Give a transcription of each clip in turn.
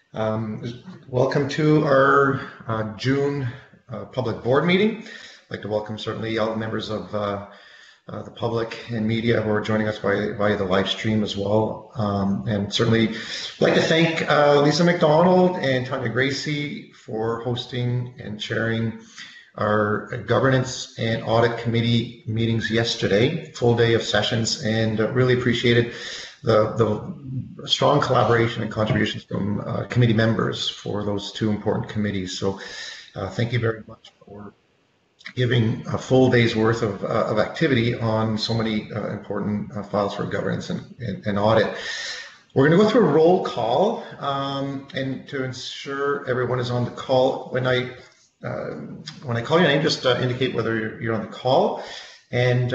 Welcome to our June public board meeting. I'd like to welcome certainly all the members of the public and media who are joining us via the live stream as well. And certainly like to thank Lisa McDonald and Tanya Gracie for hosting and chairing our governance and audit committee meetings yesterday, full day of sessions, and really appreciated the strong collaboration and contributions from committee members for those two important committees. So thank you very much for giving a full day's worth of activity on so many important files for governance and audit. We're going to go through a roll call, and to ensure everyone is on the call, when I call your name, just indicate whether you're on the call, and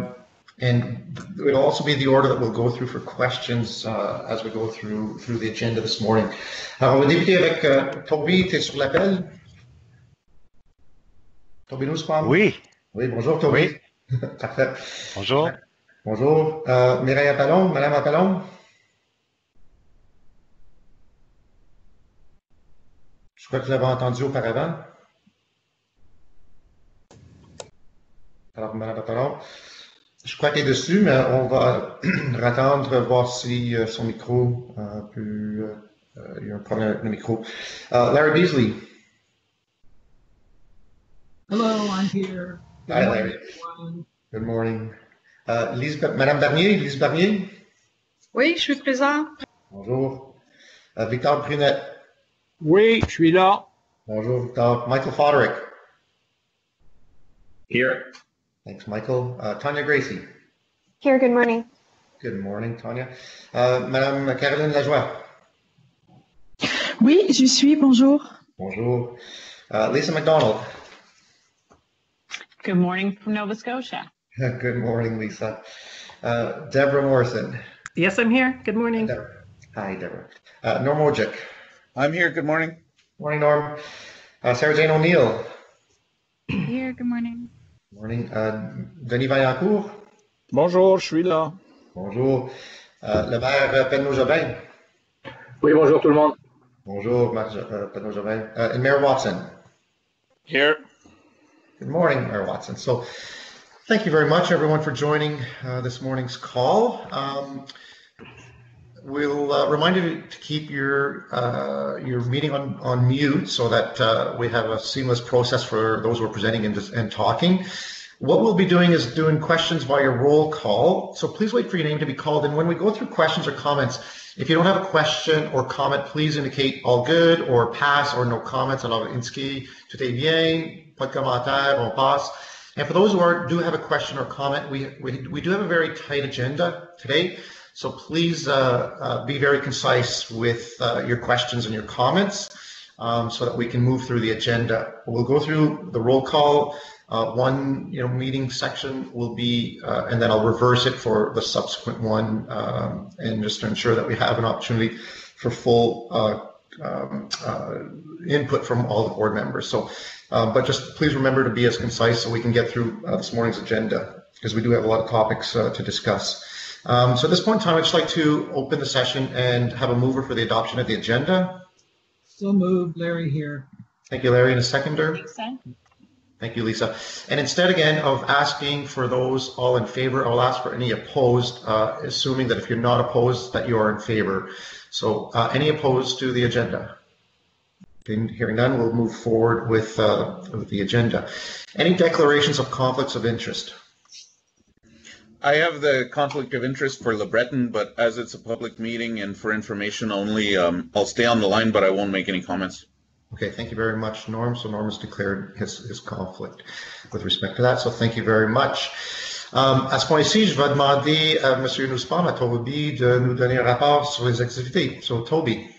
it'll also be the order that we'll go through for questions as we go through the agenda this morning. On va débuter avec Toby, tu es sur l'appel? Toby nous parle? Oui. Oui, bonjour Toby. Oui. Parfait. Bonjour. Bonjour. Mireille Appalon, Madame Appalon? Je crois que vous l'avez entendu auparavant. Alors, Madame Appalon, je crois qu'elle est dessus, mais on va attendre, voir si son micro il y a un problème avec le micro. Larry Beasley. Hello, I'm here. Hi, Larry. Good morning. Madame Bernier, Lise Bernier. Oui, je suis présent. Bonjour. Victor Prunette. Oui, je suis là. Bonjour, Victor. Michael Foderick. Here. Thanks, Michael. Tanya Gracie. Here, good morning. Good morning, Tanya. Madame Caroline Lajoie. Oui, j'y suis, bonjour. Bonjour. Lisa McDonald. Good morning from Nova Scotia. Good morning, Lisa. Deborah Morrison. Yes, I'm here. Good morning. Hi, Deborah. Norm Wojcik. I'm here. Good morning. Morning, Norm. Sarah Jane O'Neill. Here, good morning. Morning. Denis Vaillancourt. Bonjour, je suis là. Bonjour. Le maire Penneau-Jobin. Oui, bonjour tout le monde. Bonjour, maire Penneau-Jobin. And Mayor Watson. Here. Good morning, Mayor Watson. So thank you very much, everyone, for joining this morning's call. We'll remind you to keep your meeting on mute so that we have a seamless process for those who are presenting and talking. What we'll be doing is doing questions via roll call. So please wait for your name to be called. And when we go through questions or comments, if you don't have a question or comment, please indicate all good or pass or no comments. Alors, inscrit, tout est bien, pas de commentaire, on passe. And for those who do have a question or comment, we do have a very tight agenda today. So please be very concise with your questions and your comments so that we can move through the agenda. We'll go through the roll call. One meeting section will be, and then I'll reverse it for the subsequent one, and just to ensure that we have an opportunity for full input from all the board members. So, but just please remember to be as concise so we can get through this morning's agenda, because we do have a lot of topics to discuss. So at this point in time, I'd just like to open the session and have a mover for the adoption of the agenda. So moved, Larry here. Thank you, Larry. And a seconder? Lisa. Thank you, Lisa. And instead, again, of asking for those all in favor, I'll ask for any opposed, assuming that if you're not opposed, that you are in favor. So any opposed to the agenda? Hearing none, we'll move forward with the agenda. Any declarations of conflicts of interest? I have the conflict of interest for LeBreton, but as it's a public meeting and for information only, I'll stay on the line, but I won't make any comments. Okay, thank you very much, Norm. So Norm has declared his conflict with respect to that. So thank you very much. À ce point-ci, je vais demander à Monsieur Nussbaum, à Toby, de nous donner un rapport sur les activités. So Toby.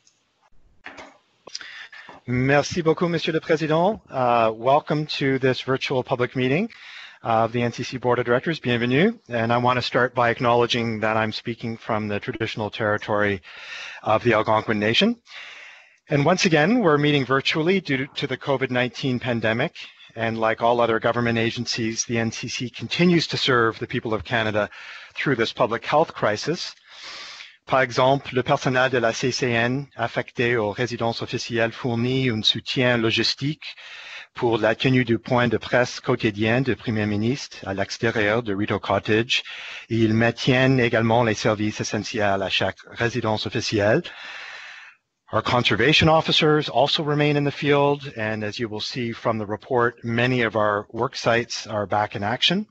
Merci beaucoup, Monsieur le Président. Welcome to this virtual public meeting of the NCC Board of Directors. Bienvenue. And I want to start by acknowledging that I'm speaking from the traditional territory of the Algonquin Nation. And once again, we're meeting virtually due to the COVID-19 pandemic. And like all other government agencies, the NCC continues to serve the people of Canada through this public health crisis. Par exemple, le personnel de la CCN affecté aux résidences officielles fournit un soutien logistique pour la tenue du point de presse quotidien du Premier ministre à l'extérieur de Rideau Cottage. Ils maintiennent également les services essentiels à chaque résidence officielle. Our conservation officers also remain in the field, and as you will see from the report, many of our work sites are back in action.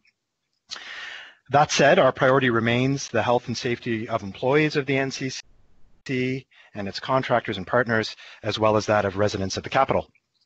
That said, our priority remains the health and safety of employees of the NCC and its contractors and partners, as well as that of residents of the capital.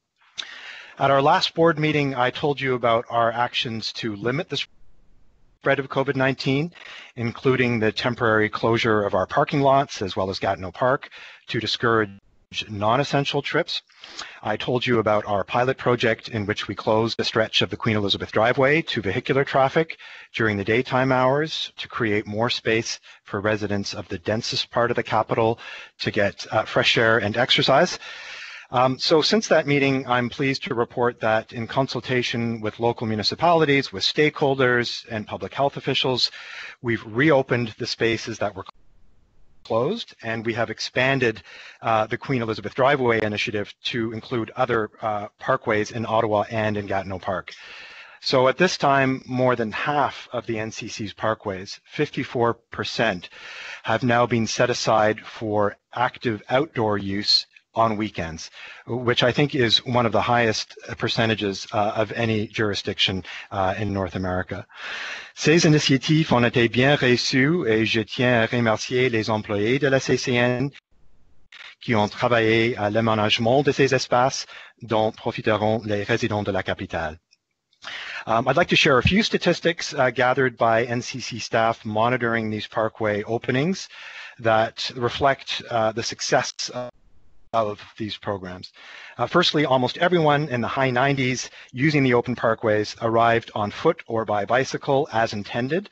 At our last board meeting, I told you about our actions to limit the spread of COVID-19, including the temporary closure of our parking lots, as well as Gatineau Park, to discourage non-essential trips. I told you about our pilot project in which we closed a stretch of the Queen Elizabeth Driveway to vehicular traffic during the daytime hours to create more space for residents of the densest part of the capital to get fresh air and exercise. So since that meeting, I'm pleased to report that in consultation with local municipalities, with stakeholders and public health officials, we've reopened the spaces that were closed, and we have expanded the Queen Elizabeth Driveway initiative to include other parkways in Ottawa and in Gatineau Park. So at this time, more than half of the NCC's parkways, 54%, have now been set aside for active outdoor use on weekends, which I think is one of the highest percentages of any jurisdiction in North America. Ces initiatives ont été bien reçues et je tiens à remercier les employés de la CCN qui ont travaillé à l'aménagement de ces espaces dont profiteront les résidents de la capitale. I'd like to share a few statistics gathered by NCC staff monitoring these parkway openings that reflect the success of these programs. Firstly, almost everyone in the high 90s using the open parkways arrived on foot or by bicycle as intended.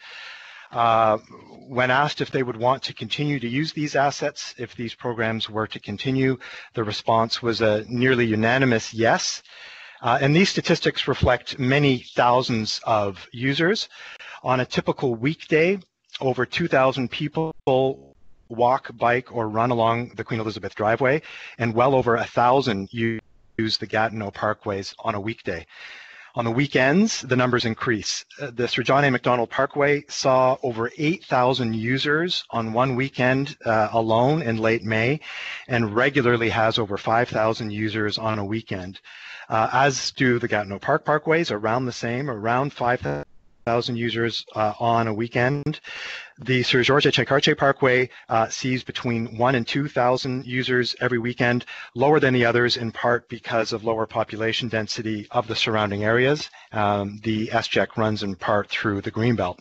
When asked if they would want to continue to use these assets, if these programs were to continue, the response was a nearly unanimous yes. And these statistics reflect many thousands of users. On a typical weekday, over 2,000 people walk, bike, or run along the Queen Elizabeth Driveway, and well over 1,000 use the Gatineau Parkways on a weekday. On the weekends, the numbers increase. The Sir John A. Macdonald Parkway saw over 8,000 users on one weekend alone in late May, and regularly has over 5,000 users on a weekend. As do the Gatineau Park Parkways, around the same, around 5,000 users on a weekend. The Sir George H. Cartier Parkway sees between 1,000 and 2,000 users every weekend, lower than the others in part because of lower population density of the surrounding areas. The SJEC runs in part through the Greenbelt.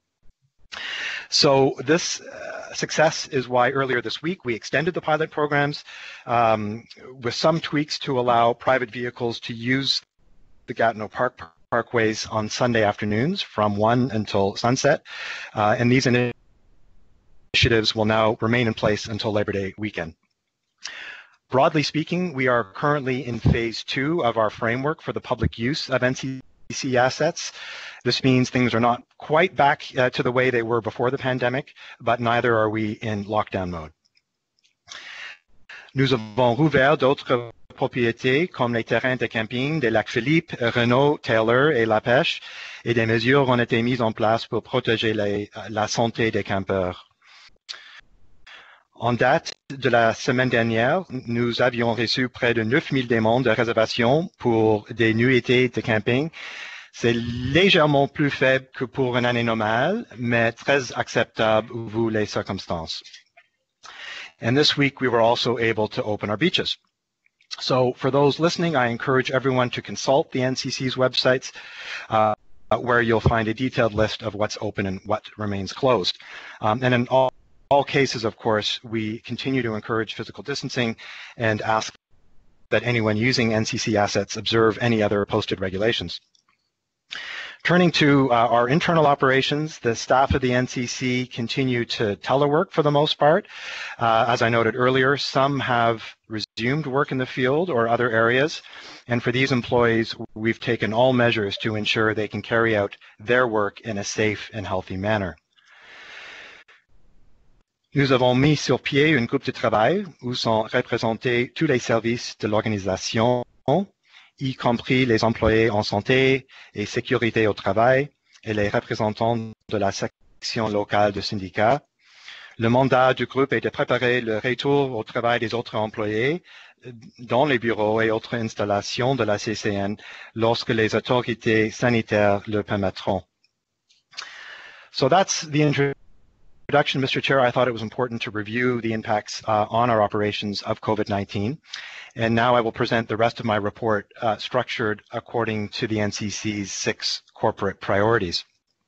So this success is why earlier this week we extended the pilot programs with some tweaks to allow private vehicles to use the Gatineau Parkways on Sunday afternoons from 1 until sunset, and these initiatives will now remain in place until Labor Day weekend. Broadly speaking, we are currently in phase 2 of our framework for the public use of NCC assets. This means things are not quite back to the way they were before the pandemic, but neither are we in lockdown mode. Nous avons rouvert d'autres propriétés comme les terrains de camping des Lacs Philippe, Renault, Taylor et La Pêche, et des mesures ont été mises en place pour protéger la santé des campeurs. En date de la semaine dernière, nous avions reçu près de 9000 demandes de réservation pour des nuitées de camping. C'est légèrement plus faible que pour une année normale, mais très acceptable vu les circonstances. And this week we were also able to open our beaches. So for those listening, I encourage everyone to consult the NCC's websites where you'll find a detailed list of what's open and what remains closed. And in all cases, of course, we continue to encourage physical distancing and ask that anyone using NCC assets observe any other posted regulations. Turning to our internal operations, the staff of the NCC continue to telework for the most part. As I noted earlier, some have resumed work in the field or other areas, and for these employees, we've taken all measures to ensure they can carry out their work in a safe and healthy manner. Nous avons mis sur pied un groupe de travail où sont représentés tous les services de l'organisation, y compris les employés en santé et sécurité au travail et les représentants de la section locale de syndicats. Le mandat du groupe est de préparer le retour au travail des autres employés dans les bureaux et autres installations de la CCN lorsque les autorités sanitaires le permettront. So that's the introduction, Mr. Chair. I thought it was important to review the impacts on our operations of COVID-19. And now I will present the rest of my report structured according to the NCC's 6 corporate priorities.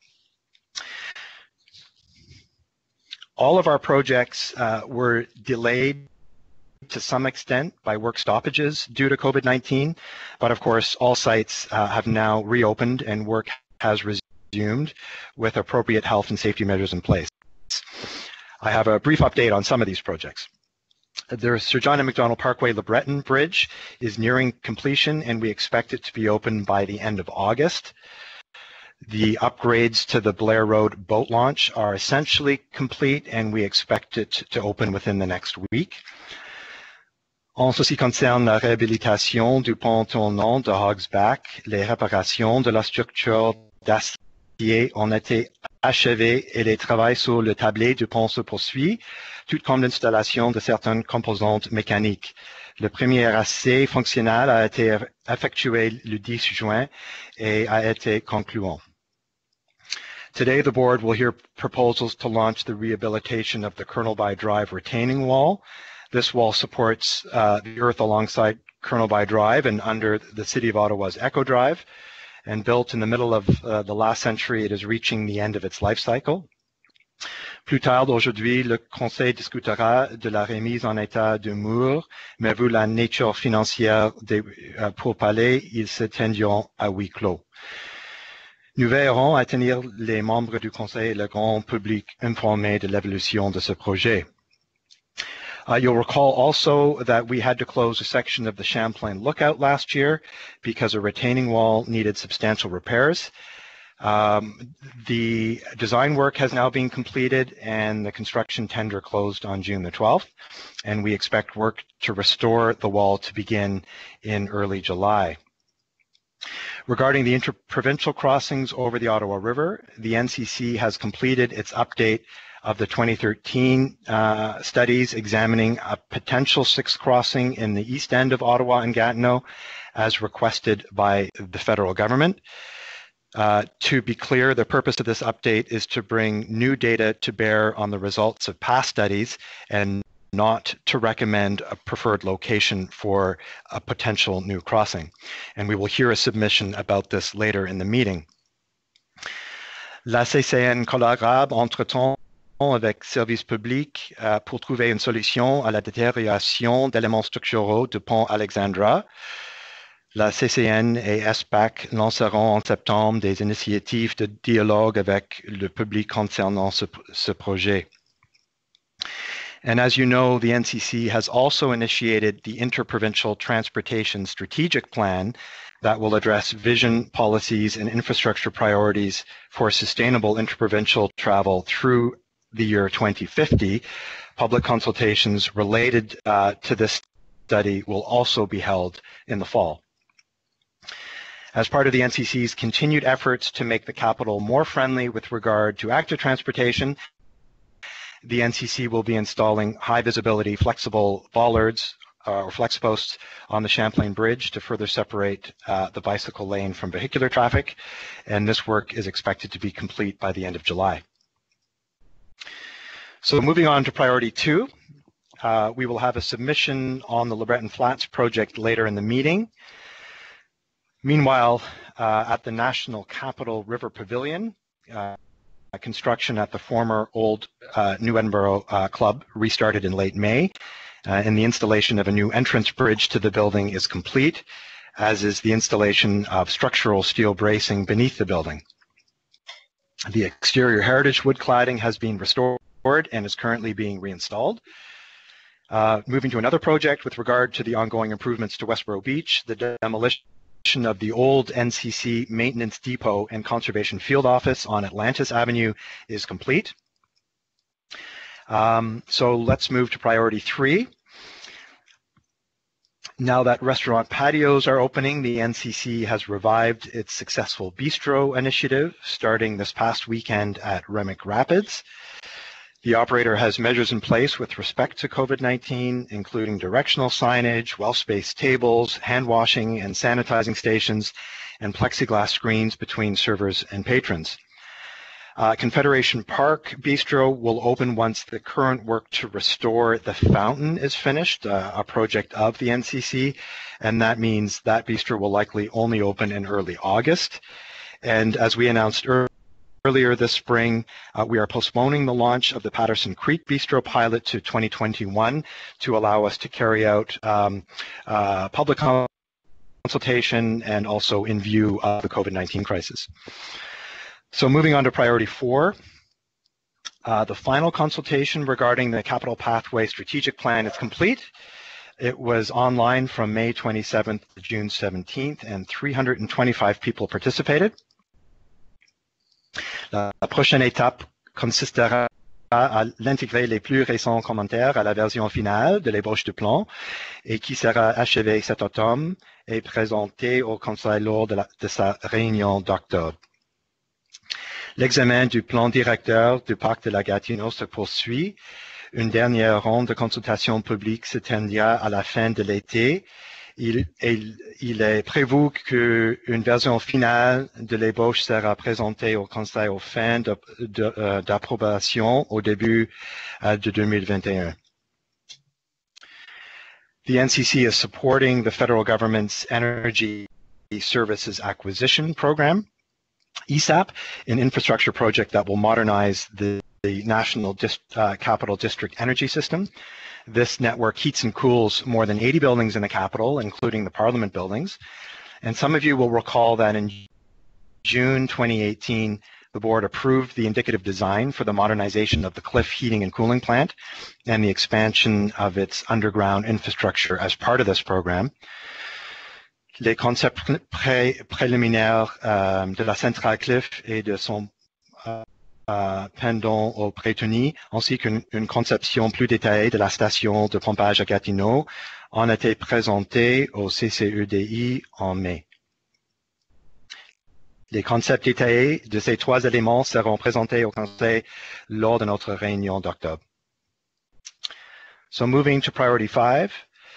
All of our projects were delayed to some extent by work stoppages due to COVID-19, but of course all sites have now reopened and work has resumed with appropriate health and safety measures in place. I have a brief update on some of these projects. The Sir John A. Macdonald Parkway LeBreton Bridge is nearing completion and we expect it to be open by the end of August. The upgrades to the Blair Road boat launch are essentially complete and we expect it to open within the next week. En ce qui concerne la réhabilitation du pont tournant de Hog's Back, les réparations de la structure d'acier ont été achevées et les travaux sur le tablé du pont se poursuivent, tout comme l'installation de certaines composantes mécaniques. Le premier essai fonctionnel a été effectué le 10 juin et a été concluant. Today, the board will hear proposals to launch the rehabilitation of the Colonel-by Drive retaining wall. This wall supports the earth alongside Colonel-by Drive and under the City of Ottawa's Echo Drive. And built in the middle of the last century, it is reaching the end of its life cycle. Plus tard aujourd'hui, le Conseil discutera de la remise en état du mur, mais vu la nature financière des pourparlers, ils se tiendront à huis clos. Nous veillerons à tenir les membres du Conseil et le grand public informés de l'évolution de ce projet. You'll recall also that we had to close a section of the Champlain Lookout last year because a retaining wall needed substantial repairs. The design work has now been completed and the construction tender closed on June the 12th, and we expect work to restore the wall to begin in early July. Regarding the interprovincial crossings over the Ottawa River, the NCC has completed its update of the 2013 studies examining a potential 6th crossing in the east end of Ottawa and Gatineau as requested by the federal government. To be clear, the purpose of this update is to bring new data to bear on the results of past studies and not to recommend a preferred location for a potential new crossing. And we will hear a submission about this later in the meeting. La CCN collabore entre-temps avec Services publics pour trouver une solution à la détérioration d'éléments structuraux du pont Alexandra. La CCN et SPAC lanceront en septembre des initiatives de dialogue avec le public concernant ce projet. And as you know, the NCC has also initiated the Interprovincial Transportation Strategic Plan that will address vision, policies, and infrastructure priorities for sustainable interprovincial travel through the year 2050. Public consultations related to this study will also be held in the fall. As part of the NCC's continued efforts to make the capital more friendly with regard to active transportation, the NCC will be installing high visibility flexible bollards or flex posts on the Champlain Bridge to further separate the bicycle lane from vehicular traffic, and this work is expected to be complete by the end of July. So moving on to priority 2, we will have a submission on the LeBreton Flats project later in the meeting. Meanwhile, at the National Capital River Pavilion, construction at the former old New Edinburgh Club restarted in late May, and the installation of a new entrance bridge to the building is complete, as is the installation of structural steel bracing beneath the building. The exterior heritage wood cladding has been restored and is currently being reinstalled. Moving to another project with regard to the ongoing improvements to Westboro Beach, the demolition of the old NCC Maintenance Depot and Conservation Field Office on Atlantis Avenue is complete. So let's move to priority 3. Now that restaurant patios are opening, the NCC has revived its successful bistro initiative, starting this past weekend at Remick Rapids. The operator has measures in place with respect to COVID-19, including directional signage, well-spaced tables, hand washing and sanitizing stations, and plexiglass screens between servers and patrons. Confederation Park Bistro will open once the current work to restore the fountain is finished, a project of the NCC, and that means that bistro will likely only open in early August. And as we announced earlier this spring, we are postponing the launch of the Patterson Creek Bistro pilot to 2021 to allow us to carry out public consultation and also in view of the COVID-19 crisis. So moving on to priority 4, the final consultation regarding the Capital Pathway Strategic Plan is complete. It was online from May 27th to June 17th, and 325 people participated. La prochaine étape consistera à l'intégrer les plus récents commentaires à la version finale de l'ébauche du plan et qui sera achevée cet automne et présentée au Conseil lors de sa réunion d'octobre. L'examen du plan directeur du parc de la Gatineau se poursuit. Une dernière ronde de consultation publique se tiendra à la fin de l'été. Il est prévu qu'une version finale de l'ébauche sera présentée au Conseil aux fins d'approbation au début de 2021. The NCC is supporting the federal government's Energy Services Acquisition Program, ESAP, an infrastructure project that will modernize the National Capital District energy system. This network heats and cools more than 80 buildings in the capital, including the Parliament buildings. And some of you will recall that in June 2018, the board approved the indicative design for the modernization of the Cliff Heating and Cooling Plant and the expansion of its underground infrastructure as part of this program. Les concepts préliminaires de la centrale Cliff et de son pendant au Prétoni, ainsi qu'une conception plus détaillée de la station de pompage à Gatineau, ont été présentés au CCEDI en mai. Les concepts détaillés de ces 3 éléments seront présentés au Conseil lors de notre réunion d'octobre. So moving to priority 5,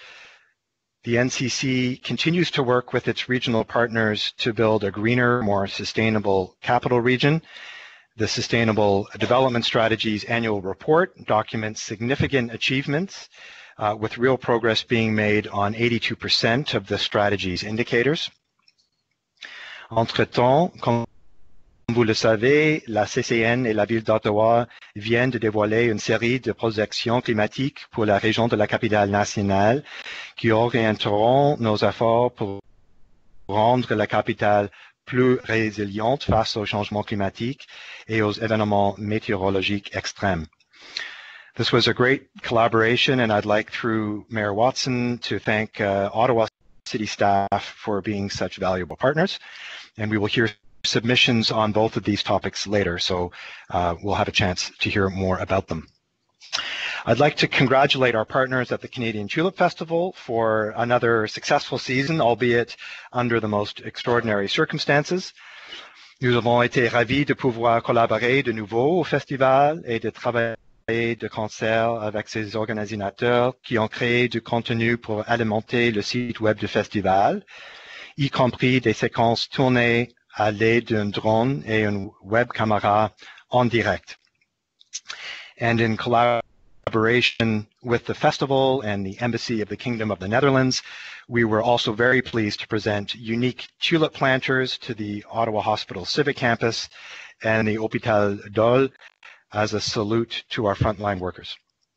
the NCC continues to work with its regional partners to build a greener, more sustainable capital region. The Sustainable Development Strategy's annual report documents significant achievements, with real progress being made on 82% of the strategy's indicators. Entre-temps, comme vous le savez, la CCN et la Ville d'Ottawa viennent de dévoiler une série de projections climatiques pour la région de la capitale nationale qui orienteront nos efforts pour rendre la capitale plus résiliente face au changement climatique et aux événements météorologiques extrêmes. This was a great collaboration, and I'd like, through Mayor Watson, to thank Ottawa City staff for being such valuable partners. And we will hear submissions on both of these topics later, so we'll have a chance to hear more about them. I'd like to congratulate our partners at the Canadian Tulip Festival for another successful season, albeit under the most extraordinary circumstances. Nous avons été ravis de pouvoir collaborer de nouveau au festival et de travailler de concert avec ses organisateurs qui ont créé du contenu pour alimenter le site web du festival, y compris des séquences tournées à l'aide d'un drone et une web caméra en direct. And in collaboration with the festival and the Embassy of the Kingdom of the Netherlands, we were also very pleased to present unique tulip planters to the Ottawa Hospital Civic Campus and the Hôpital Dole as a salute to our frontline workers.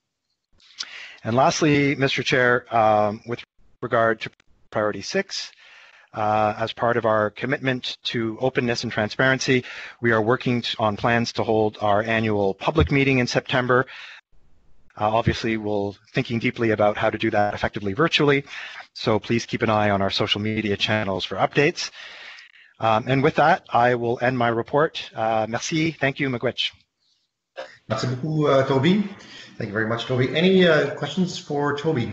And lastly, Mr. Chair, with regard to priority 6, as part of our commitment to openness and transparency, we are working on plans to hold our annual public meeting in September. Obviously, we're thinking deeply about how to do that effectively virtually, so please keep an eye on our social media channels for updates. And with that, I will end my report. Merci. Thank you, Miigwech. Merci beaucoup, Toby. Thank you very much, Toby. Any questions for Toby?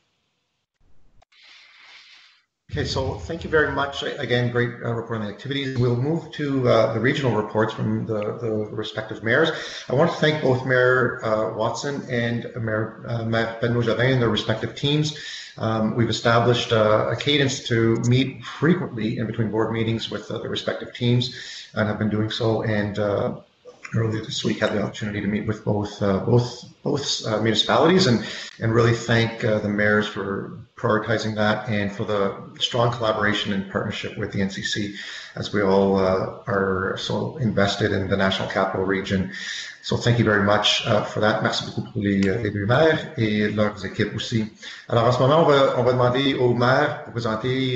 Okay, so thank you very much. Again, great report on the activities. We'll move to the regional reports from the respective mayors. I want to thank both Mayor Watson and Mayor Penneau-Jardin and their respective teams. We've established a cadence to meet frequently in between board meetings with the respective teams and have been doing so. And earlier this week had the opportunity to meet with both municipalities and really thank the mayors for prioritizing that and for the strong collaboration and partnership with the NCC as we all are so invested in the National Capital Region. So thank you very much for that. Merci beaucoup pour les deux maires et leurs équipes aussi. Alors en ce moment, on va demander aux maires de présenter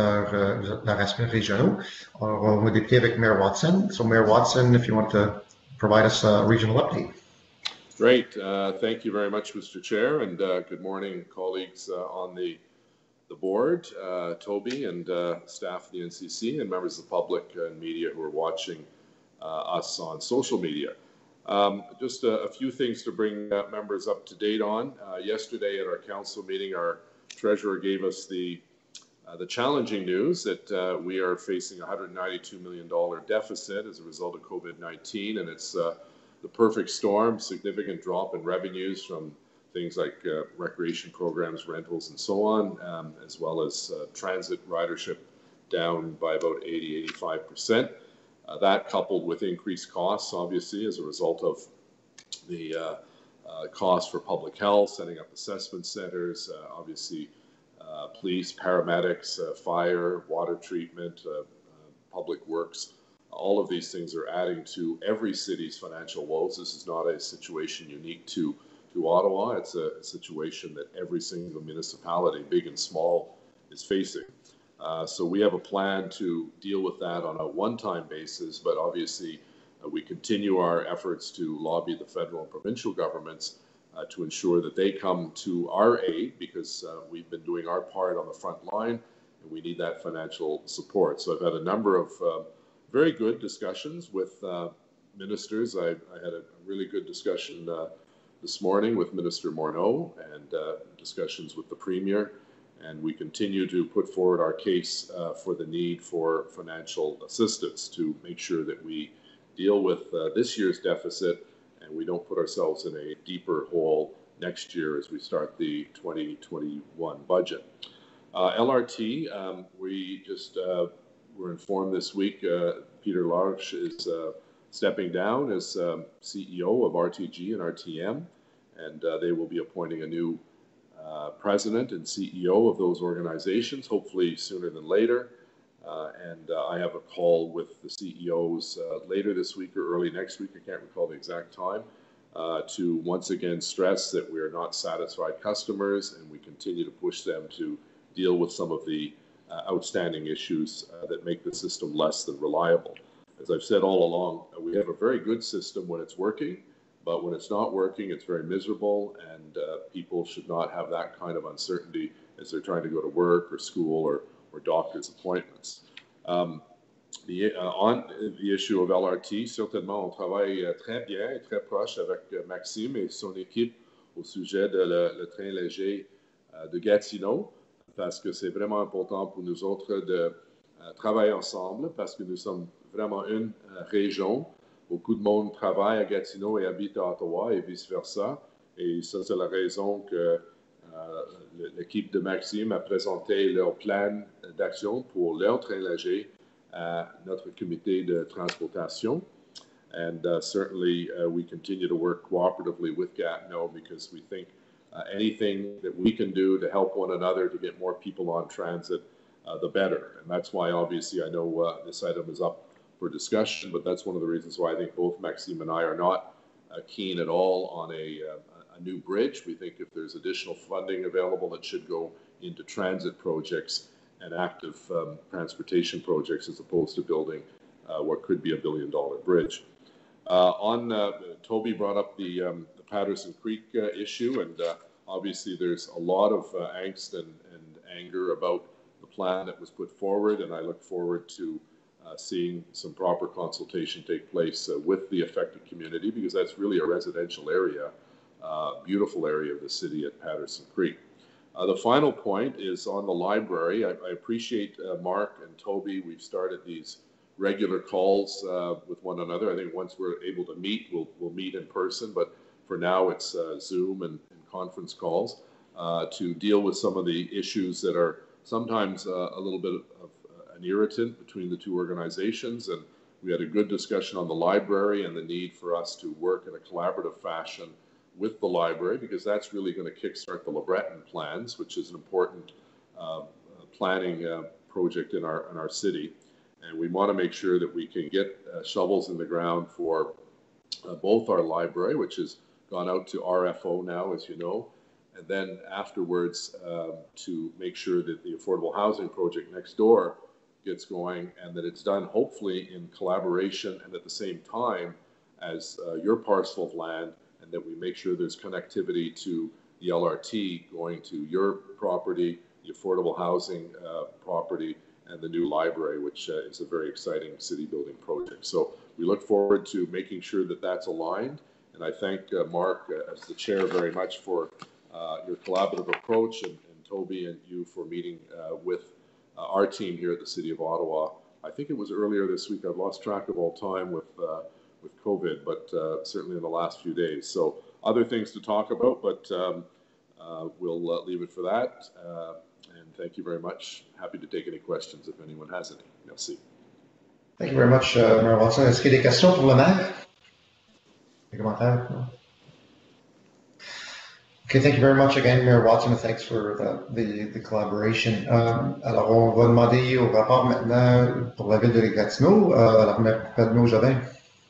leurs aspects régionaux. On va débuter avec Mayor Watson. So Mayor Watson, if you want to provide us a regional update. Great. Thank you very much, Mr. Chair, and good morning, colleagues on the board, Toby and staff of the NCC and members of the public and media who are watching us on social media. Just a few things to bring members up to date on. Yesterday at our council meeting, our treasurer gave us the challenging news that we are facing a $192 million deficit as a result of COVID-19, and it's the perfect storm, significant drop in revenues from things like recreation programs, rentals, and so on, as well as transit ridership down by about 80–85%. That coupled with increased costs, obviously, as a result of the cost for public health, setting up assessment centers, obviously police, paramedics, fire, water treatment, public works. All of these things are adding to every city's financial woes. This is not a situation unique to Ottawa. It's a situation that every single municipality, big and small, is facing. So we have a plan to deal with that on a one-time basis, but obviously we continue our efforts to lobby the federal and provincial governments to ensure that they come to our aid, because we've been doing our part on the front line and we need that financial support. So I've had a number of very good discussions with ministers. I had a really good discussion this morning with Minister Morneau and discussions with the Premier, and we continue to put forward our case for the need for financial assistance to make sure that we deal with this year's deficit and we don't put ourselves in a deeper hole next year as we start the 2021 budget. LRT, we just were informed this week Peter Larche is stepping down as CEO of RTG and RTM, and they will be appointing a new president and CEO of those organizations, hopefully sooner than later. And I have a call with the CEOs later this week or early next week, I can't recall the exact time, to once again stress that we are not satisfied customers and we continue to push them to deal with some of the outstanding issues that make the system less than reliable. As I've said all along, we have a very good system when it's working, but when it's not working, it's very miserable, and people should not have that kind of uncertainty as they're trying to go to work or school or doctor's appointments. On the issue of LRT, certainement, on travaille très bien et très proche avec Maxime et son équipe au sujet de le train léger de Gatineau, parce que c'est vraiment important pour nous autres de travailler ensemble, parce que nous sommes vraiment une région. Beaucoup de monde travaille à Gatineau et habite à Ottawa et vice-versa. Et ça, c'est la raison que l'équipe de Maxime a présenté leur plan d'action pour leur train léger à notre comité de transportation. And certainly we continue to work cooperatively with Gatineau because we think anything that we can do to help one another to get more people on transit, the better. And that's why, obviously, I know this item is up for discussion, but that's one of the reasons why I think both Maxime and I are not keen at all on a new bridge. We think if there's additional funding available, it should go into transit projects and active transportation projects as opposed to building what could be $1 billion bridge. Toby brought up the Patterson Creek issue, and obviously there's a lot of angst and anger about the plan that was put forward, and I look forward to seeing some proper consultation take place with the affected community, because that's really a residential area, beautiful area of the city at Patterson Creek. The final point is on the library. I appreciate Mark and Toby. We've started these regular calls with one another. I think once we're able to meet, we'll meet in person, but for now it's Zoom and conference calls to deal with some of the issues that are sometimes a little bit of an irritant between the two organizations. And we had a good discussion on the library and the need for us to work in a collaborative fashion with the library, because that's really going to kickstart the LeBreton plans, which is an important planning project in our city. And we want to make sure that we can get shovels in the ground for both our library, which has gone out to RFO now, as you know, and then afterwards to make sure that the affordable housing project next door gets going, and that it's done hopefully in collaboration and at the same time as your parcel of land, and that we make sure there's connectivity to the LRT going to your property, the affordable housing property, and the new library, which is a very exciting city building project. So we look forward to making sure that that's aligned. And I thank Mark as the chair very much for your collaborative approach, and Toby and you for meeting with our team here at the City of Ottawa. I think it was earlier this week. I've lost track of all time with COVID, but certainly in the last few days. So other things to talk about, but we'll leave it for that. And thank you very much. Happy to take any questions if anyone has any. Merci. Thank you very much, Mayor Watson. Est-ce qu'il y a des questions pour le maire? Des commentaires? No? Okay, thank you very much again, Mayor Watson, and thanks for the collaboration. Alors, on va demander au rapport maintenant pour la ville de Gatineau. Alors, Maire Padeneau-Jobin.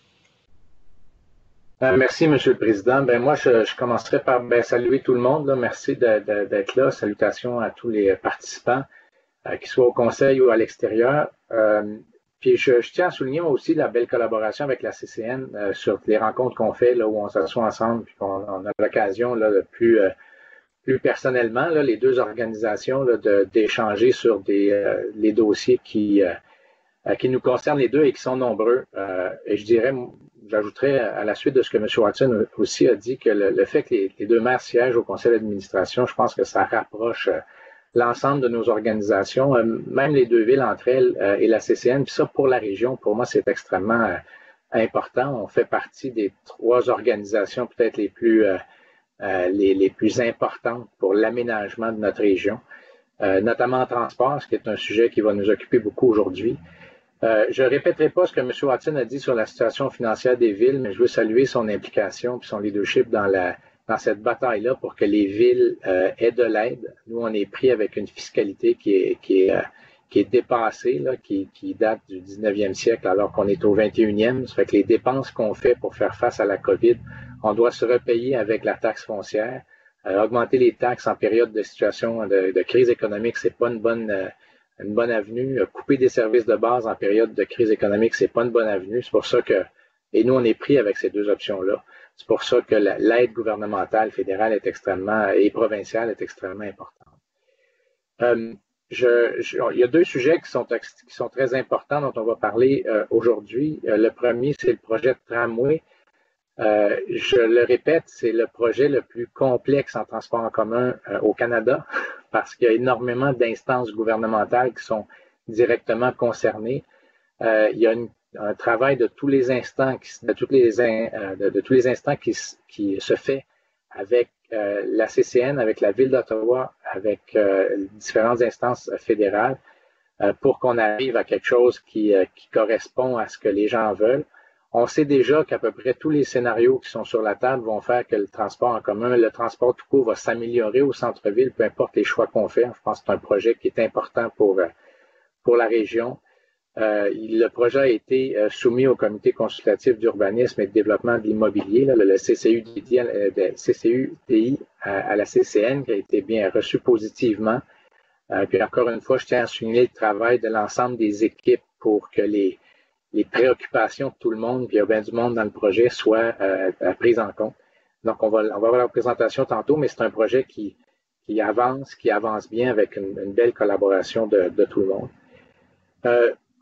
Merci, M. le Président. Moi, je commencerai par saluer tout le monde. Là. Merci d'être là. Salutations à tous les participants, qu'ils soient au Conseil ou à l'extérieur. Puis, je tiens à souligner aussi la belle collaboration avec la CCN sur les rencontres qu'on fait, là, où on s'assoit ensemble, puis qu'on a l'occasion, là, plus personnellement, là, les deux organisations, là, d'échanger sur les dossiers qui nous concernent les deux et qui sont nombreux. Et je dirais, j'ajouterais à la suite de ce que M. Watson aussi a dit, que le fait que les deux maires siègent au conseil d'administration, je pense que ça rapproche l'ensemble de nos organisations, même les deux villes entre elles et la CCN. Puis ça, pour la région, pour moi, c'est extrêmement important. On fait partie des trois organisations peut-être les plus importantes pour l'aménagement de notre région, notamment en transport, ce qui est un sujet qui va nous occuper beaucoup aujourd'hui. Je ne répéterai pas ce que M. Watson a dit sur la situation financière des villes, mais je veux saluer son implication et son leadership dans cette bataille-là pour que les villes aient de l'aide. Nous, on est pris avec une fiscalité qui est dépassée, là, qui date du 19e siècle, alors qu'on est au 21e. Ça fait que les dépenses qu'on fait pour faire face à la COVID, on doit se repayer avec la taxe foncière. Augmenter les taxes en période de situation de crise économique, c'est pas une bonne avenue. Couper des services de base en période de crise économique, c'est pas une bonne avenue. C'est pour ça et nous, on est pris avec ces deux options-là. C'est pour ça que l'aide gouvernementale fédérale et provinciale est extrêmement importante. Il y a deux sujets qui sont très importants dont on va parler aujourd'hui. Le premier, c'est le projet de tramway. Je le répète, c'est le projet le plus complexe en transport en commun au Canada parce qu'il y a énormément d'instances gouvernementales qui sont directement concernées. Il y a un travail de tous les instants qui se fait avec la CCN, avec la Ville d'Ottawa, avec différentes instances fédérales pour qu'on arrive à quelque chose qui correspond à ce que les gens veulent. On sait déjà qu'à peu près tous les scénarios qui sont sur la table vont faire que le transport en commun, le transport tout court va s'améliorer au centre-ville, peu importe les choix qu'on fait. Je pense que c'est un projet qui est important pour la région. Le projet a été soumis au Comité consultatif d'urbanisme et de développement de l'immobilier, le CCUDI à la CCN, qui a été bien reçu positivement. Puis encore une fois, je tiens à souligner le travail de l'ensemble des équipes pour que les préoccupations de tout le monde, puis il y a bien du monde dans le projet, soient prises en compte. Donc, on va avoir la présentation tantôt, mais c'est un projet qui avance bien avec une belle collaboration de tout le monde.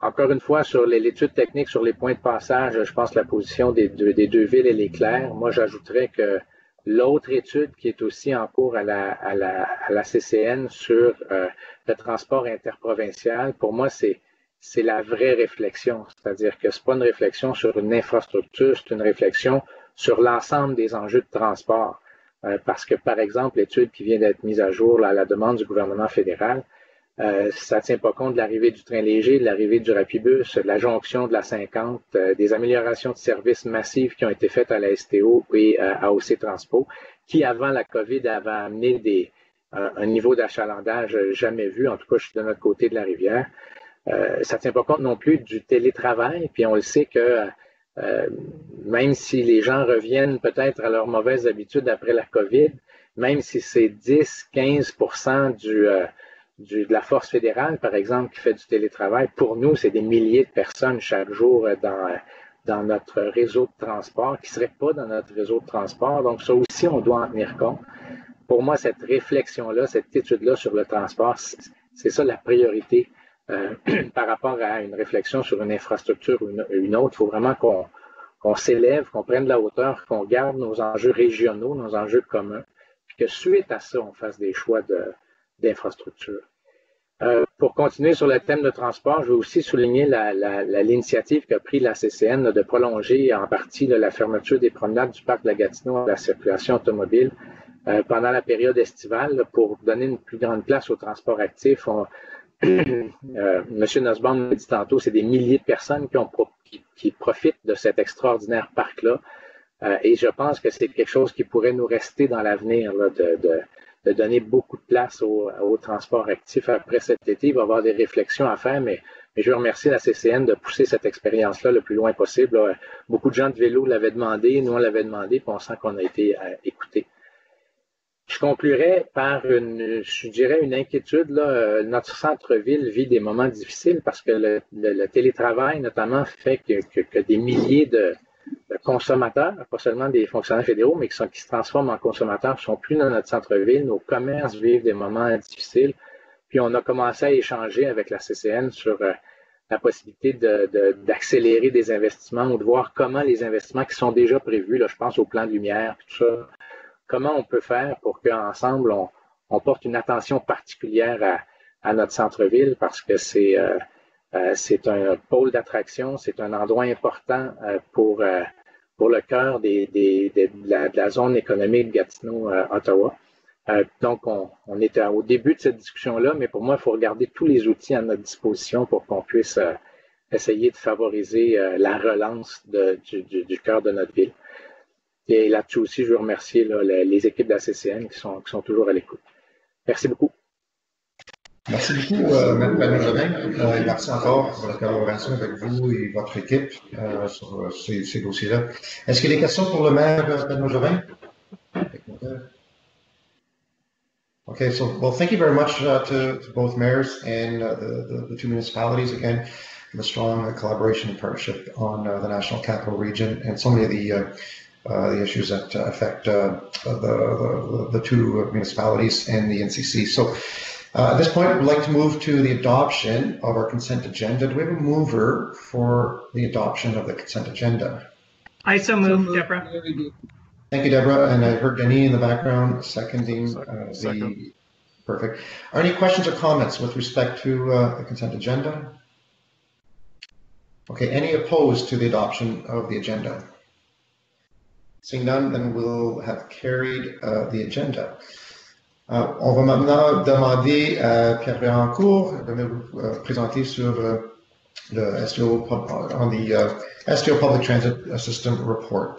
encore une fois, sur l'étude technique, sur les points de passage, je pense que la position des deux villes, elle est claire. Moi, j'ajouterais que l'autre étude qui est aussi en cours à la CCN sur le transport interprovincial, pour moi, c'est la vraie réflexion. C'est-à-dire que c'est pas une réflexion sur une infrastructure, c'est une réflexion sur l'ensemble des enjeux de transport. Parce que, par exemple, l'étude qui vient d'être mise à jour là, à la demande du gouvernement fédéral, ça ne tient pas compte de l'arrivée du train léger, de l'arrivée du rapibus, de la jonction de la 50, des améliorations de services massives qui ont été faites à la STO et à OC Transpo, qui avant la COVID avait amené un niveau d'achalandage jamais vu. En tout cas, je suis de notre côté de la rivière. Ça ne tient pas compte non plus du télétravail, puis on le sait que même si les gens reviennent peut-être à leurs mauvaises habitudes après la COVID, même si c'est 10-15% de la force fédérale, par exemple, qui fait du télétravail, pour nous, c'est des milliers de personnes chaque jour dans notre réseau de transport qui ne seraient pas dans notre réseau de transport. Donc, ça aussi, on doit en tenir compte. Pour moi, cette réflexion-là, cette étude-là sur le transport, c'est ça la priorité par rapport à une réflexion sur une infrastructure ou une autre. Il faut vraiment qu'on s'élève, qu'on prenne de la hauteur, qu'on garde nos enjeux régionaux, nos enjeux communs, puis que suite à ça, on fasse des choix d'infrastructure. Pour continuer sur le thème de transport, je veux aussi souligner l'initiative qu'a pris la CCN de prolonger en partie la fermeture des promenades du parc de la Gatineau à la circulation automobile pendant la période estivale pour donner une plus grande place au transport actif. Monsieur Nussbaum l'a dit tantôt, c'est des milliers de personnes qui profitent de cet extraordinaire parc-là. Et je pense que c'est quelque chose qui pourrait nous rester dans l'avenir, de donner beaucoup de place au transport actif après cet été. Il va y avoir des réflexions à faire, mais je veux remercier la CCN de pousser cette expérience-là le plus loin possible. Beaucoup de gens de vélo l'avaient demandé, nous on l'avait demandé, puis on sent qu'on a été écoutés. Je conclurai par une inquiétude. Là, notre centre-ville vit des moments difficiles parce que le télétravail, notamment, fait que des milliers de consommateurs, pas seulement des fonctionnaires fédéraux, mais qui se transforment en consommateurs, ne sont plus dans notre centre-ville. Nos commerces vivent des moments difficiles. Puis on a commencé à échanger avec la CCN sur la possibilité d'accélérer des investissements ou de voir comment les investissements qui sont déjà prévus, là, je pense au plan de lumière, tout ça, comment on peut faire pour qu'ensemble, on porte une attention particulière à notre centre-ville parce que c'est un pôle d'attraction, c'est un endroit important pour le cœur de la zone économique Gatineau-Ottawa. Donc, on était au début de cette discussion-là, mais pour moi, il faut regarder tous les outils à notre disposition pour qu'on puisse essayer de favoriser la relance du cœur de notre ville. Et là-dessus aussi, je veux remercier les équipes de la CCN qui sont toujours à l'écoute. Merci beaucoup. Merci beaucoup, M. Benjamin. Merci encore pour la collaboration avec vous et votre équipe sur ces dossiers-là. Est-ce qu'il y a des questions pour le maire Benjamin? Okay, so, well, thank you very much to both mayors and the two municipalities, again, for the strong collaboration and partnership on the National Capital Region and so many of the issues that affect the two municipalities and the NCC. So at this point, we'd like to move to the adoption of our consent agenda. Do we have a mover for the adoption of the consent agenda? I so move, Deborah. Thank you, Deborah. And I heard Denis in the background seconding Second. Perfect. Are any questions or comments with respect to the consent agenda? Okay, any opposed to the adoption of the agenda? Seeing none, then we'll have carried the agenda. On va maintenant demander à Pierre Bérancourt de nous présenter sur le STO, on the STO Public Transit System Report.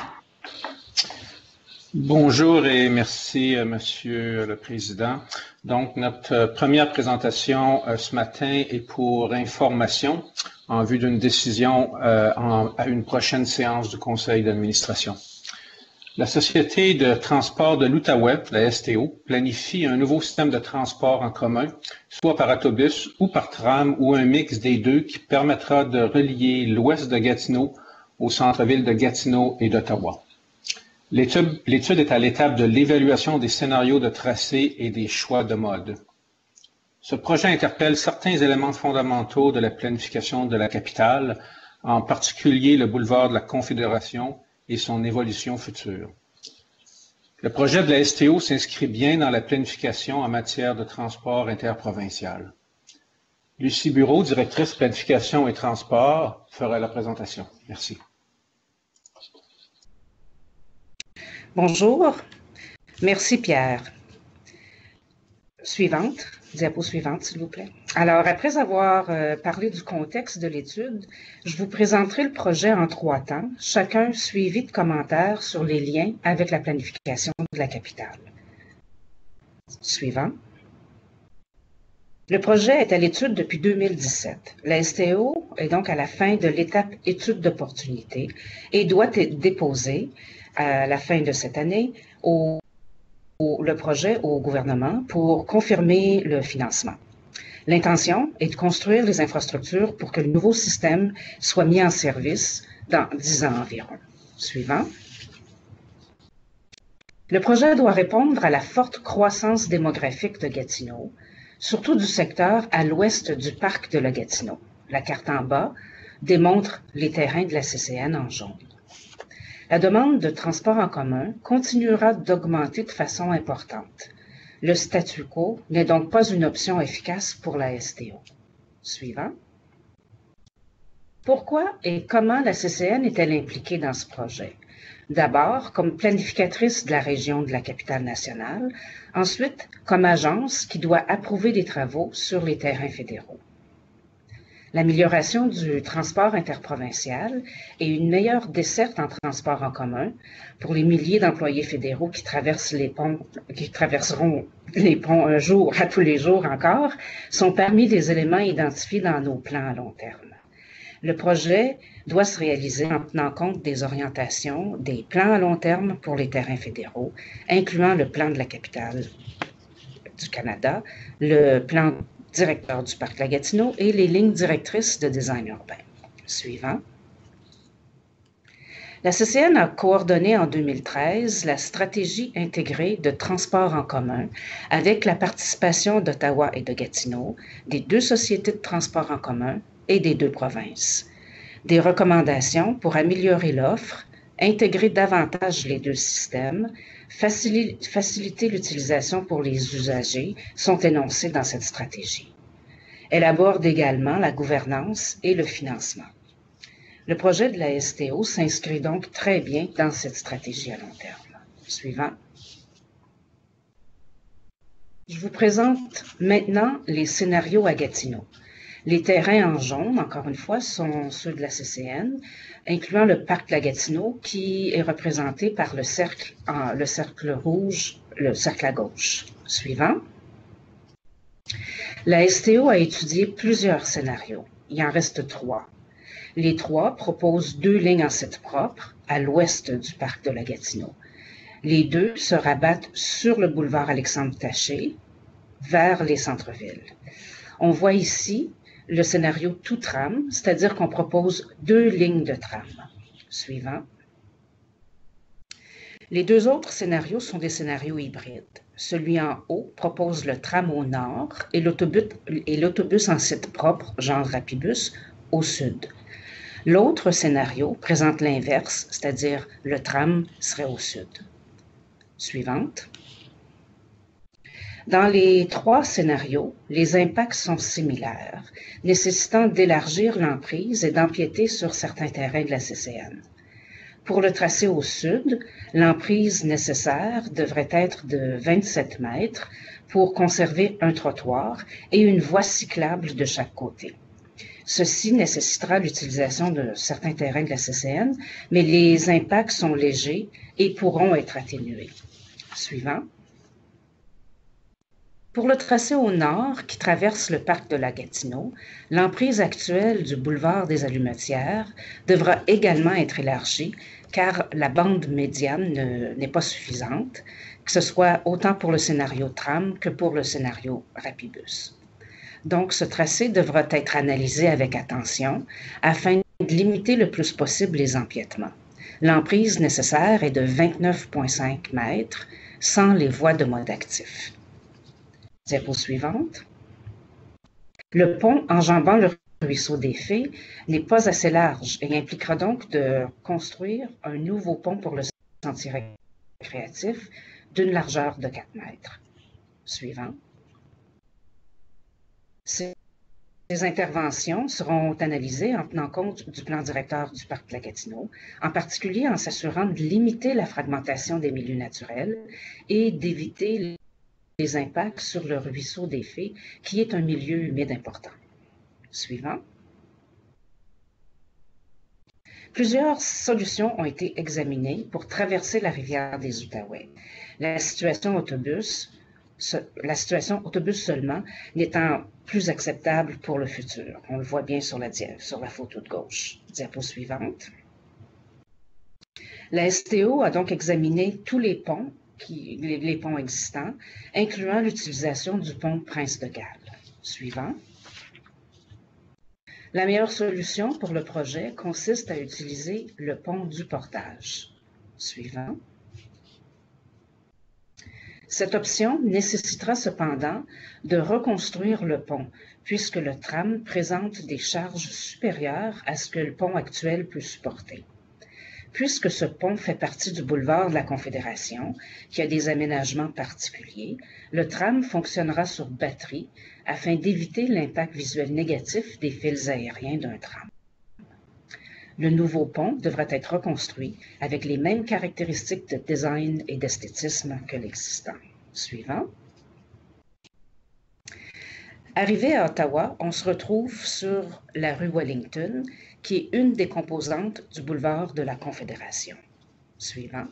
Bonjour et merci, Monsieur le Président. Donc, notre première présentation ce matin est pour information en vue d'une décision à une prochaine séance du Conseil d'administration. La Société de transport de l'Outaouais, la STO, planifie un nouveau système de transport en commun, soit par autobus ou par tram ou un mix des deux qui permettra de relier l'ouest de Gatineau au centre-ville de Gatineau et d'Ottawa. L'étude est à l'étape de l'évaluation des scénarios de tracé et des choix de mode. Ce projet interpelle certains éléments fondamentaux de la planification de la capitale, en particulier le boulevard de la Confédération et son évolution future. Le projet de la STO s'inscrit bien dans la planification en matière de transport interprovincial. Lucie Bureau, directrice planification et transport, fera la présentation. Merci. Bonjour. Merci Pierre. Suivante. Diapo suivante, s'il vous plaît. Alors, après avoir parlé du contexte de l'étude, je vous présenterai le projet en 3 temps, chacun suivi de commentaires sur les liens avec la planification de la capitale. Suivant. Le projet est à l'étude depuis 2017. La STO est donc à la fin de l'étape étude d'opportunité et doit être déposée à la fin de cette année le projet au gouvernement pour confirmer le financement. L'intention est de construire les infrastructures pour que le nouveau système soit mis en service dans 10 ans environ. Suivant. Le projet doit répondre à la forte croissance démographique de Gatineau, surtout du secteur à l'ouest du parc de la Gatineau. La carte en bas démontre les terrains de la CCN en jaune. La demande de transport en commun continuera d'augmenter de façon importante. Le statu quo n'est donc pas une option efficace pour la STO. Suivant. Pourquoi et comment la CCN est-elle impliquée dans ce projet? D'abord, comme planificatrice de la région de la capitale nationale, ensuite, comme agence qui doit approuver des travaux sur les terrains fédéraux. L'amélioration du transport interprovincial et une meilleure desserte en transport en commun pour les milliers d'employés fédéraux qui traverseront les ponts un jour, à tous les jours encore, sont parmi les éléments identifiés dans nos plans à long terme. Le projet doit se réaliser en tenant compte des orientations des plans à long terme pour les terrains fédéraux, incluant le plan de la capitale du Canada, le plan directeur du parc La Gatineau et les lignes directrices de design urbain. Suivant. La CCN a coordonné en 2013 la stratégie intégrée de transport en commun avec la participation d'Ottawa et de Gatineau, des 2 sociétés de transport en commun et des 2 provinces. Des recommandations pour améliorer l'offre, intégrer davantage les 2 systèmes, faciliter l'utilisation pour les usagers sont énoncées dans cette stratégie. Elle aborde également la gouvernance et le financement. Le projet de la STO s'inscrit donc très bien dans cette stratégie à long terme. Suivant. Je vous présente maintenant les scénarios à Gatineau. Les terrains en jaune, encore une fois, sont ceux de la CCN, incluant le parc de la Gatineau, qui est représenté par le cercle rouge, le cercle à gauche. Suivant. La STO a étudié plusieurs scénarios. Il en reste 3. Les 3 proposent 2 lignes en site propre, à l'ouest du parc de la Gatineau. Les 2 se rabattent sur le boulevard Alexandre-Taché, vers les centres-villes. On voit ici le scénario tout tram, c'est-à-dire qu'on propose 2 lignes de tram. Suivant. Les 2 autres scénarios sont des scénarios hybrides. Celui en haut propose le tram au nord et l'autobus en site propre, genre Rapibus, au sud. L'autre scénario présente l'inverse, c'est-à-dire le tram serait au sud. Suivante. Dans les 3 scénarios, les impacts sont similaires, nécessitant d'élargir l'emprise et d'empiéter sur certains terrains de la CCN. Pour le tracé au sud, l'emprise nécessaire devrait être de 27 mètres pour conserver un trottoir et une voie cyclable de chaque côté. Ceci nécessitera l'utilisation de certains terrains de la CCN, mais les impacts sont légers et pourront être atténués. Suivant. Pour le tracé au nord, qui traverse le parc de la Gatineau, l'emprise actuelle du boulevard des Allumetières devra également être élargie, car la bande médiane n'est pas suffisante, que ce soit autant pour le scénario tram que pour le scénario Rapibus. Donc, ce tracé devra être analysé avec attention afin de limiter le plus possible les empiètements. L'emprise nécessaire est de 29,5 mètres sans les voies de mode actif. Diapo suivante. Le pont enjambant le ruisseau des Fées n'est pas assez large et impliquera donc de construire un nouveau pont pour le sentier récréatif d'une largeur de 4 mètres. Suivant. Ces interventions seront analysées en tenant compte du plan directeur du Parc de la Gatineau, en particulier en s'assurant de limiter la fragmentation des milieux naturels et d'éviter les impacts sur le ruisseau des Fées, qui est un milieu humide important. Suivant. Plusieurs solutions ont été examinées pour traverser la rivière des Outaouais. La situation autobus seulement n'étant plus acceptable pour le futur. On le voit bien sur la photo de gauche. Diapo suivante. La STO a donc examiné tous les ponts, les ponts existants, incluant l'utilisation du pont Prince de Galles. Suivant. La meilleure solution pour le projet consiste à utiliser le pont du portage. Suivant. Cette option nécessitera cependant de reconstruire le pont, puisque le tram présente des charges supérieures à ce que le pont actuel peut supporter. Puisque ce pont fait partie du boulevard de la Confédération, qui a des aménagements particuliers, le tram fonctionnera sur batterie afin d'éviter l'impact visuel négatif des fils aériens d'un tram. Le nouveau pont devra être reconstruit avec les mêmes caractéristiques de design et d'esthétisme que l'existant. Suivant. Arrivé à Ottawa, on se retrouve sur la rue Wellington, qui est une des composantes du boulevard de la Confédération. Suivant.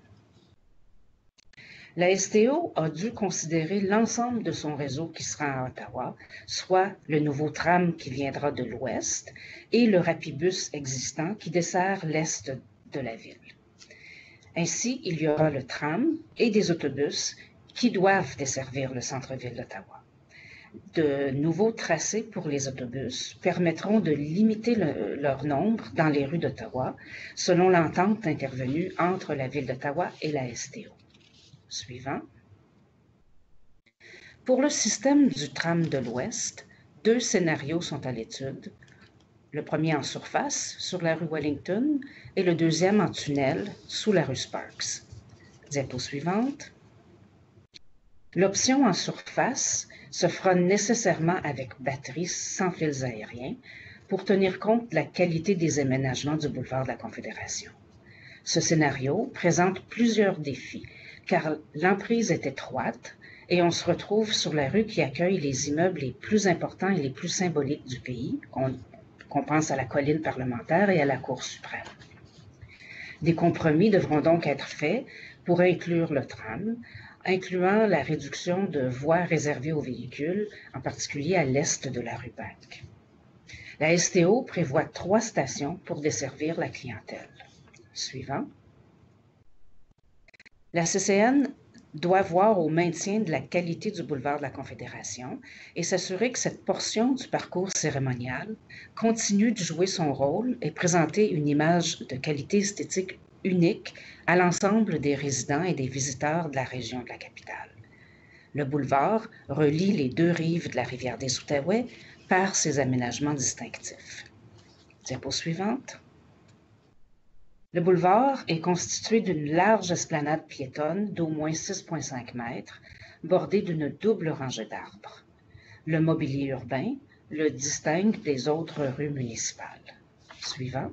La STO a dû considérer l'ensemble de son réseau qui sera à Ottawa, soit le nouveau tram qui viendra de l'ouest et le rapibus existant qui dessert l'est de la ville. Ainsi, il y aura le tram et des autobus qui doivent desservir le centre-ville d'Ottawa. De nouveaux tracés pour les autobus permettront de limiter leur nombre dans les rues d'Ottawa, selon l'entente intervenue entre la Ville d'Ottawa et la STO. Suivant. Pour le système du tram de l'Ouest, 2 scénarios sont à l'étude. Le premier en surface, sur la rue Wellington, et le deuxième en tunnel, sous la rue Sparks. Diapo suivante. L'option en surface se fera nécessairement avec batterie sans fils aériens pour tenir compte de la qualité des aménagements du boulevard de la Confédération. Ce scénario présente plusieurs défis, car l'emprise est étroite et on se retrouve sur la rue qui accueille les immeubles les plus importants et les plus symboliques du pays, qu'on pense à la colline parlementaire et à la Cour suprême. Des compromis devront donc être faits pour inclure le tram, incluant la réduction de voies réservées aux véhicules, en particulier à l'est de la rue Pâques. La STO prévoit 3 stations pour desservir la clientèle. Suivant. La CCN doit voir au maintien de la qualité du boulevard de la Confédération et s'assurer que cette portion du parcours cérémonial continue de jouer son rôle et présenter une image de qualité esthétique unique à l'ensemble des résidents et des visiteurs de la région de la capitale. Le boulevard relie les 2 rives de la rivière des Outaouais par ses aménagements distinctifs. Diapo suivante. Le boulevard est constitué d'une large esplanade piétonne d'au moins 6,5 mètres, bordée d'une double rangée d'arbres. Le mobilier urbain le distingue des autres rues municipales. Suivant.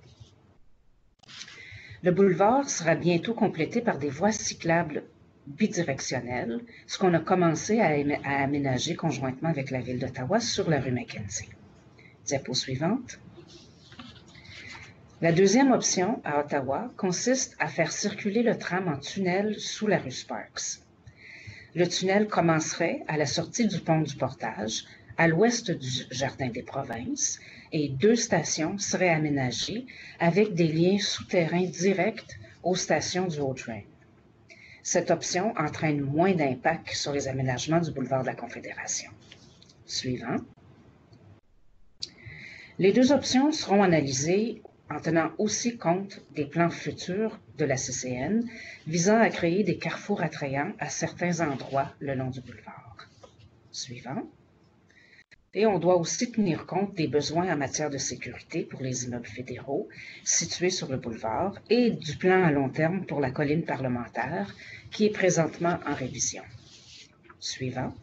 Le boulevard sera bientôt complété par des voies cyclables bidirectionnelles, ce qu'on a commencé à aménager conjointement avec la Ville d'Ottawa sur la rue Mackenzie. Diapo suivante. La deuxième option à Ottawa consiste à faire circuler le tram en tunnel sous la rue Sparks. Le tunnel commencerait à la sortie du pont du Portage, à l'ouest du Jardin des Provinces, et 2 stations seraient aménagées avec des liens souterrains directs aux stations du Haut-Train. Cette option entraîne moins d'impact sur les aménagements du boulevard de la Confédération. Suivant. Les 2 options seront analysées en tenant aussi compte des plans futurs de la CCN visant à créer des carrefours attrayants à certains endroits le long du boulevard. Suivant. Et on doit aussi tenir compte des besoins en matière de sécurité pour les immeubles fédéraux situés sur le boulevard et du plan à long terme pour la colline parlementaire qui est présentement en révision. Suivant.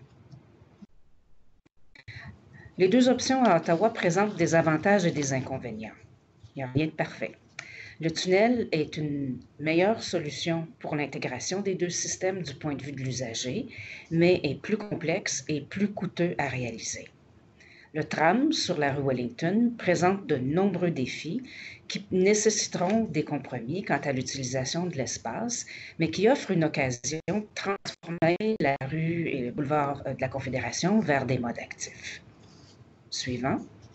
Les deux options à Ottawa présentent des avantages et des inconvénients. Il n'y a rien de parfait. Le tunnel est une meilleure solution pour l'intégration des deux systèmes du point de vue de l'usager, mais est plus complexe et plus coûteux à réaliser. Le tram sur la rue Wellington présente de nombreux défis qui nécessiteront des compromis quant à l'utilisation de l'espace, mais qui offrent une occasion de transformer la rue et le boulevard de la Confédération vers des modes actifs. Suivant.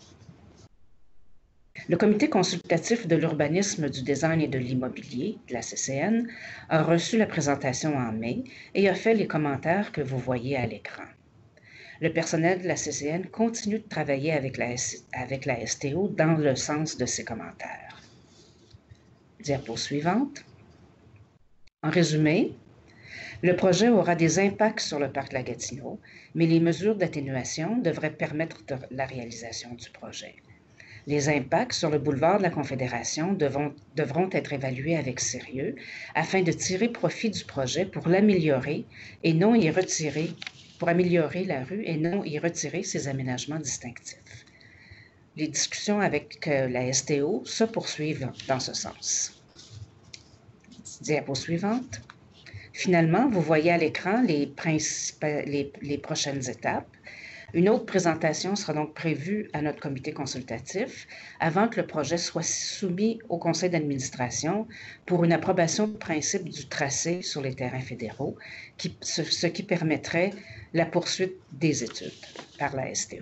Le Comité consultatif de l'urbanisme, du design et de l'immobilier, de la CCN, a reçu la présentation en mai et a fait les commentaires que vous voyez à l'écran. Le personnel de la CCN continue de travailler avec la STO dans le sens de ces commentaires. Diapo suivante. En résumé, le projet aura des impacts sur le parc de la Gatineau, mais les mesures d'atténuation devraient permettre la réalisation du projet. Les impacts sur le boulevard de la Confédération devront être évalués avec sérieux afin de tirer profit du projet pour l'améliorer et non y retirer, pour améliorer la rue et non y retirer ses aménagements distinctifs. Les discussions avec la STO se poursuivent dans ce sens. Diapo suivante. Finalement, vous voyez à l'écran les prochaines étapes. Une autre présentation sera donc prévue à notre comité consultatif avant que le projet soit soumis au conseil d'administration pour une approbation de principe du tracé sur les terrains fédéraux, ce qui permettrait la poursuite des études par la STO.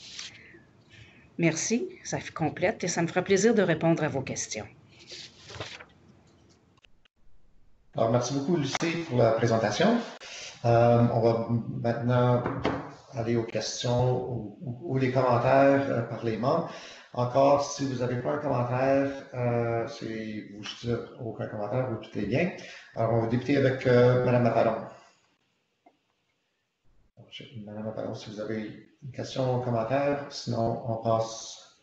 Merci, ça complète et ça me fera plaisir de répondre à vos questions. Alors, merci beaucoup, Lucie, pour la présentation. On va maintenant aller aux questions ou les commentaires par les membres. Encore, si vous n'avez pas un commentaire, vous dites aucun commentaire, tout est bien. Alors, on va débuter avec Mme Matalon. Mme Matalon, si vous avez une question ou un commentaire, sinon on passe.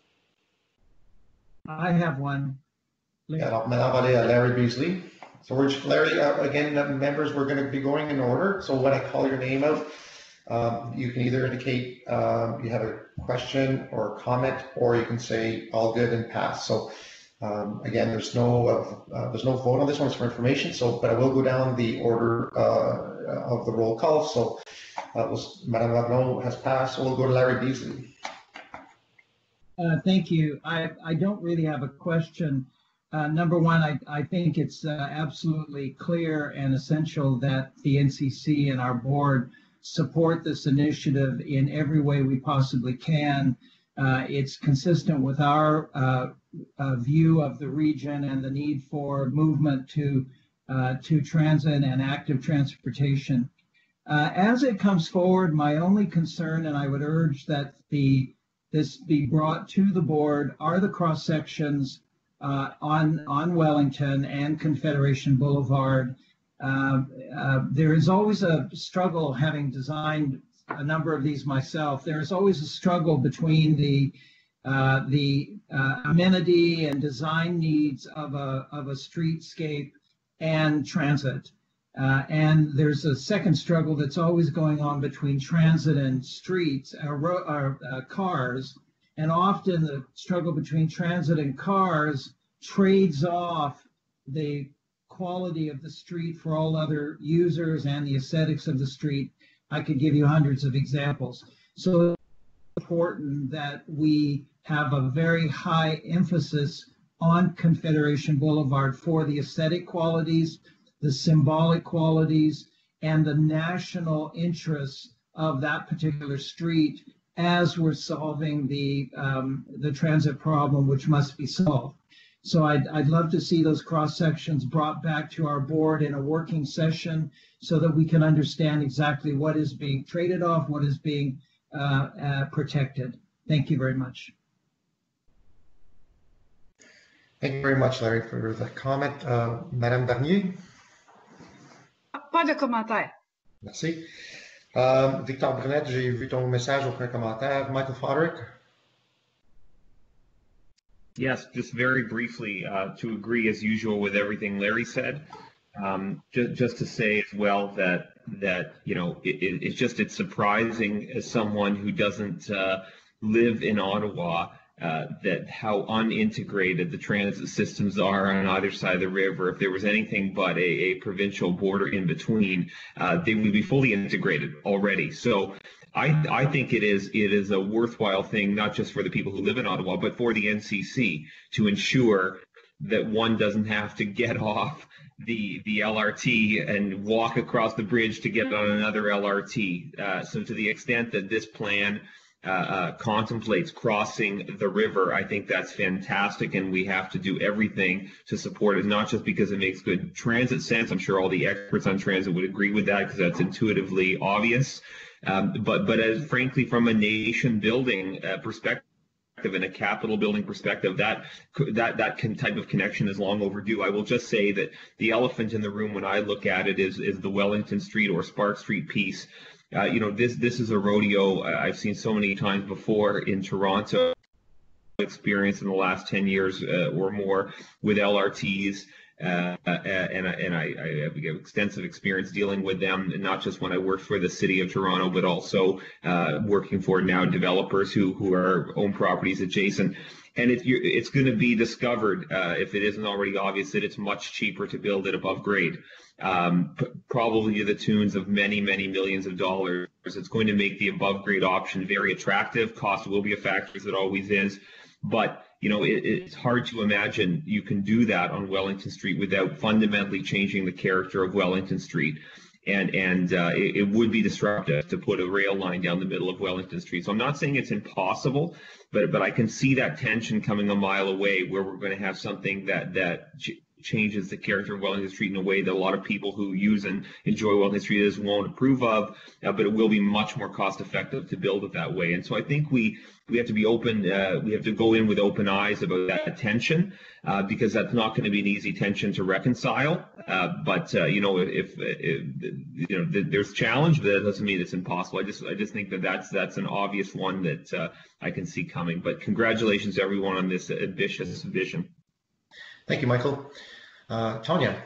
I have one. Alors, maintenant, on va aller à Larry Beasley. So, Larry, again, members, we're going to be going in order. So, when I call your name out, you can either indicate you have a question or a comment, or you can say all good and pass. So, again, there's no vote on this one. It's for information. So, but I will go down the order of the roll call. So, Madame Wagnon has passed. So we'll go to Larry Beasley. Thank you. I don't really have a question. Number one, I think it's absolutely clear and essential that the NCC and our board support this initiative in every way we possibly can. It's consistent with our view of the region and the need for movement to transit and active transportation. As it comes forward, my only concern, and I would urge that this be brought to the board, are the cross sections on Wellington and Confederation Boulevard. There is always a struggle, having designed a number of these myself, there is always a struggle between the amenity and design needs of a streetscape and transit. And there's a second struggle that's always going on between transit and streets, cars. And often the struggle between transit and cars trades off the quality of the street for all other users and the aesthetics of the street. I could give you hundreds of examples. So it's important that we have a very high emphasis on Confederation Boulevard for the aesthetic qualities, the symbolic qualities, and the national interests of that particular street as we're solving the transit problem, which must be solved. So I'd love to see those cross sections brought back to our board in a working session so that we can understand exactly what is being traded off, what is being protected. Thank you very much. Thank you very much, Larry, for the comment. Madame Bernier? Pas de commentaire. Merci. Victor Brunette, j'ai vu ton message, aucun commentaire. Michael Foderick? Yes, just very briefly to agree as usual with everything Larry said. Just to say as well that it's surprising as someone who doesn't live in Ottawa that how unintegrated the transit systems are on either side of the river. If there was anything but a provincial border in between, they would be fully integrated already. So I think it is a worthwhile thing, not just for the people who live in Ottawa, but for the NCC to ensure that one doesn't have to get off the LRT and walk across the bridge to get on another LRT. So to the extent that this plan contemplates crossing the river, I think that's fantastic, and we have to do everything to support it, not just because it makes good transit sense. I'm sure all the experts on transit would agree with that because that's intuitively obvious. But as frankly, from a nation building perspective and a capital building perspective, that type of connection is long overdue. I will just say that the elephant in the room when I look at it is the Wellington Street or Spark Street piece. This is a rodeo I've seen so many times before in Toronto. Experience in the last 10 years or more with LRTs. And I have extensive experience dealing with them, and not just when I worked for the city of Toronto, but also working for now developers who own properties adjacent. And it's going to be discovered, if it isn't already obvious, that it's much cheaper to build it above grade, probably to the tunes of many, many millions of dollars. It's going to make the above grade option very attractive. Cost will be a factor, as it always is. But it's hard to imagine you can do that on Wellington Street without fundamentally changing the character of Wellington Street. And it would be disruptive to put a rail line down the middle of Wellington Street. So I'm not saying it's impossible, but I can see that tension coming a mile away, where we're going to have something that changes the character of Wellington Street in a way that a lot of people who use and enjoy Wellington Street won't approve of, but it will be much more cost effective to build it that way. And so I think we have to be open, we have to go in with open eyes about that tension, because that's not going to be an easy tension to reconcile. But if there's challenge, but that doesn't mean it's impossible. I just think that's an obvious one that I can see coming. But congratulations everyone on this ambitious vision. Thank you, Michael. Tanya.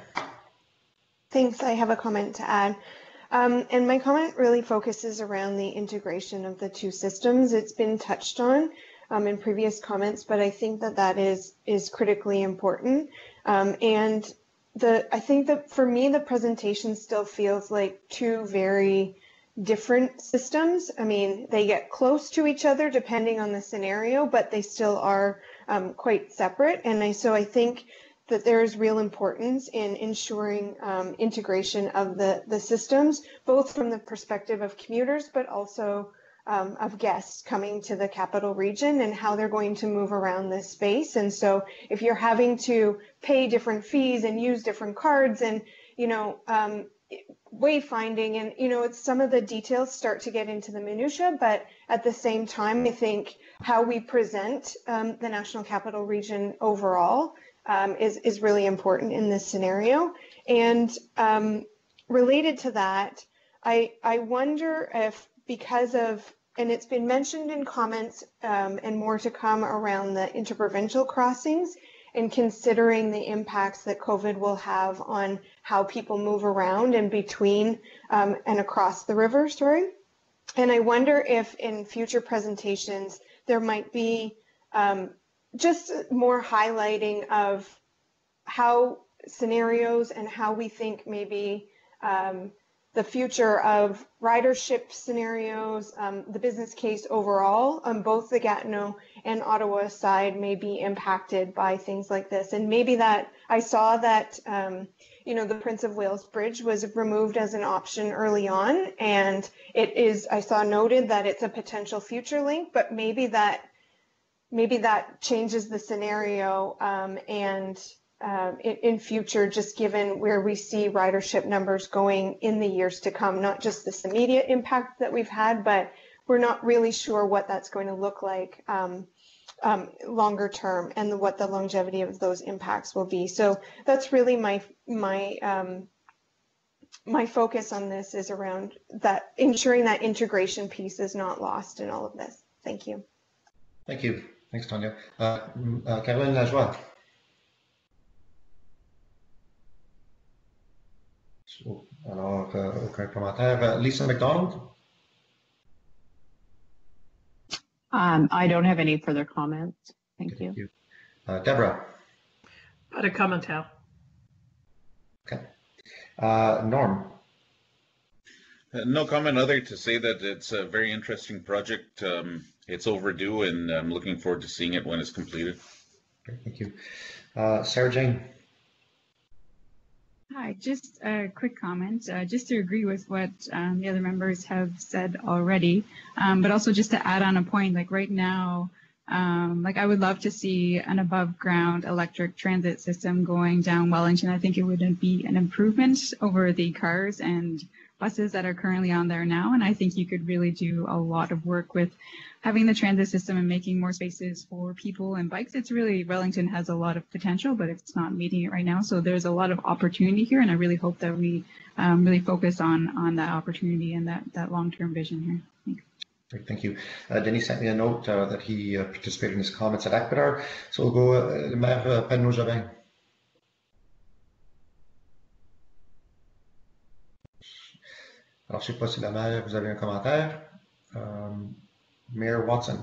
Thanks. I have a comment to add. And my comment really focuses around the integration of the two systems. It's been touched on in previous comments, but I think that is critically important. And I think that for me, the presentation still feels like two very different systems. I mean, they get close to each other depending on the scenario, but they still are quite separate. And so I think that there is real importance in ensuring integration of the systems, both from the perspective of commuters, but also of guests coming to the capital region and how they're going to move around this space. And so if you're having to pay different fees and use different cards and, wayfinding and, it's some of the details start to get into the minutia, but at the same time, I think how we present the National Capital Region overall is really important in this scenario. And related to that, I wonder if because of, and it's been mentioned in comments and more to come around the interprovincial crossings and considering the impacts that COVID will have on how people move around and between and across the river, And I wonder if in future presentations, there might be just more highlighting of how scenarios and how we think maybe the future of ridership scenarios, the business case overall on both the Gatineau and Ottawa side may be impacted by things like this. And maybe that I saw that, the Prince of Wales Bridge was removed as an option early on. And it is, I saw noted that it's a potential future link, but maybe that changes the scenario in future, just given where we see ridership numbers going in the years to come, not just this immediate impact that we've had, but we're not really sure what that's going to look like longer term and what the longevity of those impacts will be. So that's really my my focus on this is around that, ensuring that integration piece is not lost in all of this. Thank you. Thank you. Thanks, Tanya. Caroline Lajoie. Alors, aucun commentaire. Lisa McDonald? I don't have any further comments. Thank you. Deborah? Pas de commentaire. Okay. Norm? No comment other to say that it's a very interesting project. It's overdue, and I'm looking forward to seeing it when it's completed. Okay, thank you. Sarah Jane? Hi, just a quick comment, just to agree with what the other members have said already, but also just to add on a point, like right now, like I would love to see an above ground electric transit system going down Wellington. I think it would be an improvement over the cars and buses that are currently on there now. And I think you could really do a lot of work with having the transit system and making more spaces for people and bikes. It's really, Wellington has a lot of potential, but it's not meeting it right now. So there's a lot of opportunity here. And I really hope that we really focus on that opportunity and that long-term vision here. Thanks. Great, thank you. Denis sent me a note that he participated in his comments at ACPEDAR. So we'll go, le maire Penneau-Jobin. Alors, je ne sais pas si la maire, vous avez un commentaire. Mayor Watson.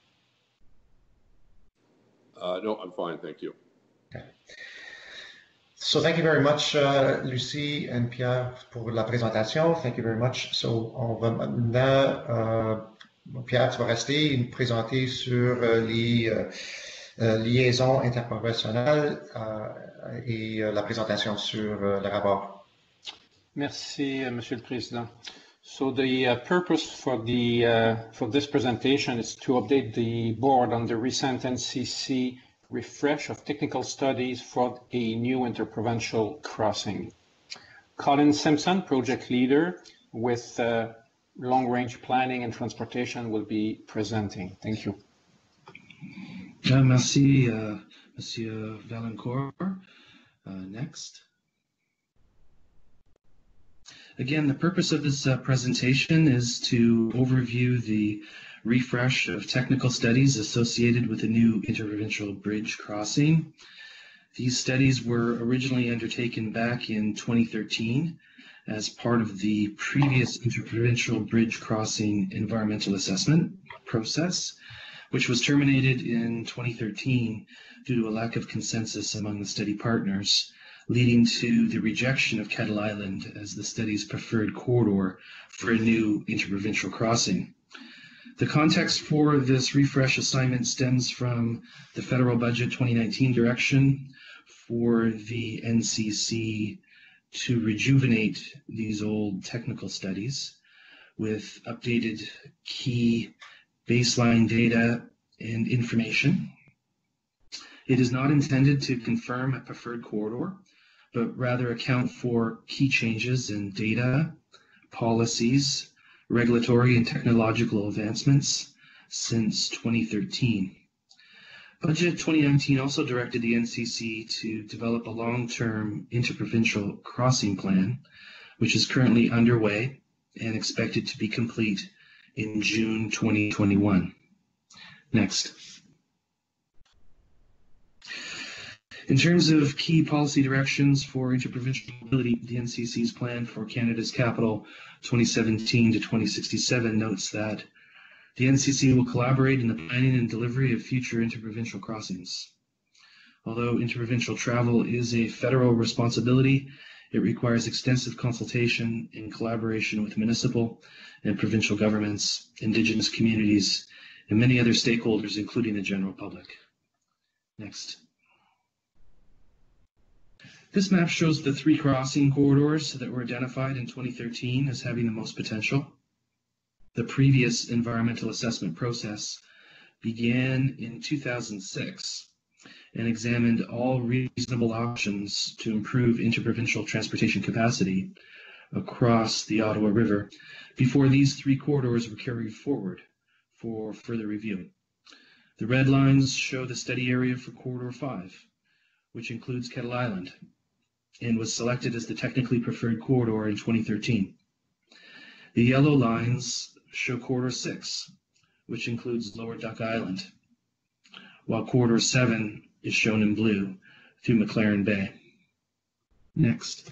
No, I'm fine, thank you. Okay. So thank you very much, Lucie and Pierre, pour la présentation. Thank you very much. So on va maintenant, Pierre, tu vas rester et nous présenter sur les liaisons interprofessionnelles et la présentation sur le rapport. Merci, Monsieur le Président. So the purpose for this presentation is to update the board on the recent NCC refresh of technical studies for a new interprovincial crossing. Colin Simpson, project leader with long-range planning and transportation, will be presenting. Thank you. Merci, Monsieur Vaillancourt. Next. Again, the purpose of this presentation is to overview the refresh of technical studies associated with the new interprovincial bridge crossing. These studies were originally undertaken back in 2013 as part of the previous interprovincial bridge crossing environmental assessment process, which was terminated in 2013 due to a lack of consensus among the study partners, leading to the rejection of Kettle Island as the study's preferred corridor for a new interprovincial crossing. The context for this refresh assignment stems from the federal budget 2019 direction for the NCC to rejuvenate these old technical studies with updated key baseline data and information. It is not intended to confirm a preferred corridor, but rather account for key changes in data, policies, regulatory and technological advancements since 2013. Budget 2019 also directed the NCC to develop a long-term interprovincial crossing plan, which is currently underway and expected to be complete in June 2021. Next. In terms of key policy directions for interprovincial mobility, the NCC's plan for Canada's capital 2017 to 2067 notes that the NCC will collaborate in the planning and delivery of future interprovincial crossings. Although interprovincial travel is a federal responsibility, it requires extensive consultation and collaboration with municipal and provincial governments, Indigenous communities, and many other stakeholders, including the general public. Next. This map shows the 3 crossing corridors that were identified in 2013 as having the most potential. The previous environmental assessment process began in 2006 and examined all reasonable options to improve interprovincial transportation capacity across the Ottawa River before these 3 corridors were carried forward for further review. The red lines show the study area for Corridor 5, which includes Kettle Island, and was selected as the technically preferred corridor in 2013. The yellow lines show Corridor 6, which includes Lower Duck Island, while Corridor 7 is shown in blue through McLaren Bay. Next.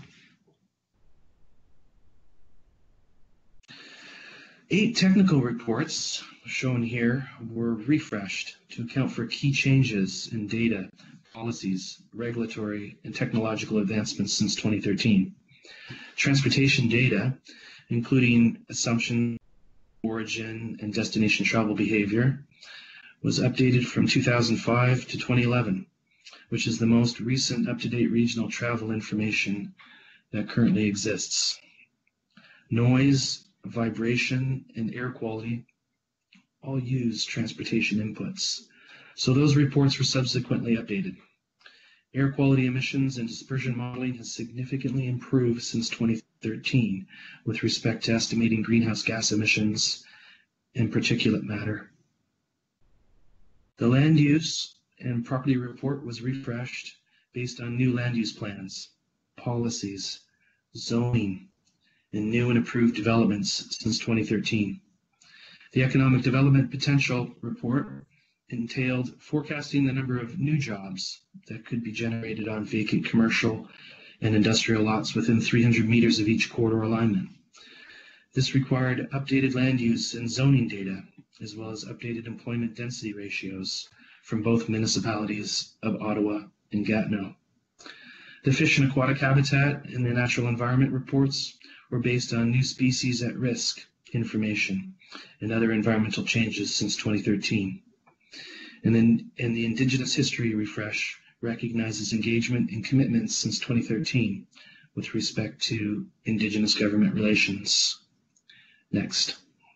8 technical reports shown here were refreshed to account for key changes in data, policies, regulatory, and technological advancements since 2013. Transportation data, including assumption, origin, and destination travel behavior, was updated from 2005 to 2011, which is the most recent up-to-date regional travel information that currently exists. Noise, vibration, and air quality all use transportation inputs, so those reports were subsequently updated. Air quality emissions and dispersion modeling has significantly improved since 2013 with respect to estimating greenhouse gas emissions and particulate matter. The land use and property report was refreshed based on new land use plans, policies, zoning, and new and approved developments since 2013. The Economic Development Potential Report entailed forecasting the number of new jobs that could be generated on vacant commercial and industrial lots within 300 meters of each corridor alignment. This required updated land use and zoning data, as well as updated employment density ratios from both municipalities of Ottawa and Gatineau. The fish and aquatic habitat and the natural environment reports were based on new species at risk information and other environmental changes since 2013. And the Indigenous History Refresh recognizes engagement and commitments since 2013 with respect to Indigenous government relations. Next.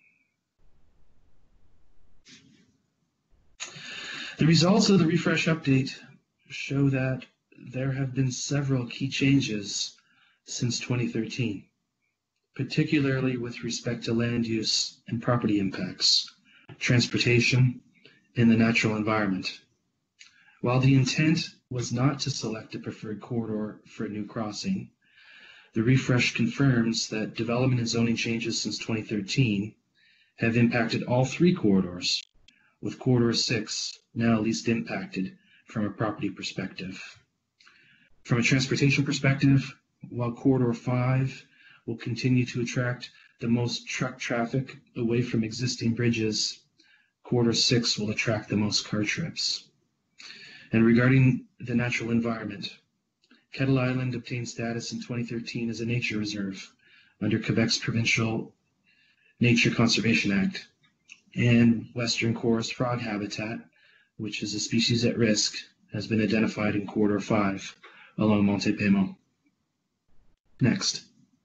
The results of the refresh update show that there have been several key changes since 2013, particularly with respect to land use and property impacts, transportation, and the natural environment. While the intent was not to select a preferred corridor for a new crossing, the refresh confirms that development and zoning changes since 2013 have impacted all 3 corridors, with Corridor 6 now least impacted from a property perspective. From a transportation perspective, while Corridor 5 will continue to attract the most truck traffic away from existing bridges, Corridor 6 will attract the most car trips. And regarding the natural environment, Kettle Island obtained status in 2013 as a nature reserve under Quebec's Provincial Nature Conservation Act, and Western Chorus frog habitat, which is a species at risk, has been identified in Corridor 5 along Monte Pemo. Next.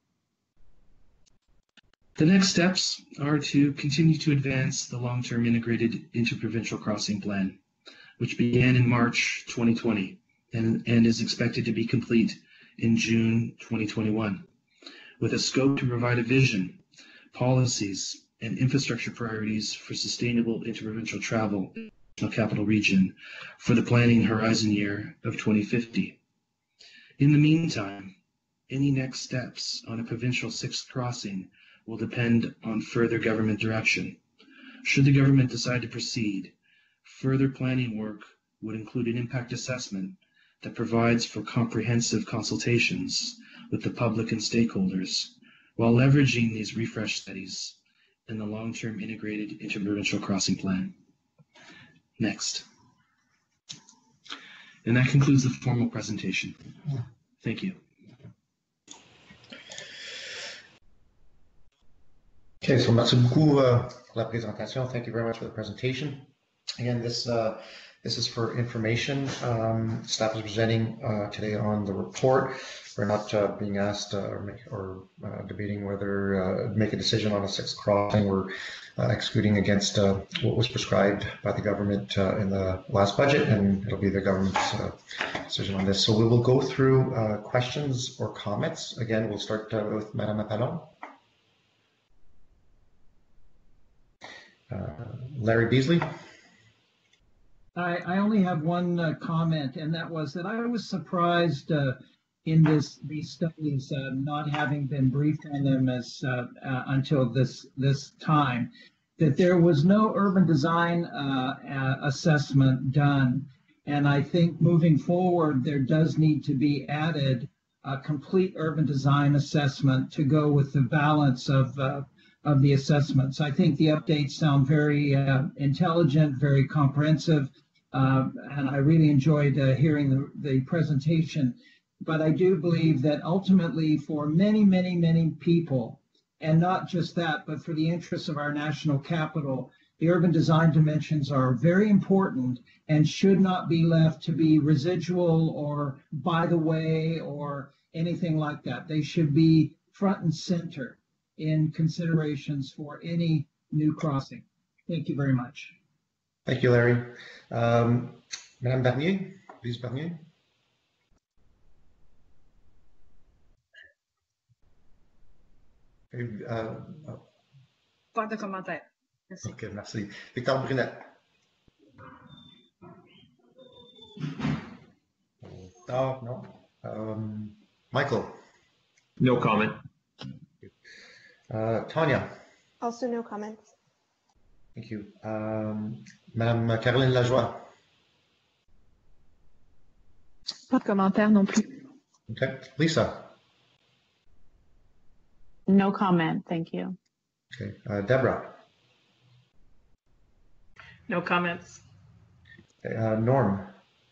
The next steps are to continue to advance the long-term integrated interprovincial crossing plan, which began in March 2020 and is expected to be complete in June 2021, with a scope to provide a vision, policies, and infrastructure priorities for sustainable interprovincial travel in the National Capital Region for the planning horizon year of 2050. In the meantime, any next steps on a provincial 6th crossing will depend on further government direction. Should the government decide to proceed, further planning work would include an impact assessment that provides for comprehensive consultations with the public and stakeholders, while leveraging these refresh studies in the long-term integrated interprovincial crossing plan. Next. And that concludes the formal presentation. Thank you. Okay, so merci beaucoup pour la présentation. Thank you very much for the presentation. Again, this is for information. Staff is presenting today on the report. We're not being asked or debating whether make a decision on a 6th crossing. We're excluding against what was prescribed by the government in the last budget, and it'll be the government's decision on this. So we will go through questions or comments. Again, we'll start with Madame Appalon. Larry Beasley. I only have one comment, and that was that I was surprised in these studies, not having been briefed on them as until this time, that there was no urban design assessment done. And I think moving forward, there does need to be added a complete urban design assessment to go with the balance of the assessments. I think the updates sound very intelligent, very comprehensive, and I really enjoyed hearing the presentation. But I do believe that ultimately for many, many, many people, and not just that, but for the interests of our national capital, the urban design dimensions are very important and should not be left to be residual or by the way or anything like that. They should be front and center in considerations for any new crossing. Thank you very much. Thank you, Larry. Madame Bernier, please, Bernier. Pas de commentaire. Merci. Ok, merci. Victor Brunet. No. Michael. No comment. Tanya. Also no comments. Thank you. Madame Caroline Lajoie. Pas de commentaire non plus. Okay. Lisa. No comment, thank you. Okay. Deborah. No comments. Okay. Norm.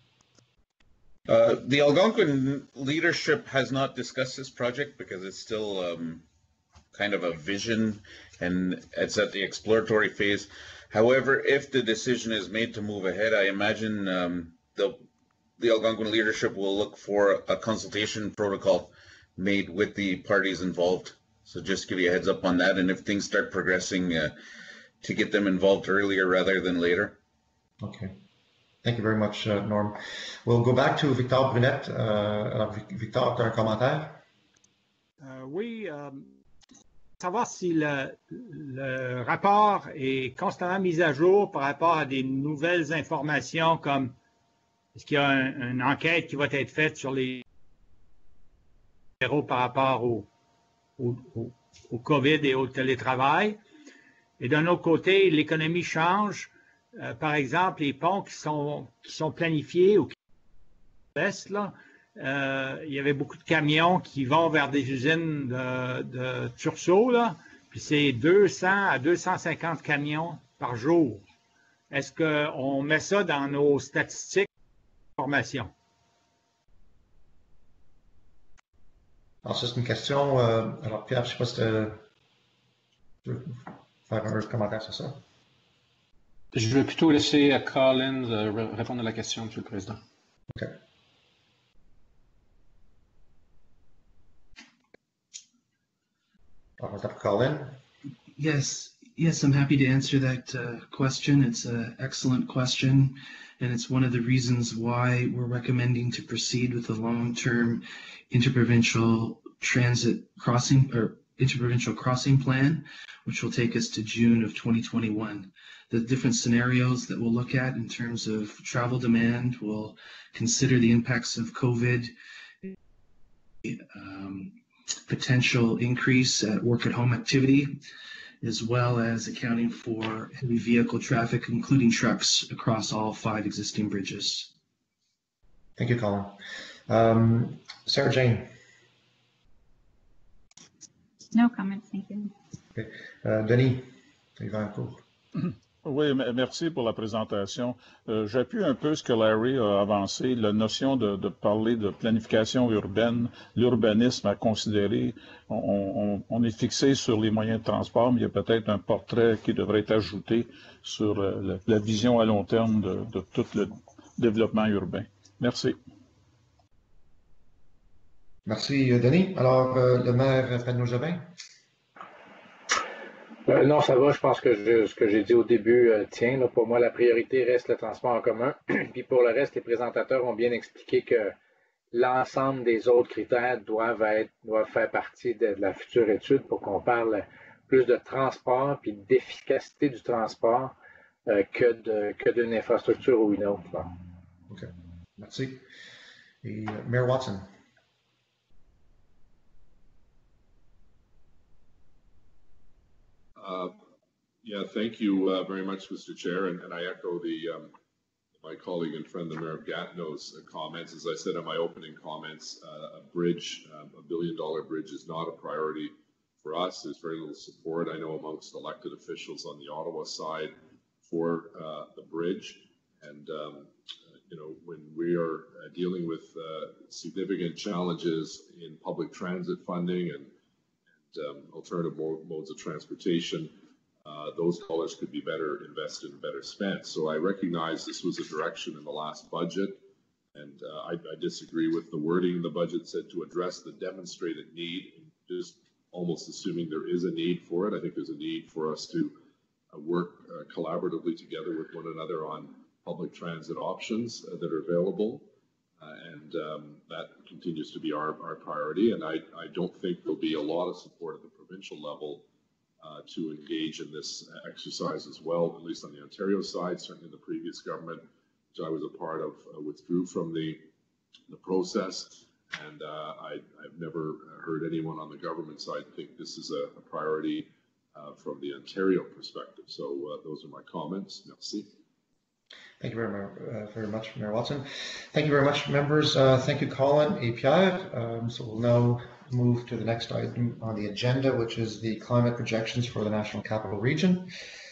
The Algonquin leadership has not discussed this project because it's still kind of a vision and it's at the exploratory phase. However, if the decision is made to move ahead, I imagine the Algonquin leadership will look for a consultation protocol made with the parties involved. So just give you a heads up on that, and if things start progressing, to get them involved earlier rather than later. Okay. Thank you very much, Norm. We'll go back to Victor Brunet. Alors, Victor, tu as un commentaire? Oui, savoir si le rapport est constamment mis à jour par rapport à des nouvelles informations comme est-ce qu'il y a une enquête qui va être faite sur les par rapport au COVID et au télétravail. Et d'un autre côté, l'économie change. Par exemple, les ponts qui sont planifiés ou qui restent, là, il y avait beaucoup de camions qui vont vers des usines de turceau, là, puis c'est 200 à 250 camions par jour. Est-ce qu'on met ça dans nos statistiques de formation? Alors, c'est une question. Alors, Pierre, je ne sais pas si tu veux faire un commentaire sur ça. Je vais plutôt laisser à Colin répondre à la question, Monsieur le Président. OK. Alors, Colin. Yes, I'm happy to answer that question. It's an excellent question, and it's one of the reasons why we're recommending to proceed with the long-term interprovincial transit crossing or interprovincial crossing plan, which will take us to June of 2021. The different scenarios that we'll look at in terms of travel demand will consider the impacts of COVID, potential increase at work at home activity, as well as accounting for heavy vehicle traffic, including trucks, across all 5 existing bridges. Thank you, Colin. Sarah Jane. No comments, thank you. Okay. Denis, tu vas en cours. Oui, merci pour la présentation. J'appuie un peu ce que Larry a avancé, la notion de parler de planification urbaine, l'urbanisme à considérer. On est fixé sur les moyens de transport, mais il y a peut-être un portrait qui devrait être ajouté sur la vision à long terme de tout le développement urbain. Merci. Merci, Denis. Alors, le maire Penneau-Jobin. Non, ça va. Je pense que ce que j'ai dit au début tient. Là, pour moi, la priorité reste le transport en commun. Puis pour le reste, les présentateurs ont bien expliqué que l'ensemble des autres critères doivent faire partie de la future étude pour qu'on parle plus de transport puis d'efficacité du transport que d'une infrastructure ou une autre. OK. Merci. Et Mayor Watson. Yeah, thank you very much, Mr. Chair, and I echo my colleague and friend, the Mayor of Gatineau's comments. As I said in my opening comments, a bridge, a $1 billion bridge, is not a priority for us. There's very little support, I know, amongst elected officials on the Ottawa side for the bridge. And you know, when we are dealing with significant challenges in public transit funding and alternative modes of transportation, those dollars could be better invested and better spent. So I recognize this was a direction in the last budget, and I disagree with the wording in the budget said to address the demonstrated need, just almost assuming there is a need for it. I think there's a need for us to work collaboratively together with one another on public transit options that are available, and that continues to be our priority. And I don't think there'll be a lot of support at the provincial level to engage in this exercise as well, at least on the Ontario side. Certainly the previous government, which I was a part of, withdrew from the process, and I've never heard anyone on the government side think this is a priority from the Ontario perspective. So those are my comments. Merci. Thank you very much, Mayor Watson. Thank you very much, members. Thank you, Colin et Pierre. So we'll now move to the next item on the agenda, which is the climate projections for the National Capital Region.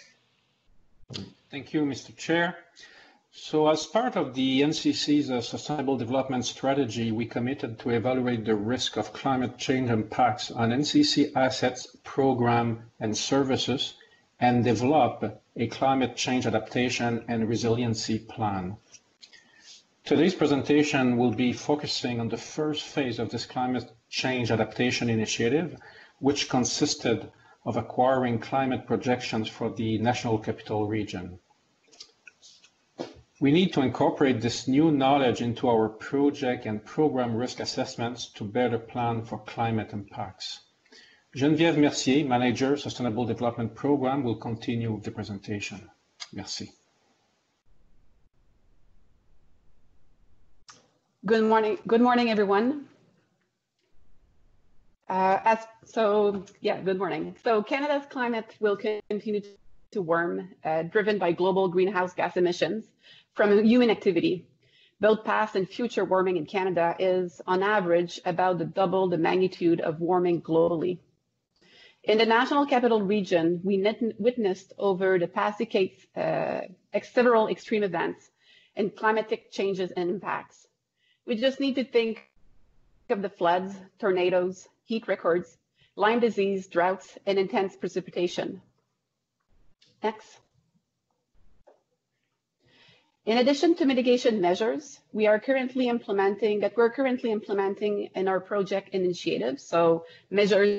Thank you, Mr. Chair. So as part of the NCC's Sustainable Development Strategy, we committed to evaluate the risk of climate change impacts on NCC assets, program, and services, and develop a climate change adaptation and resiliency plan. Today's presentation will be focusing on the first phase of this climate change adaptation initiative, which consisted of acquiring climate projections for the National Capital Region. We need to incorporate this new knowledge into our project and program risk assessments to better plan for climate impacts. Geneviève Mercier, Manager, Sustainable Development Program, will continue with the presentation. Merci. Good morning, everyone. Good morning. So Canada's climate will continue to warm, driven by global greenhouse gas emissions from human activity. Both past and future warming in Canada is, on average, about double the magnitude of warming globally. In the National Capital Region, we witnessed over the past decades several extreme events and climatic changes and impacts. We just need to think of the floods, tornadoes, heat records, Lyme disease, droughts, and intense precipitation. Next. In addition to mitigation measures, we're currently implementing in our project initiative, so measures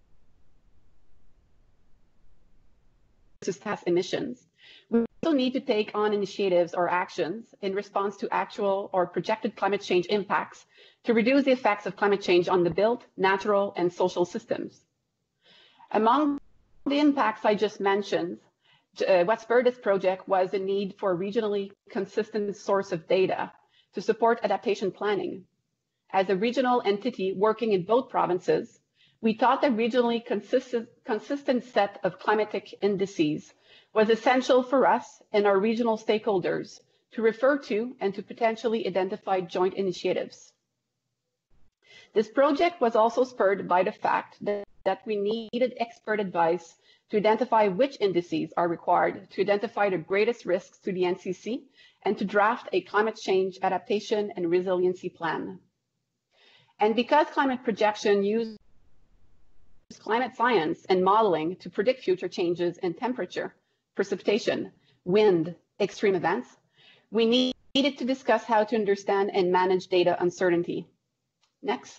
to test emissions. We also need to take on initiatives or actions in response to actual or projected climate change impacts to reduce the effects of climate change on the built, natural, and social systems. Among the impacts I just mentioned, what spurred this project was the need for a regionally consistent source of data to support adaptation planning. As a regional entity working in both provinces, we thought a regionally consistent set of climatic indices was essential for us and our regional stakeholders to refer to and to potentially identify joint initiatives. This project was also spurred by the fact that we needed expert advice to identify which indices are required to identify the greatest risks to the NCC and to draft a climate change adaptation and resiliency plan. And because climate projection uses climate science and modeling to predict future changes in temperature, precipitation, wind, extreme events, we needed to discuss how to understand and manage data uncertainty. Next.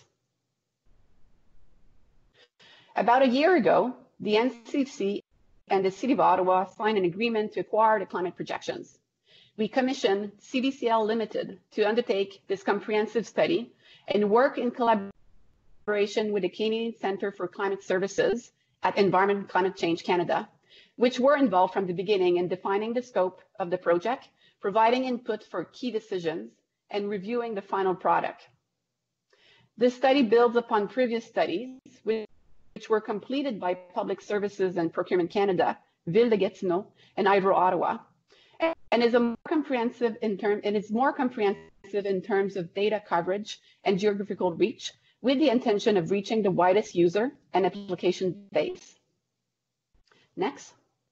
About a year ago, the NCC and the City of Ottawa signed an agreement to acquire the climate projections. We commissioned CDCL Limited to undertake this comprehensive study and work in collaboration with the Canadian Centre for Climate Services at Environment and Climate Change Canada, which were involved from the beginning in defining the scope of the project, providing input for key decisions, and reviewing the final product. This study builds upon previous studies, which which were completed by Public Services and Procurement Canada, Ville de Gatineau, and Hydro Ottawa, and is more comprehensive in terms of data coverage and geographical reach, with the intention of reaching the widest user and application base. Next.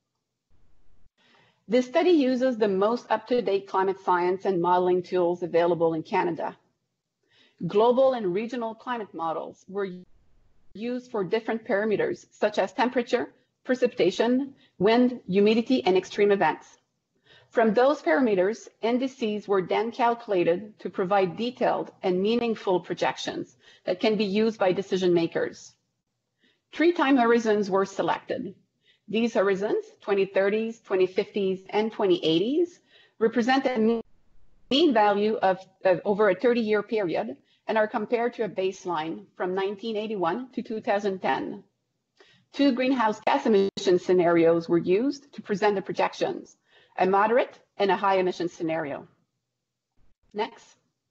This study uses the most up-to-date climate science and modeling tools available in Canada. Global and regional climate models were used for different parameters, such as temperature, precipitation, wind, humidity, and extreme events. From those parameters, indices were then calculated to provide detailed and meaningful projections that can be used by decision makers. 3 time horizons were selected. These horizons, 2030s, 2050s, and 2080s, represent a mean value of over a 30-year period and are compared to a baseline from 1981 to 2010. 2 greenhouse gas emission scenarios were used to present the projections, a moderate and a high emission scenario. Next.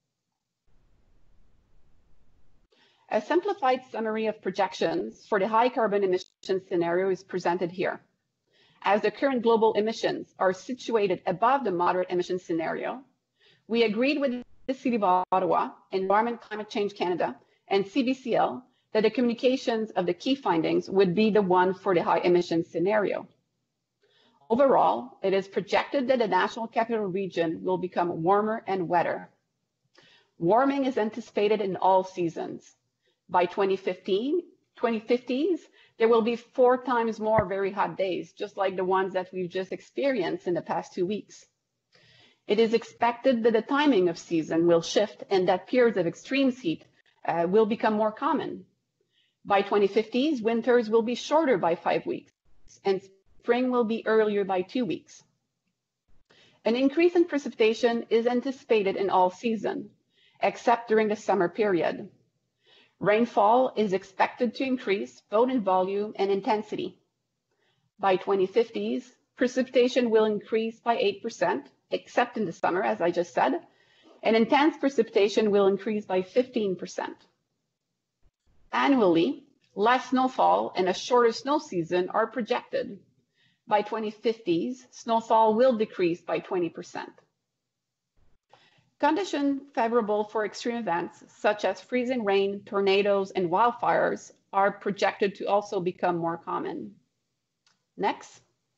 A simplified summary of projections for the high carbon emission scenario is presented here. As the current global emissions are situated above the moderate emission scenario, we agreed with the City of Ottawa, Environment Climate Change Canada, and CBCL that the communications of the key findings would be the one for the high emission scenario. Overall, it is projected that the National Capital Region will become warmer and wetter. Warming is anticipated in all seasons. By 2050s, there will be 4 times more very hot days, just like the ones that we've just experienced in the past 2 weeks. It is expected that the timing of season will shift and that periods of extreme heat will become more common. By 2050s, winters will be shorter by 5 weeks, and spring will be earlier by 2 weeks. An increase in precipitation is anticipated in all seasons, except during the summer period. Rainfall is expected to increase both in volume and intensity. By 2050s, precipitation will increase by 8%, except in the summer, as I just said, and intense precipitation will increase by 15%. Annually, less snowfall and a shorter snow season are projected. By 2050s, snowfall will decrease by 20%. Conditions favorable for extreme events, such as freezing rain, tornadoes, and wildfires, are projected to also become more common. Next.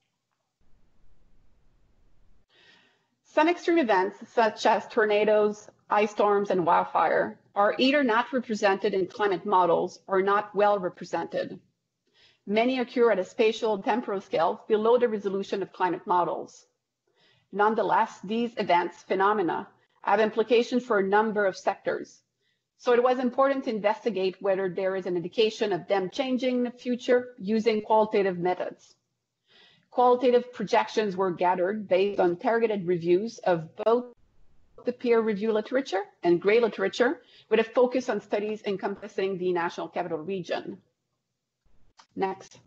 Some extreme events, such as tornadoes, ice storms, and wildfire, are either not represented in climate models or not well represented. Many occur at a spatial and temporal scale below the resolution of climate models. Nonetheless, these events, phenomena, have implications for a number of sectors. So it was important to investigate whether there is an indication of them changing in the future using qualitative methods. Qualitative projections were gathered based on targeted reviews of both the peer review literature and gray literature, with a focus on studies encompassing the National Capital Region. Next.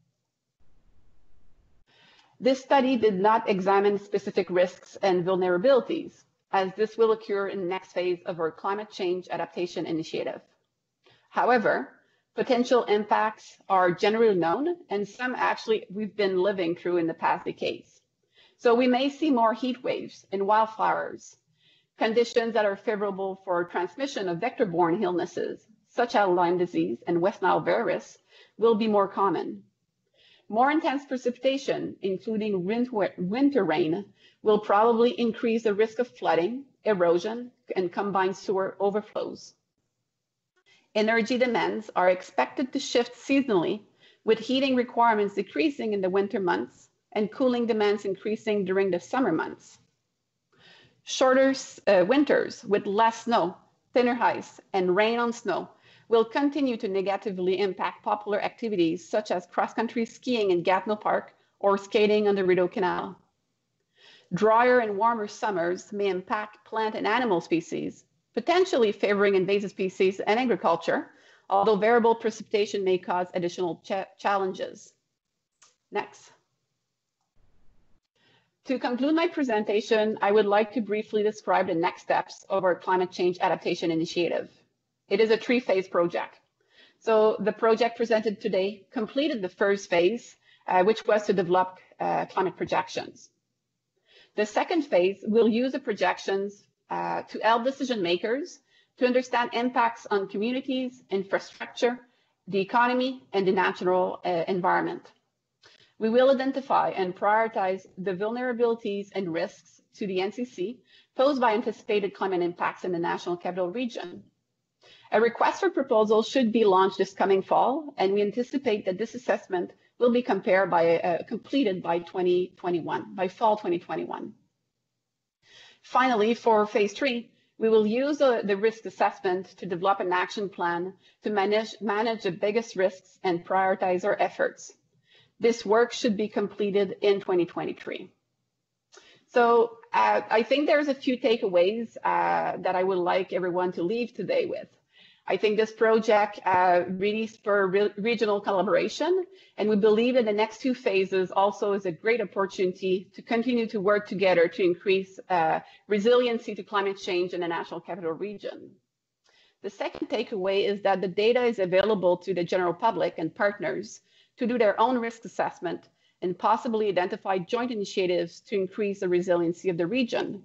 This study did not examine specific risks and vulnerabilities, as this will occur in the next phase of our climate change adaptation initiative. However, potential impacts are generally known, and some actually we've been living through in the past decades. So we may see more heat waves and wildfires, conditions that are favorable for transmission of vector-borne illnesses, such as Lyme disease and West Nile virus, will be more common. More intense precipitation, including winter rain, will probably increase the risk of flooding, erosion, and combined sewer overflows. Energy demands are expected to shift seasonally, with heating requirements decreasing in the winter months and cooling demands increasing during the summer months. Shorter winters with less snow, thinner ice, and rain on snow will continue to negatively impact popular activities such as cross-country skiing in Gatineau Park or skating on the Rideau Canal. Drier and warmer summers may impact plant and animal species, potentially favoring invasive species and agriculture, although variable precipitation may cause additional challenges. Next. To conclude my presentation, I would like to briefly describe the next steps of our climate change adaptation initiative. It is a 3-phase project. So the project presented today completed the first phase, which was to develop climate projections. The second phase will use the projections to help decision makers to understand impacts on communities, infrastructure, the economy, and the natural environment. We will identify and prioritize the vulnerabilities and risks to the NCC posed by anticipated climate impacts in the National Capital Region. A request for proposal should be launched this coming fall, and we anticipate that this assessment will be completed by 2021, by fall 2021. Finally, for phase 3, we will use the risk assessment to develop an action plan to manage the biggest risks and prioritize our efforts. This work should be completed in 2023. So I think there's a few takeaways that I would like everyone to leave today with. I think this project really spurs regional collaboration, and we believe that the next two phases also is a great opportunity to continue to work together to increase resiliency to climate change in the National Capital Region. The second takeaway is that the data is available to the general public and partners to do their own risk assessment and possibly identify joint initiatives to increase the resiliency of the region.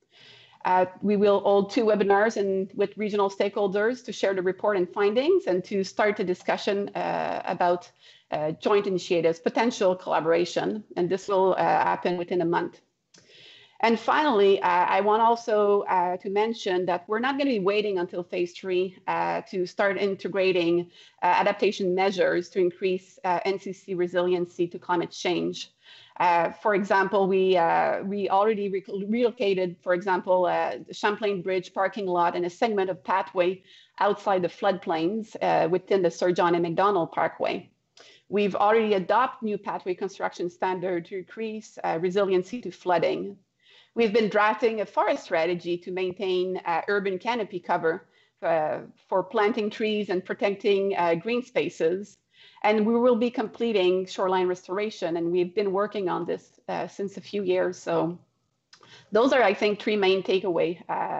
We will hold 2 webinars with regional stakeholders to share the report and findings and to start a discussion about joint initiatives, potential collaboration, and this will happen within a month. And finally, I want also to mention that we're not going to be waiting until phase 3 to start integrating adaptation measures to increase NCC resiliency to climate change. For example, we already relocated, for example, the Champlain Bridge parking lot and a segment of pathway outside the floodplains within the Sir John A. Macdonald Parkway. We've already adopted new pathway construction standard to increase resiliency to flooding. We've been drafting a forest strategy to maintain urban canopy cover for planting trees and protecting green spaces. And we will be completing shoreline restoration, and we've been working on this since a few years. So those are, I think, 3 main takeaways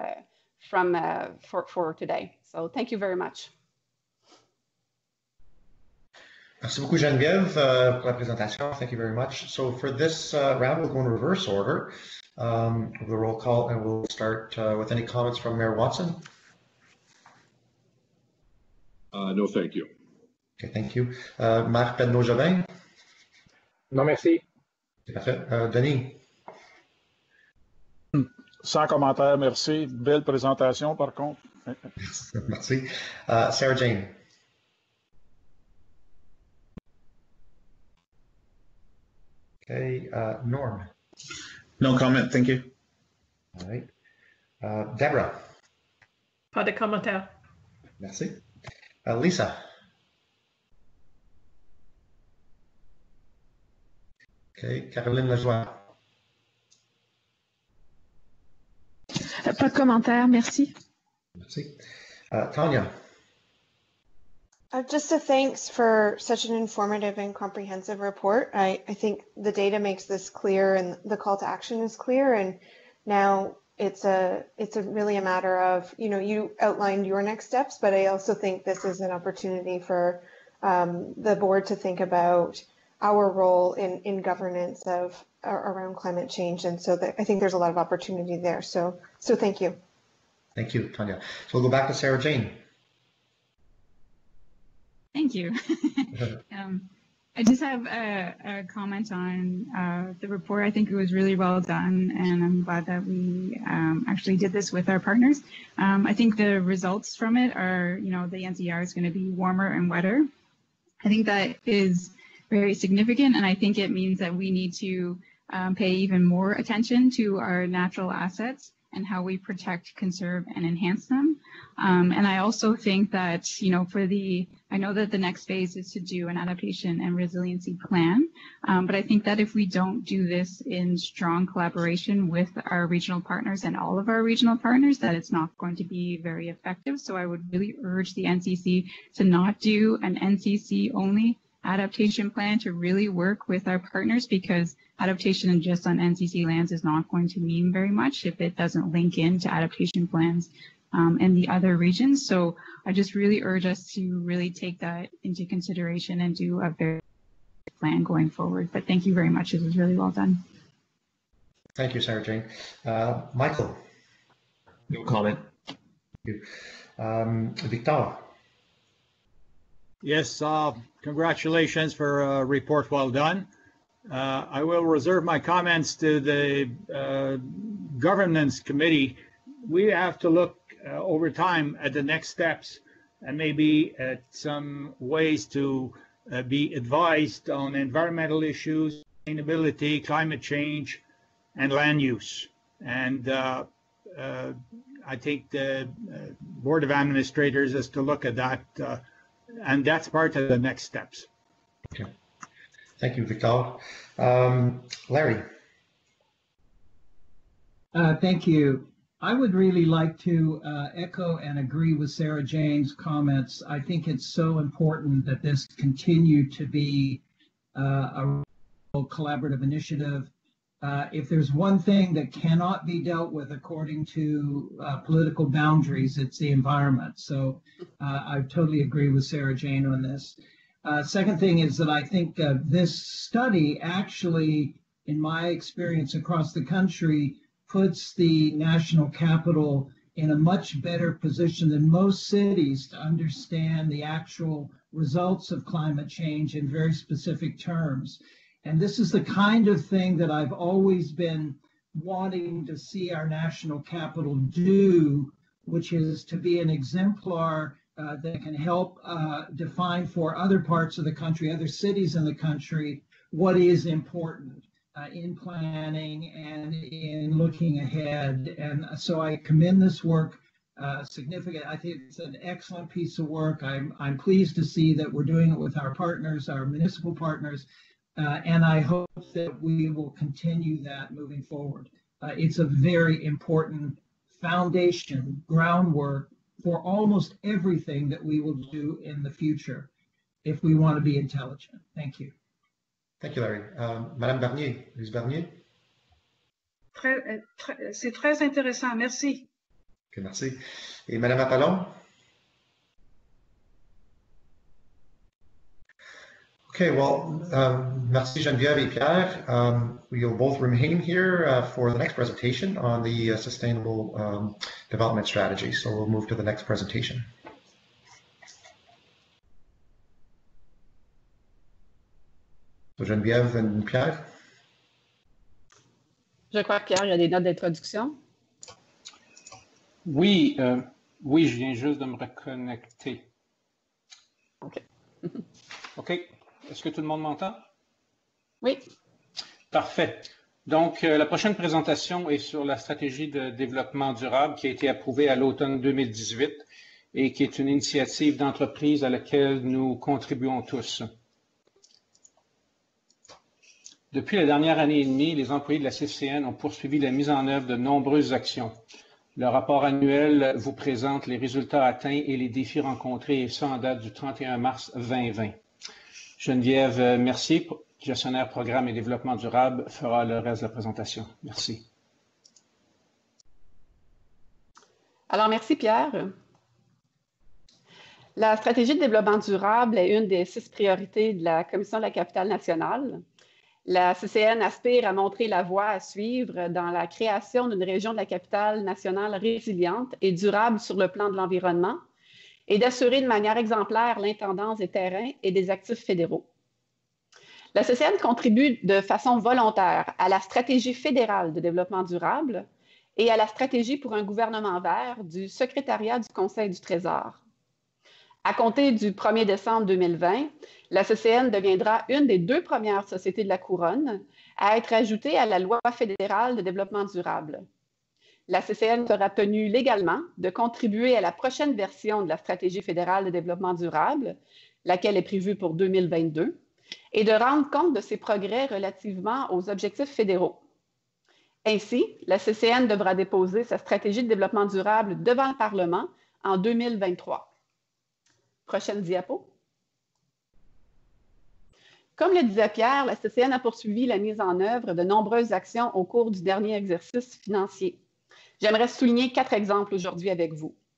for today. So thank you very much. Merci beaucoup, Geneviève, pour la présentation. Thank you very much. So for this round, we'll go in reverse order. The roll call, and we'll start with any comments from Mayor Watson. No, thank you. Okay, thank you. Marc Penneau-Jobin? Non, merci. Parfait. Denis? Sans commentaire, merci. Belle présentation, par contre. Merci. Sarah Jane? Okay, Norm? No comment, thank you. All right. Deborah? Pas de commentaire. Merci. Lisa? Okay, Caroline Lajoie? Pas de commentaire, merci. Merci. Tanya? Just a thanks for such an informative and comprehensive report. I think the data makes this clear and the call to action is clear. And now it's really a matter of, you outlined your next steps, but I also think this is an opportunity for the board to think about our role in governance around climate change. And so I think there's a lot of opportunity there. So thank you. Thank you, Tanya. So we'll go back to Sarah Jane. Thank you. I just have a comment on the report. I think it was really well done, and I'm glad that we actually did this with our partners. I think the results from it are, the NCR is going to be warmer and wetter. I think that is very significant, and I think it means that we need to pay even more attention to our natural assets and how we protect, conserve, and enhance them. And I also think that, I know that the next phase is to do an adaptation and resiliency plan, but I think that if we don't do this in strong collaboration with our regional partners and all of our regional partners, that it's not going to be very effective. So I would really urge the NCC to not do an NCC only adaptation plan, to really work with our partners, because adaptation just on NCC lands is not going to mean very much if it doesn't link into adaptation plans and the other regions. So I just really urge us to really take that into consideration and do a very plan going forward. But thank you very much. It was really well done. Thank you, Sarah Jane. Michael. No comment. Thank you. Victor. Yes, congratulations for a report well done. I will reserve my comments to the governance committee. We have to look over time at the next steps and maybe at some ways to be advised on environmental issues, sustainability, climate change, and land use. And I think the Board of Administrators has to look at that, and that's part of the next steps. Okay. Thank you, Victor. Larry. Thank you. I would really like to echo and agree with Sarah Jane's comments. I think it's so important that this continue to be a collaborative initiative. If there's one thing that cannot be dealt with according to political boundaries, it's the environment. So I totally agree with Sarah Jane on this. Second thing is that I think this study actually, in my experience across the country, puts the national capital in a much better position than most cities to understand the actual results of climate change in very specific terms. And this is the kind of thing that I've always been wanting to see our national capital do, which is to be an exemplar that can help define for other parts of the country, other cities in the country, what is important in planning and in looking ahead. And so I commend this work significant. I think it's an excellent piece of work. I'm pleased to see that we're doing it with our partners, our municipal partners, and I hope that we will continue that moving forward. It's a very important foundation, groundwork for almost everything that we will do in the future if we want to be intelligent. Thank you. Thank you, Larry. Madame Bernier, Lise Bernier. C'est très intéressant. Merci. Okay, merci. Et Madame Apollon? Okay, well, merci Geneviève et Pierre. You'll both remain here for the next presentation on the Sustainable Development Strategy. So we'll move to the next presentation. So Geneviève et Pierre. Je crois que Pierre, il y a des notes d'introduction. Oui, oui, je viens juste de me reconnecter. OK. OK. Est-ce que tout le monde m'entend? Oui. Parfait. Donc, la prochaine présentation est sur la stratégie de développement durable qui a été approuvée à l'automne 2018 et qui est une initiative d'entreprise à laquelle nous contribuons tous. Depuis la dernière année et demie, les employés de la CCN ont poursuivi la mise en œuvre de nombreuses actions. Le rapport annuel vous présente les résultats atteints et les défis rencontrés, et ça en date du 31 mars 2020. Geneviève Mercier, gestionnaire programme et développement durable, fera le reste de la présentation. Merci. Alors, merci Pierre. La stratégie de développement durable est une des 6 priorités de la Commission de la capitale nationale. La CCN aspire à montrer la voie à suivre dans la création d'une région de la capitale nationale résiliente et durable sur le plan de l'environnement et d'assurer de manière exemplaire l'intendance des terrains et des actifs fédéraux. La CCN contribue de façon volontaire à la stratégie fédérale de développement durable et à la stratégie pour un gouvernement vert du secrétariat du Conseil du Trésor. À compter du 1er décembre 2020, la CCN deviendra une des 2 premières sociétés de la Couronne à être ajoutée à la Loi fédérale de développement durable. La CCN sera tenue légalement de contribuer à la prochaine version de la stratégie fédérale de développement durable, laquelle est prévue pour 2022, et de rendre compte de ses progrès relativement aux objectifs fédéraux. Ainsi, la CCN devra déposer sa stratégie de développement durable devant le Parlement en 2023. Prochaine diapo. Comme le disait Pierre, la CCN a poursuivi la mise en œuvre de nombreuses actions au cours du dernier exercice financier. J'aimerais souligner 4 exemples aujourd'hui avec vous.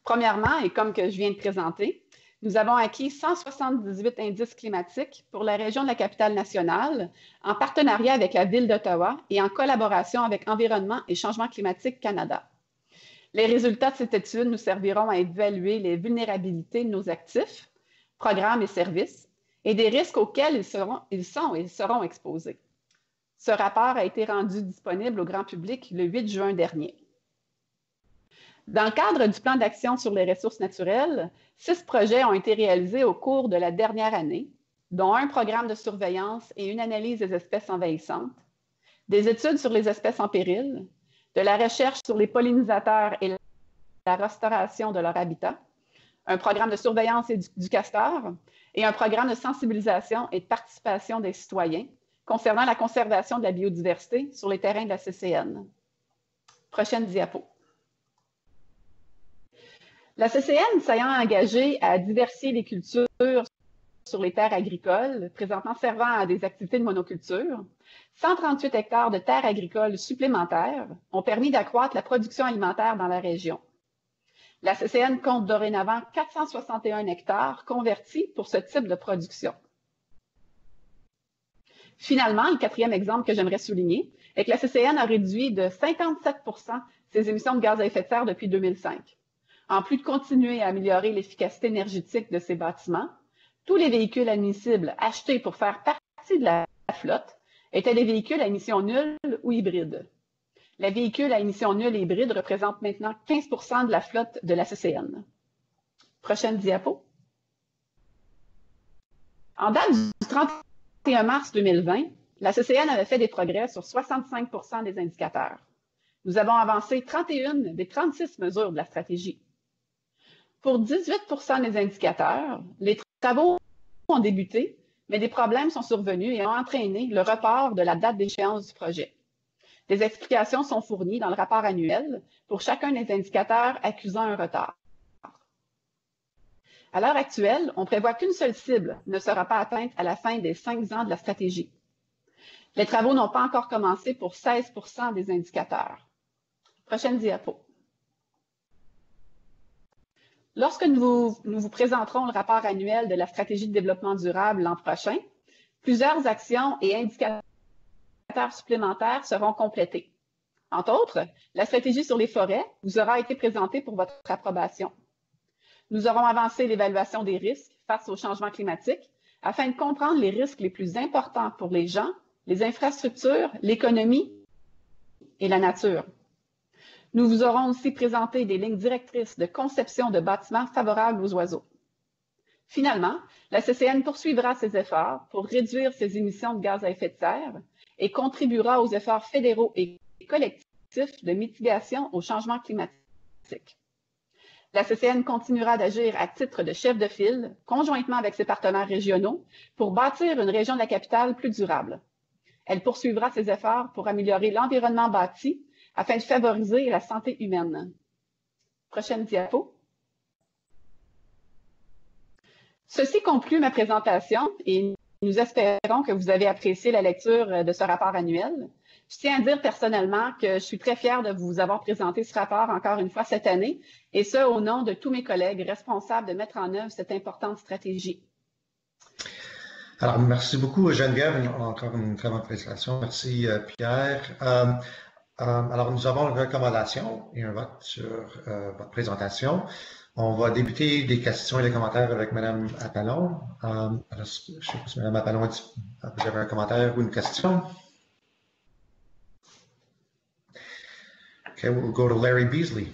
Premièrement, et comme que je viens de présenter, nous avons acquis 178 indices climatiques pour la région de la capitale nationale en partenariat avec la Ville d'Ottawa et en collaboration avec Environnement et Changement climatique Canada. Les résultats de cette étude nous serviront à évaluer les vulnérabilités de nos actifs, programmes et services et des risques auxquels ils seront exposés. Ce rapport a été rendu disponible au grand public le 8 juin dernier. Dans le cadre du plan d'action sur les ressources naturelles, 6 projets ont été réalisés au cours de la dernière année, dont un programme de surveillance et une analyse des espèces envahissantes, des études sur les espèces en péril, de la recherche sur les pollinisateurs et la restauration de leur habitat, un programme de surveillance du castor et un programme de sensibilisation et de participation des citoyens concernant la conservation de la biodiversité sur les terrains de la CCN. Prochaine diapo. La CCN s'ayant engagée à diversifier les cultures sur les terres agricoles, présentement servant à des activités de monoculture, 138 hectares de terres agricoles supplémentaires ont permis d'accroître la production alimentaire dans la région. La CCN compte dorénavant 461 hectares convertis pour ce type de production. Finalement, le quatrième exemple que j'aimerais souligner est que la CCN a réduit de 57 ses émissions de gaz à effet de serre depuis 2005. En plus de continuer à améliorer l'efficacité énergétique de ces bâtiments, tous les véhicules admissibles achetés pour faire partie de la flotte étaient des véhicules à émissions nulles ou hybrides. Les véhicules à émissions nulles et hybrides représentent maintenant 15 de la flotte de la CCN. Prochaine diapo. En date du 31 mars 2020, la CCN avait fait des progrès sur 65 des indicateurs. Nous avons avancé 31 des 36 mesures de la stratégie. Pour 18 des indicateurs, les travaux ont débuté, mais des problèmes sont survenus et ont entraîné le report de la date d'échéance du projet. Des explications sont fournies dans le rapport annuel pour chacun des indicateurs accusant un retard. À l'heure actuelle, on prévoit qu'une seule cible ne sera pas atteinte à la fin des 5 ans de la stratégie. Les travaux n'ont pas encore commencé pour 16 des indicateurs. Prochaine diapo. Lorsque nous vous présenterons le rapport annuel de la stratégie de développement durable l'an prochain, plusieurs actions et indicateurs supplémentaires seront complétés. Entre autres, la stratégie sur les forêts vous aura été présentée pour votre approbation. Nous aurons avancé l'évaluation des risques face au changement climatique afin de comprendre les risques les plus importants pour les gens, les infrastructures, l'économie et la nature. Nous vous aurons aussi présenté des lignes directrices de conception de bâtiments favorables aux oiseaux. Finalement, la CCN poursuivra ses efforts pour réduire ses émissions de gaz à effet de serre et contribuera aux efforts fédéraux et collectifs de mitigation au changement climatique. La CCN continuera d'agir à titre de chef de file, conjointement avec ses partenaires régionaux, pour bâtir une région de la capitale plus durable. Elle poursuivra ses efforts pour améliorer l'environnement bâti afin de favoriser la santé humaine. Prochaine diapo. Ceci conclut ma présentation et nous espérons que vous avez apprécié la lecture de ce rapport annuel. Je tiens à dire personnellement que je suis très fière de vous avoir présenté ce rapport encore une fois cette année, et ce, au nom de tous mes collègues responsables de mettre en œuvre cette importante stratégie. Alors, merci beaucoup, Geneviève. Encore une très bonne présentation. Merci, Pierre. Alors, nous avons une recommandation et un vote sur votre présentation. On va débuter des questions et des commentaires avec Mme Atalon. Alors, je ne sais pas si Mme Atalon, vous avez un commentaire ou une question? Okay, we'll go to Larry Beasley.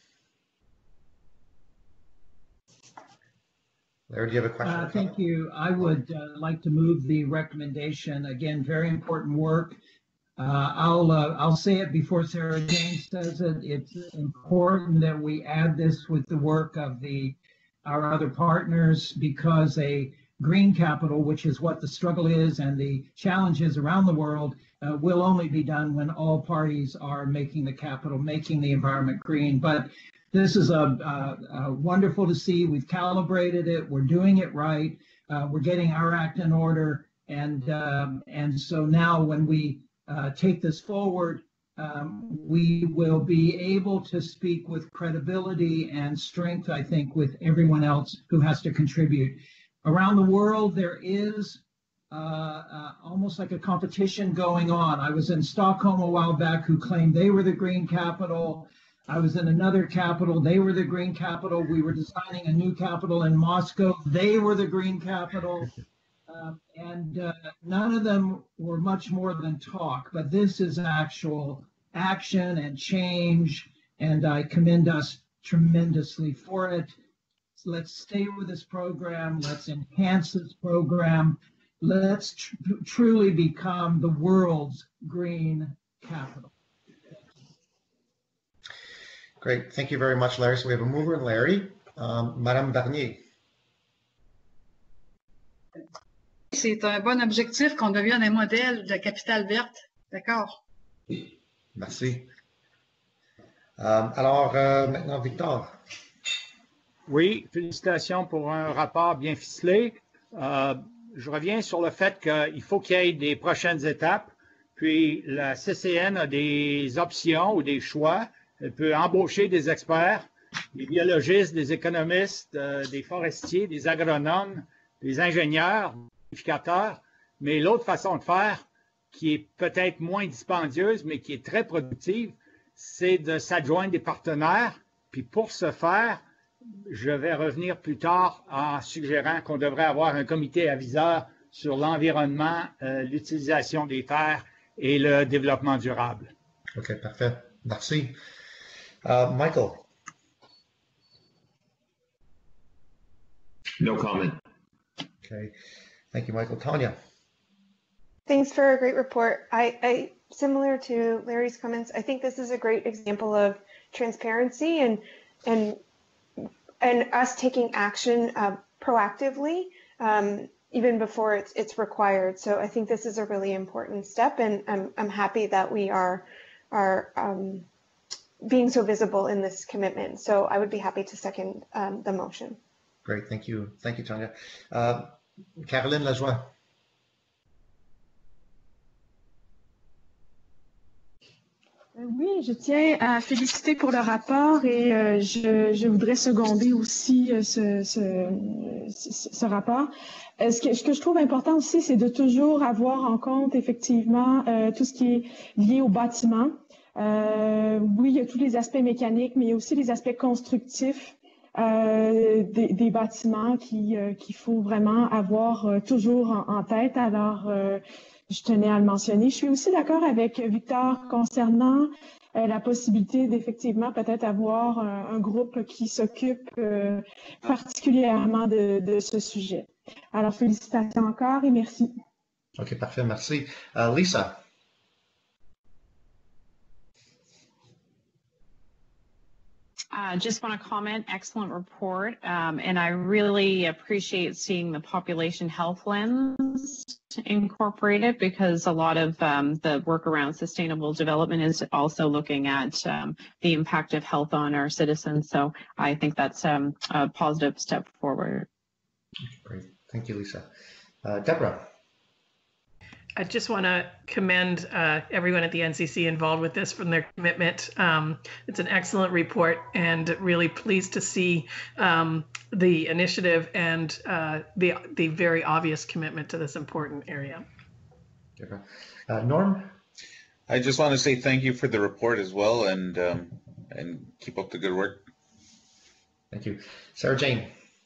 Larry, do you have a question? Thank you. I would like to move the recommendation. Again, very important work. I'll say it before Sarah Jane says it. It's important that we add this with the work of our other partners, because a green capital, which is what the struggle is and the challenges around the world, will only be done when all parties are making the capital, making the environment green. But this is wonderful to see. We've calibrated it. We're doing it right. We're getting our act in order. And so now when we take this forward, we will be able to speak with credibility and strength, I think, with everyone else who has to contribute. Around the world, there is almost like a competition going on. I was in Stockholm a while back, who claimed they were the green capital. I was in another capital, they were the green capital. We were designing a new capital in Moscow, they were the green capital. None of them were much more than talk, but this is actual action and change, and I commend us tremendously for it. So let's stay with this program, let's enhance this program, let's truly become the world's green capital. Great, thank you very much, Larry. So we have a mover and Larry. Madame Barnier. C'est un bon objectif qu'on devienne un modèle de capitale verte. D'accord. Merci. Alors, maintenant, Victor. Oui, félicitations pour un rapport bien ficelé. Je reviens sur le fait qu'il faut qu'il y ait des prochaines étapes. Puis la CCN a des options ou des choix. Elle peut embaucher des experts, des biologistes, des économistes, des forestiers, des agronomes, des ingénieurs, des vérificateurs. Mais l'autre façon de faire, qui est peut-être moins dispendieuse, mais qui est très productive, c'est de s'adjoindre des partenaires. Puis pour ce faire, je vais revenir plus tard en suggérant qu'on devrait avoir un comité aviseur sur l'environnement, l'utilisation des terres et le développement durable. OK, parfait. Merci. Michael. No comment. Okay. Thank you, Michael. Tanya. Thanks for a great report. I similar to Larry's comments, I think this is a great example of transparency and us taking action proactively, even before it's required. So I think this is a really important step, and I'm happy that we are being so visible in this commitment. So I would be happy to second the motion. Great, thank you, Tanya. Caroline Lajoie. Oui, je tiens à féliciter pour le rapport et je voudrais seconder aussi ce rapport. Ce que je trouve important aussi, c'est de toujours avoir en compte effectivement tout ce qui est lié au bâtiment. Oui, il y a tous les aspects mécaniques, mais il y a aussi les aspects constructifs des bâtiments qu'il faut vraiment avoir toujours en tête. Alors, je tenais à le mentionner. Je suis aussi d'accord avec Victor concernant la possibilité d'effectivement peut-être avoir un groupe qui s'occupe particulièrement de ce sujet. Alors, félicitations encore et merci. OK, parfait, merci. Lisa. Just want to comment, excellent report. And I really appreciate seeing the population health lens incorporated, because a lot of the work around sustainable development is also looking at the impact of health on our citizens. So I think that's a positive step forward. Great. Thank you, Lisa. Deborah. I just want to commend everyone at the NCC involved with this from their commitment. It's an excellent report, and really pleased to see the initiative and the very obvious commitment to this important area. Norm? I just want to say thank you for the report as well, and keep up the good work. Thank you. Sarah Jane.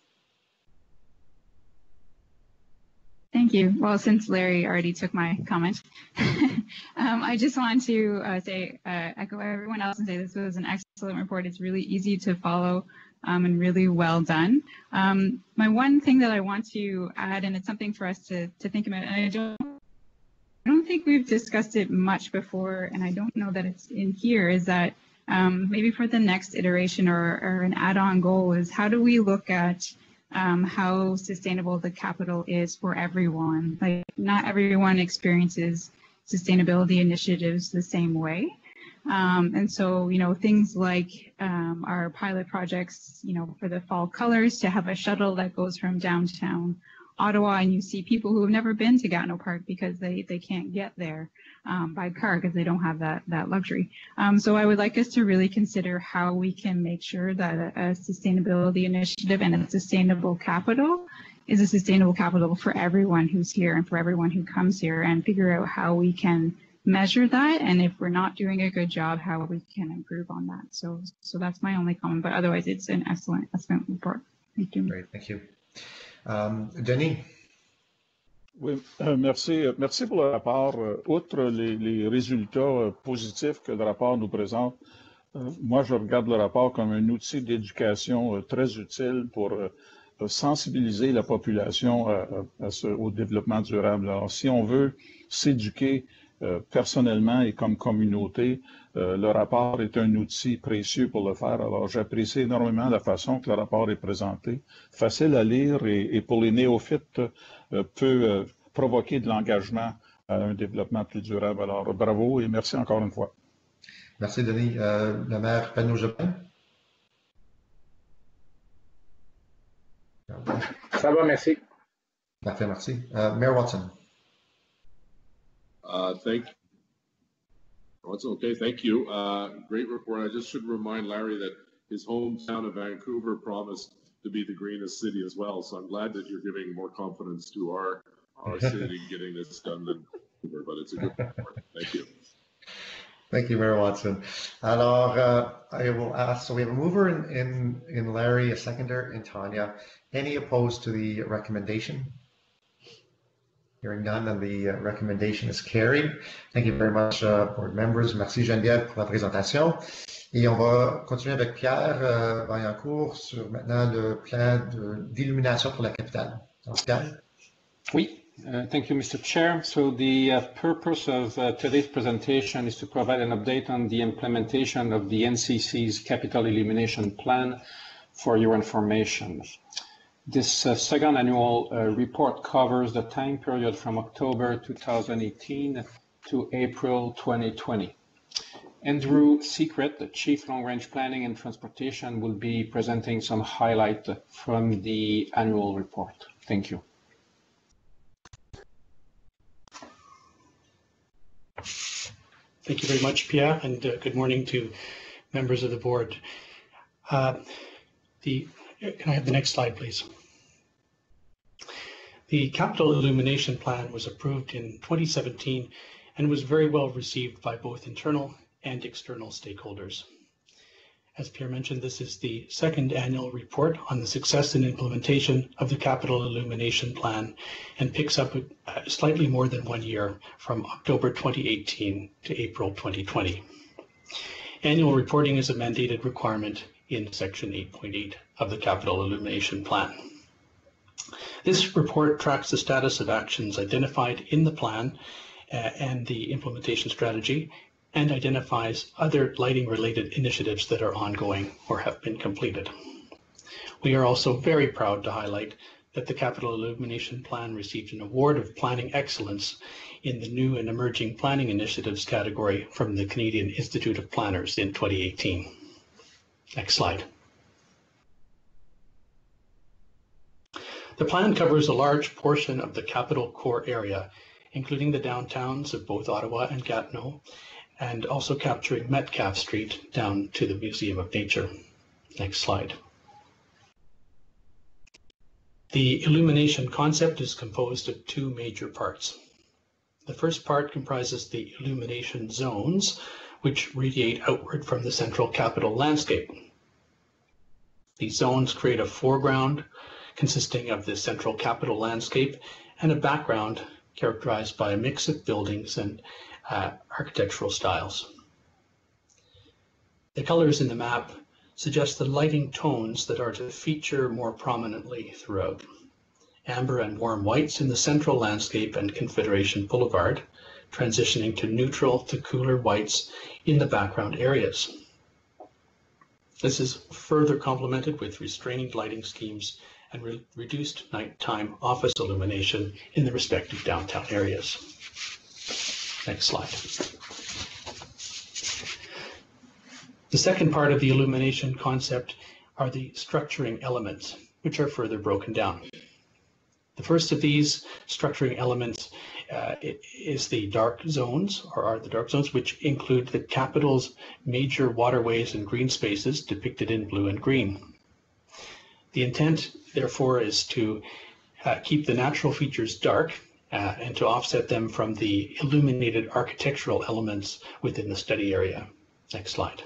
Thank you. Well, since Larry already took my comment, I just want to echo everyone else and say this was an excellent report. It's really easy to follow and really well done. My one thing that I want to add, and it's something for us to think about, and I don't think we've discussed it much before, and I don't know that it's in here, is that maybe for the next iteration or an add-on goal is how do we look at how sustainable the capital is for everyone. Like, not everyone experiences sustainability initiatives the same way. And so, things like our pilot projects, for the fall colors, to have a shuttle that goes from downtown Ottawa and you see people who have never been to Gatineau Park because they can't get there by car because they don't have that luxury. So I would like us to really consider how we can make sure that a sustainability initiative and a sustainable capital is a sustainable capital for everyone who's here and for everyone who comes here, and figure out how we can measure that, and if we're not doing a good job, how we can improve on that. So that's my only comment, but otherwise it's an excellent report. Thank you. Great, thank you. Denis? Oui, merci. Merci pour le rapport. Outre les résultats positifs que le rapport nous présente, moi, je regarde le rapport comme un outil d'éducation très utile pour sensibiliser la population au développement durable. Alors, si on veut s'éduquer personnellement et comme communauté, le rapport est un outil précieux pour le faire. Alors, j'apprécie énormément la façon que le rapport est présenté. Facile à lire et pour les néophytes, peut provoquer de l'engagement à un développement plus durable. Alors, bravo et merci encore une fois. Merci, Denis. Le maire Panot-Jobin? Ça va, merci. Parfait, merci. Mayor Watson? Thank you. Oh, it's okay. Thank you. Great report. I just should remind Larry that his hometown of Vancouver promised to be the greenest city as well. So I'm glad that you're giving more confidence to our city getting this done than Vancouver, but it's a good report. Thank you. Thank you, Mayor Watson. Alors, I will ask, so we have a mover in Larry, a seconder in Tanya. Any opposed to the recommendation? Hearing none, and the recommendation is carried. Thank you very much, board members. Merci Geneviève pour la présentation. Et on va continuer avec Pierre Vaillancourt sur maintenant le plan d'illumination pour la capitale. Donc, Pierre? Oui. Thank you, Mr. Chair. So the purpose of today's presentation is to provide an update on the implementation of the NCC's Capital Illumination Plan for your information. This second annual report covers the time period from October 2018 to April 2020. Andrew Secret, the Chief Long Range Planning and Transportation, will be presenting some highlights from the annual report. Thank you. Thank you very much, Pierre, and good morning to members of the board. Can I have the next slide, please? The Capital Illumination Plan was approved in 2017 and was very well received by both internal and external stakeholders. As Pierre mentioned, this is the second annual report on the success and implementation of the Capital Illumination Plan and picks up slightly more than 1 year from October 2018 to April 2020. Annual reporting is a mandated requirement in Section 8.8 of the Capital Illumination Plan. This report tracks the status of actions identified in the plan and the implementation strategy, and identifies other lighting-related initiatives that are ongoing or have been completed. We are also very proud to highlight that the Capital Illumination Plan received an award of Planning Excellence in the New and Emerging Planning Initiatives category from the Canadian Institute of Planners in 2018. Next slide. The plan covers a large portion of the capital core area, including the downtowns of both Ottawa and Gatineau, and also capturing Metcalfe Street down to the Museum of Nature. Next slide. The illumination concept is composed of two major parts. The first part comprises the illumination zones, which radiate outward from the central capital landscape. These zones create a foreground consisting of the central capital landscape and a background characterized by a mix of buildings and architectural styles. The colors in the map suggest the lighting tones that are to feature more prominently throughout. Amber and warm whites in the central landscape and Confederation Boulevard, transitioning to neutral to cooler whites in the background areas. This is further complemented with restrained lighting schemes and reduced nighttime office illumination in the respective downtown areas. Next slide. The second part of the illumination concept are the structuring elements, which are further broken down. The first of these structuring elements is the dark zones, or are the dark zones, which include the capital's major waterways and green spaces depicted in blue and green. The intent, therefore, is to keep the natural features dark and to offset them from the illuminated architectural elements within the study area. Next slide.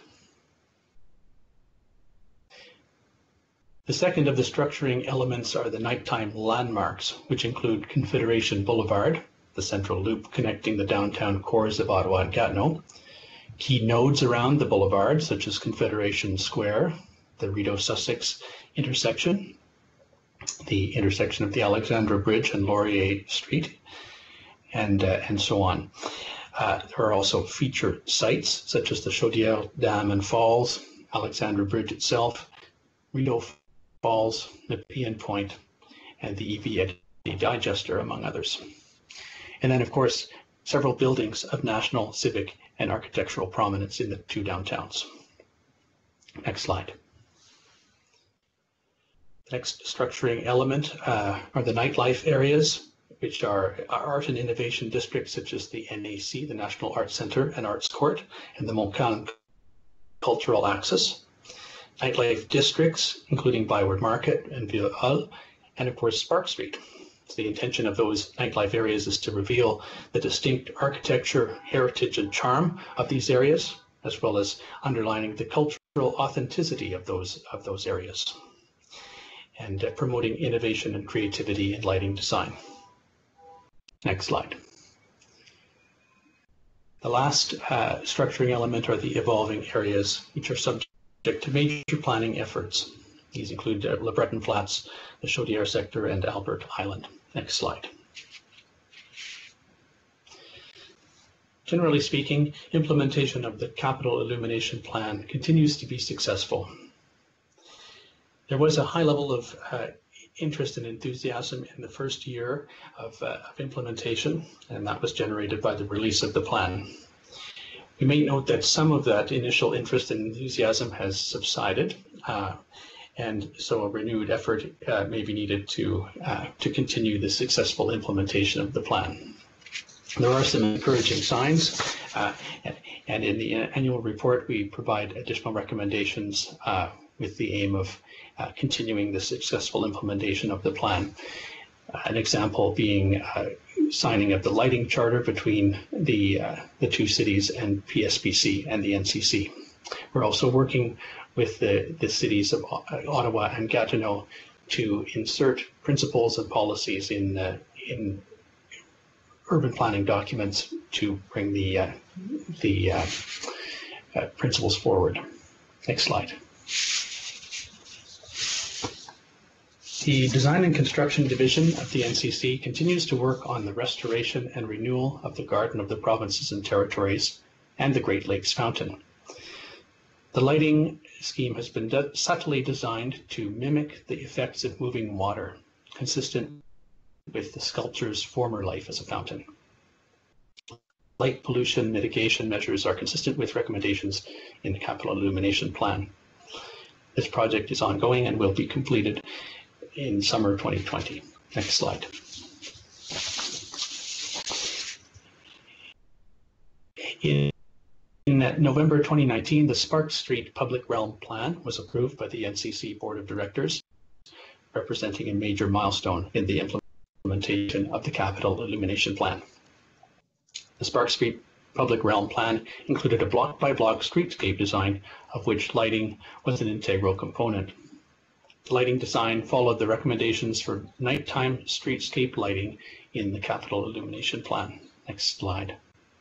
The second of the structuring elements are the nighttime landmarks, which include Confederation Boulevard, the central loop connecting the downtown cores of Ottawa and Gatineau, key nodes around the boulevard, such as Confederation Square, the Rideau-Sussex intersection, the intersection of the Alexandra Bridge and Laurier Street, and so on. There are also feature sites, such as the Chaudière Dam and Falls, Alexandra Bridge itself, Rideau Falls, Nepean Point, and the EV Eddy Digester, among others. And then, of course, several buildings of national, civic, and architectural prominence in the two downtowns. Next slide. The next structuring element are the nightlife areas, which are art and innovation districts such as the NAC, the National Arts Centre and Arts Court, and the Montcalm Cultural Axis. Nightlife districts, including Byward Market and Ville-Hall, and of course Spark Street. So the intention of those nightlife areas is to reveal the distinct architecture, heritage, and charm of these areas, as well as underlining the cultural authenticity of those areas, and promoting innovation and creativity in lighting design. Next slide. The last structuring element are the evolving areas, which are subject to major planning efforts. These include Le Breton Flats, the Chaudière sector, and Albert Island. Next slide. Generally speaking, implementation of the Capital Illumination Plan continues to be successful. There was a high level of interest and enthusiasm in the first year of implementation, and that was generated by the release of the plan. We may note that some of that initial interest and enthusiasm has subsided, and so a renewed effort may be needed to continue the successful implementation of the plan. There are some encouraging signs, and in the annual report we provide additional recommendations with the aim of continuing the successful implementation of the plan. An example being signing of the lighting charter between the two cities and PSPC and the NCC. We're also working with the cities of Ottawa and Gatineau to insert principles and policies in urban planning documents to bring the principles forward. Next slide. The Design and Construction Division of the NCC continues to work on the restoration and renewal of the Garden of the Provinces and Territories and the Great Lakes Fountain. The lighting scheme has been subtly designed to mimic the effects of moving water, consistent with the sculpture's former life as a fountain. Light pollution mitigation measures are consistent with recommendations in the Capital Illumination Plan. This project is ongoing and will be completed in summer 2020. Next slide. In November 2019, the Spark Street Public Realm Plan was approved by the NCC Board of Directors, representing a major milestone in the implementation of the Capital Illumination Plan. The Spark Street Public Realm Plan included a block-by-block streetscape design, of which lighting was an integral component. The lighting design followed the recommendations for nighttime streetscape lighting in the Capital Illumination Plan. Next slide.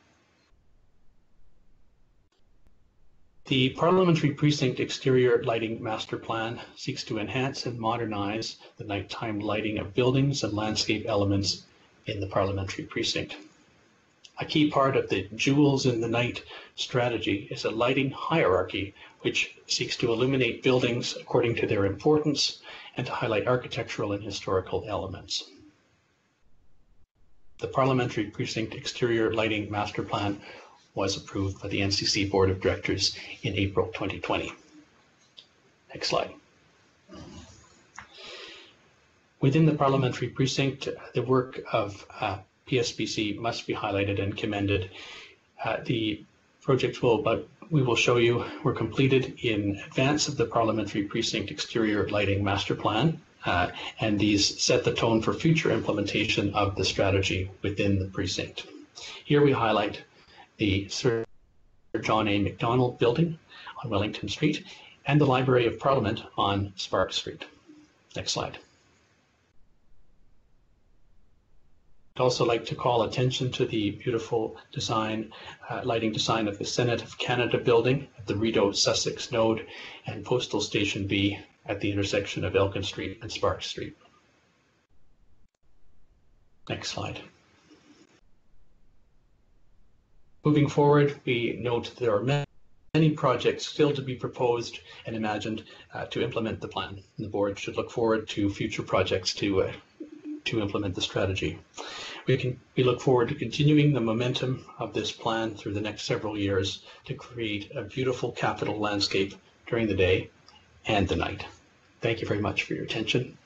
The Parliamentary Precinct Exterior Lighting Master Plan seeks to enhance and modernize the nighttime lighting of buildings and landscape elements in the Parliamentary Precinct. A key part of the Jewels in the Night strategy is a lighting hierarchy which seeks to illuminate buildings according to their importance and to highlight architectural and historical elements. The Parliamentary Precinct Exterior Lighting Master Plan was approved by the NCC Board of Directors in April 2020. Next slide. Within the parliamentary precinct, the work of PSBC must be highlighted and commended. The projects we will show you were completed in advance of the parliamentary precinct exterior lighting master plan, and these set the tone for future implementation of the strategy within the precinct. Here we highlight the Sir John A. Macdonald building on Wellington Street and the Library of Parliament on Sparks Street. Next slide. I'd also like to call attention to the beautiful design, lighting design of the Senate of Canada building at the Rideau Sussex Node and Postal Station B at the intersection of Elkin Street and Sparks Street. Next slide. Moving forward, we note there are many projects still to be proposed and imagined to implement the plan. The board should look forward to future projects to implement the strategy. We look forward to continuing the momentum of this plan through the next several years to create a beautiful capital landscape during the day and the night. Thank you very much for your attention.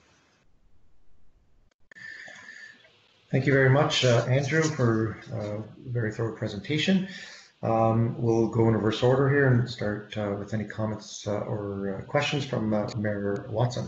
Thank you very much, Andrew, for a very thorough presentation. We'll go in reverse order here and start with any comments or questions from Mayor Watson.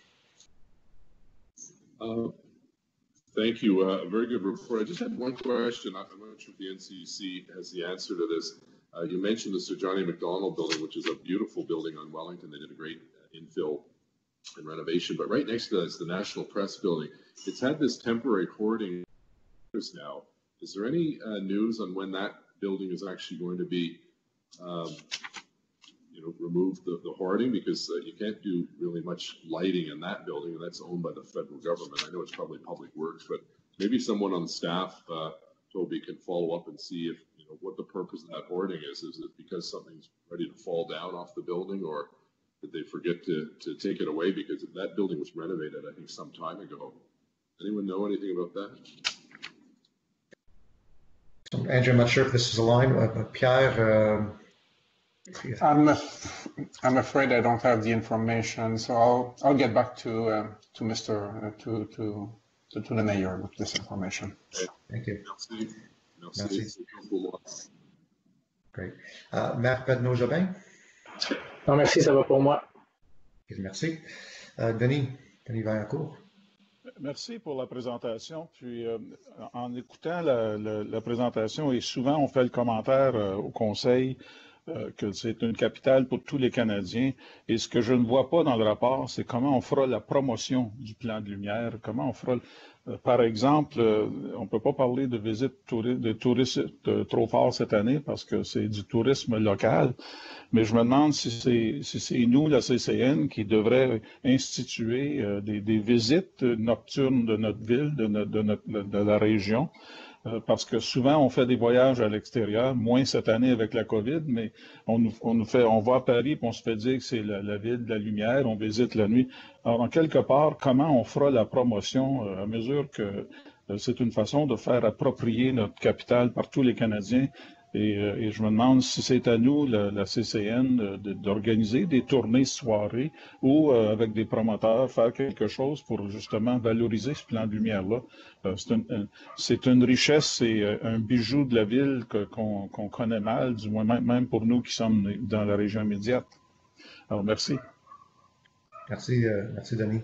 Thank you. A very good report. I just had one question. I'm not sure if the NCC has the answer to this. You mentioned the Sir John A. Macdonald building, which is a beautiful building on Wellington. They did a great infill and renovation. But right next to that is the National Press building. It's had this temporary hoarding now. Is there any news on when that building is actually going to be remove the hoarding, because you can't do really much lighting in that building, and that's owned by the federal government. I know it's probably public works, but maybe someone on the staff, Toby, can follow up and see if what the purpose of that hoarding is. Is it because something's ready to fall down off the building, or did they forget to take it away? Because that building was renovated, I think, some time ago. Anyone know anything about that? So, Andrew, I'm not sure if this is aligned with Pierre. I'm afraid I don't have the information, so I'll get back to the mayor with this information. Thank you. Merci. Great. Maître Pedneau-Jobin? Non, merci, ça va pour moi. Merci. Denis Vaillancourt. Merci pour la présentation. Puis, en écoutant la présentation, et souvent on fait le commentaire au Conseil que c'est une capitale pour tous les Canadiens. Et ce que je ne vois pas dans le rapport, c'est comment on fera la promotion du plan de lumière, comment on fera, par exemple, on ne peut pas parler de visite de touristes trop fort cette année parce que c'est du tourisme local, mais je me demande si c'est nous, la CCN, qui devrait instituer des visites nocturnes de notre ville, de la région. Parce que souvent, on fait des voyages à l'extérieur, moins cette année avec la COVID, mais on va à Paris et on se fait dire que c'est la ville de la lumière, on visite la nuit. Alors, en quelque part, comment on fera la promotion à mesure que c'est une façon de faire approprier notre capitale par tous les Canadiens? Et je me demande si c'est à nous, la CCN, d'organiser des tournées soirées ou avec des promoteurs, faire quelque chose pour justement valoriser ce plan de lumière-là. C'est une richesse et un bijou de la ville qu'on connaît mal, du moins même pour nous qui sommes dans la région immédiate. Alors, merci. Merci, Denis.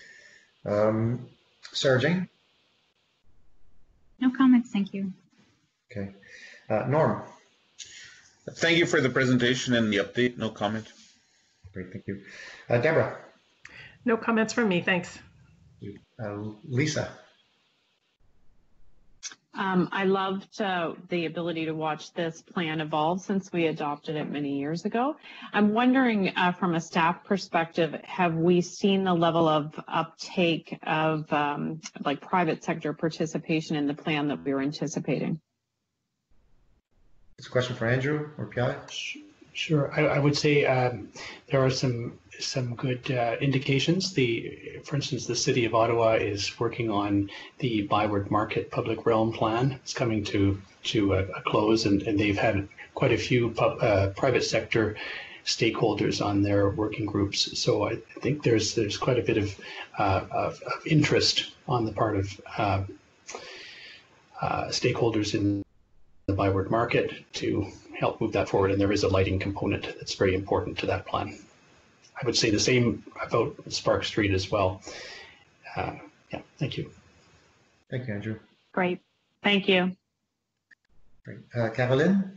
Sarah Jane? No comments, thank you. Okay. Norm. Thank you for the presentation and the update. No comment. Great, thank you. Deborah. No comments from me, thanks. Lisa. I loved the ability to watch this plan evolve since we adopted it many years ago. I'm wondering from a staff perspective, have we seen the level of uptake of like private sector participation in the plan that we were anticipating? It's a question for Andrew or Pierre. Sure. I would say there are some good indications. For instance, the City of Ottawa is working on the Byward Market Public Realm Plan. It's coming to a close, and they've had quite a few private sector stakeholders on their working groups. So I think there's quite a bit of interest on the part of stakeholders in the Byward market to help move that forward. And there is a lighting component that's very important to that plan. I would say the same about Spark Street as well. Yeah, thank you. Thank you, Andrew. Great. Thank you. Great. Caroline?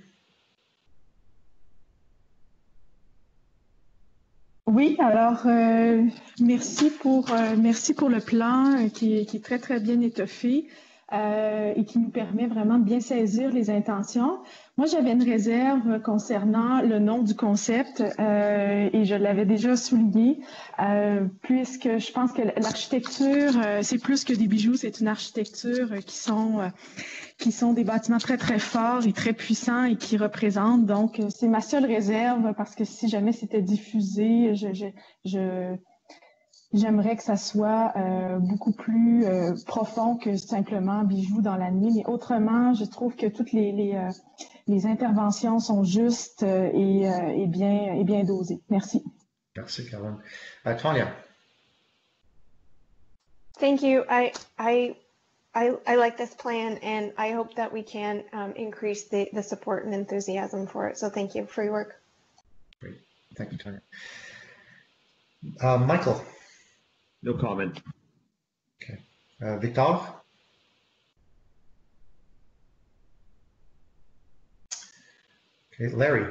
Oui, alors merci pour le plan qui est très, très bien étoffé et qui nous permet vraiment de bien saisir les intentions. Moi, j'avais une réserve concernant le nom du concept et je l'avais déjà souligné puisque je pense que l'architecture, c'est plus que des bijoux, c'est une architecture qui sont des bâtiments très, très forts et très puissants et qui représentent. Donc, c'est ma seule réserve parce que si jamais c'était diffusé, j'aimerais que ça soit beaucoup plus profond que simplement bijoux dans la nuit. Mais autrement, je trouve que toutes les interventions sont justes et bien dosées. Merci. Merci, Caroline. Tanya? Thank you. I like this plan, and I hope that we can increase the support and enthusiasm for it. So thank you for your work. Great. Thank you, Tanya. Michael? No comment. Okay. Victor? Okay, Larry?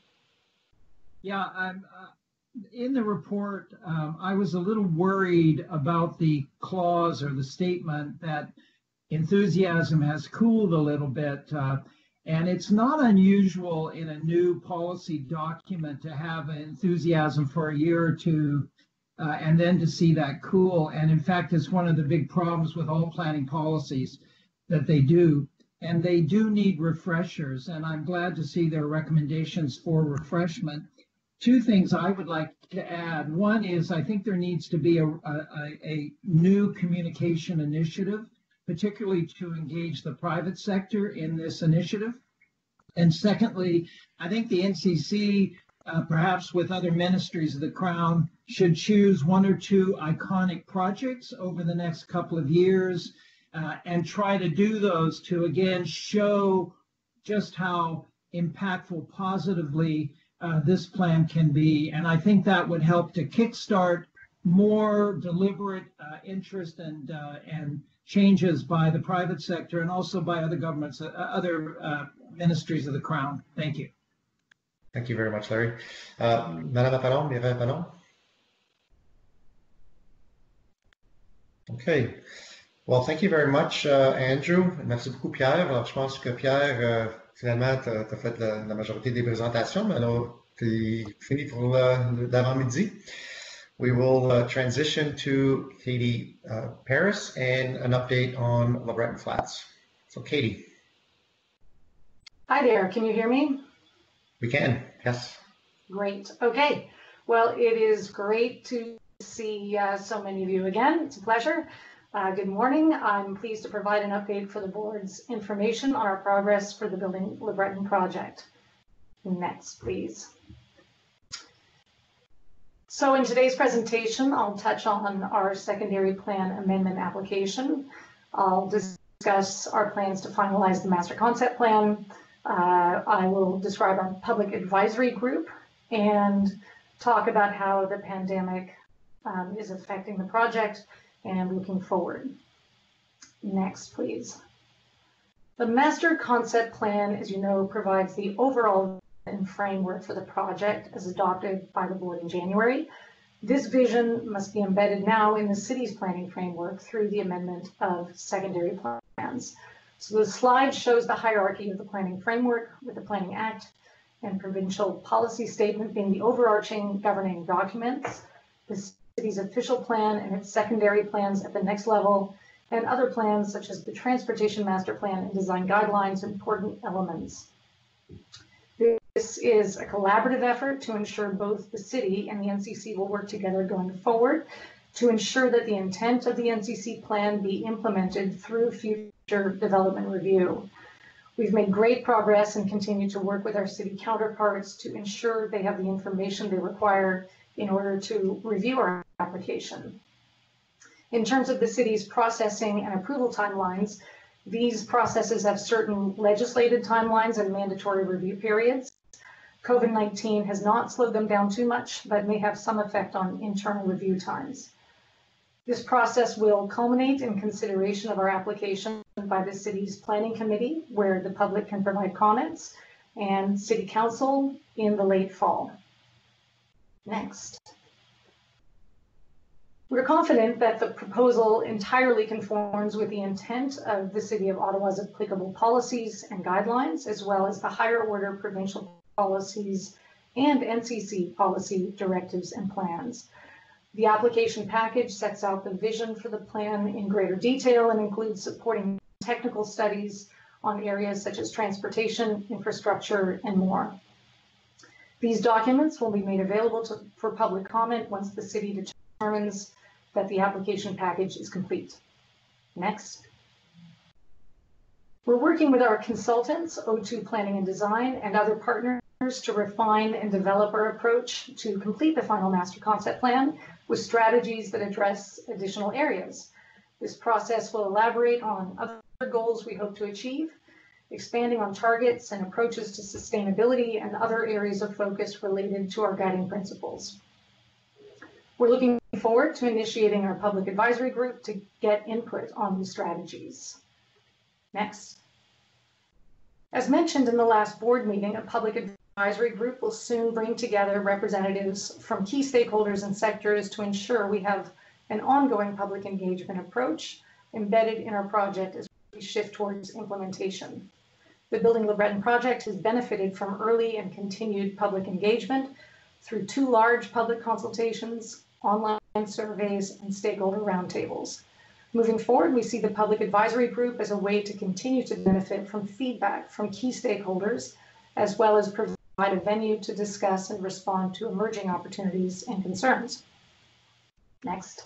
Yeah, in the report, I was a little worried about the clause or the statement that enthusiasm has cooled a little bit. And it's not unusual in a new policy document to have enthusiasm for a year or two and then to see that cool. And in fact, it's one of the big problems with all planning policies that they do. And they do need refreshers. And I'm glad to see their recommendations for refreshment. Two things I would like to add. One is I think there needs to be a new communication initiative, particularly to engage the private sector in this initiative. And secondly, I think the NCC, perhaps with other ministries of the Crown, should choose one or two iconic projects over the next couple of years and try to do those to, again, show just how impactful positively this plan can be. And I think that would help to kickstart more deliberate interest and changes by the private sector and also by other governments, other ministries of the Crown. Thank you. Thank you very much, Larry. Madame Apollon, Mireille Apollon? Okay. Well, thank you very much, Andrew. Merci beaucoup, Pierre. Alors, je pense que Pierre, finalement, tu as fait la majorité des présentations, mais alors, tu es fini pour l'avant-midi. We will transition to Katie Paris and an update on LeBreton Flats. So, Katie. Hi there. Can you hear me? We can, yes. Great. Okay. Well, it is great to see so many of you again. It's a pleasure. Good morning. I'm pleased to provide an update for the board's information on our progress for the Building LeBreton project. Next, please. So in today's presentation, I'll touch on our secondary plan amendment application. I'll discuss our plans to finalize the master concept plan. I will describe our public advisory group and talk about how the pandemic is affecting the project and looking forward. Next, please. The master concept plan, as you know, provides the overall framework for the project as adopted by the board in January. This vision must be embedded now in the city's planning framework through the amendment of secondary plans. So the slide shows the hierarchy of the planning framework with the Planning Act and provincial policy statement being the overarching governing documents, the city's official plan and its secondary plans at the next level, and other plans such as the transportation master plan and design guidelines, important elements. This is a collaborative effort to ensure both the city and the NCC will work together going forward to ensure that the intent of the NCC plan be implemented through future development review. We've made great progress and continue to work with our city counterparts to ensure they have the information they require in order to review our application. In terms of the city's processing and approval timelines, these processes have certain legislated timelines and mandatory review periods. COVID-19 has not slowed them down too much, but may have some effect on internal review times. This process will culminate in consideration of our application by the city's planning committee, where the public can provide comments, and city council in the late fall. Next. We're confident that the proposal entirely conforms with the intent of the City of Ottawa's applicable policies and guidelines, as well as the higher order provincial policies and NCC policy directives and plans. The application package sets out the vision for the plan in greater detail and includes supporting technical studies on areas such as transportation, infrastructure, and more. These documents will be made available for public comment once the city determines that the application package is complete. Next. We're working with our consultants, O2 Planning and Design, and other partners to refine and develop our approach to complete the final master concept plan with strategies that address additional areas. This process will elaborate on other goals we hope to achieve, expanding on targets and approaches to sustainability and other areas of focus related to our guiding principles. We're looking forward to initiating our public advisory group to get input on these strategies. Next. As mentioned in the last board meeting, a public advisory group will soon bring together representatives from key stakeholders and sectors to ensure we have an ongoing public engagement approach embedded in our project as we shift towards implementation. The Building LeBreton project has benefited from early and continued public engagement through 2 large public consultations, online surveys, and stakeholder roundtables. Moving forward, we see the public advisory group as a way to continue to benefit from feedback from key stakeholders, as well as provide a venue to discuss and respond to emerging opportunities and concerns. Next.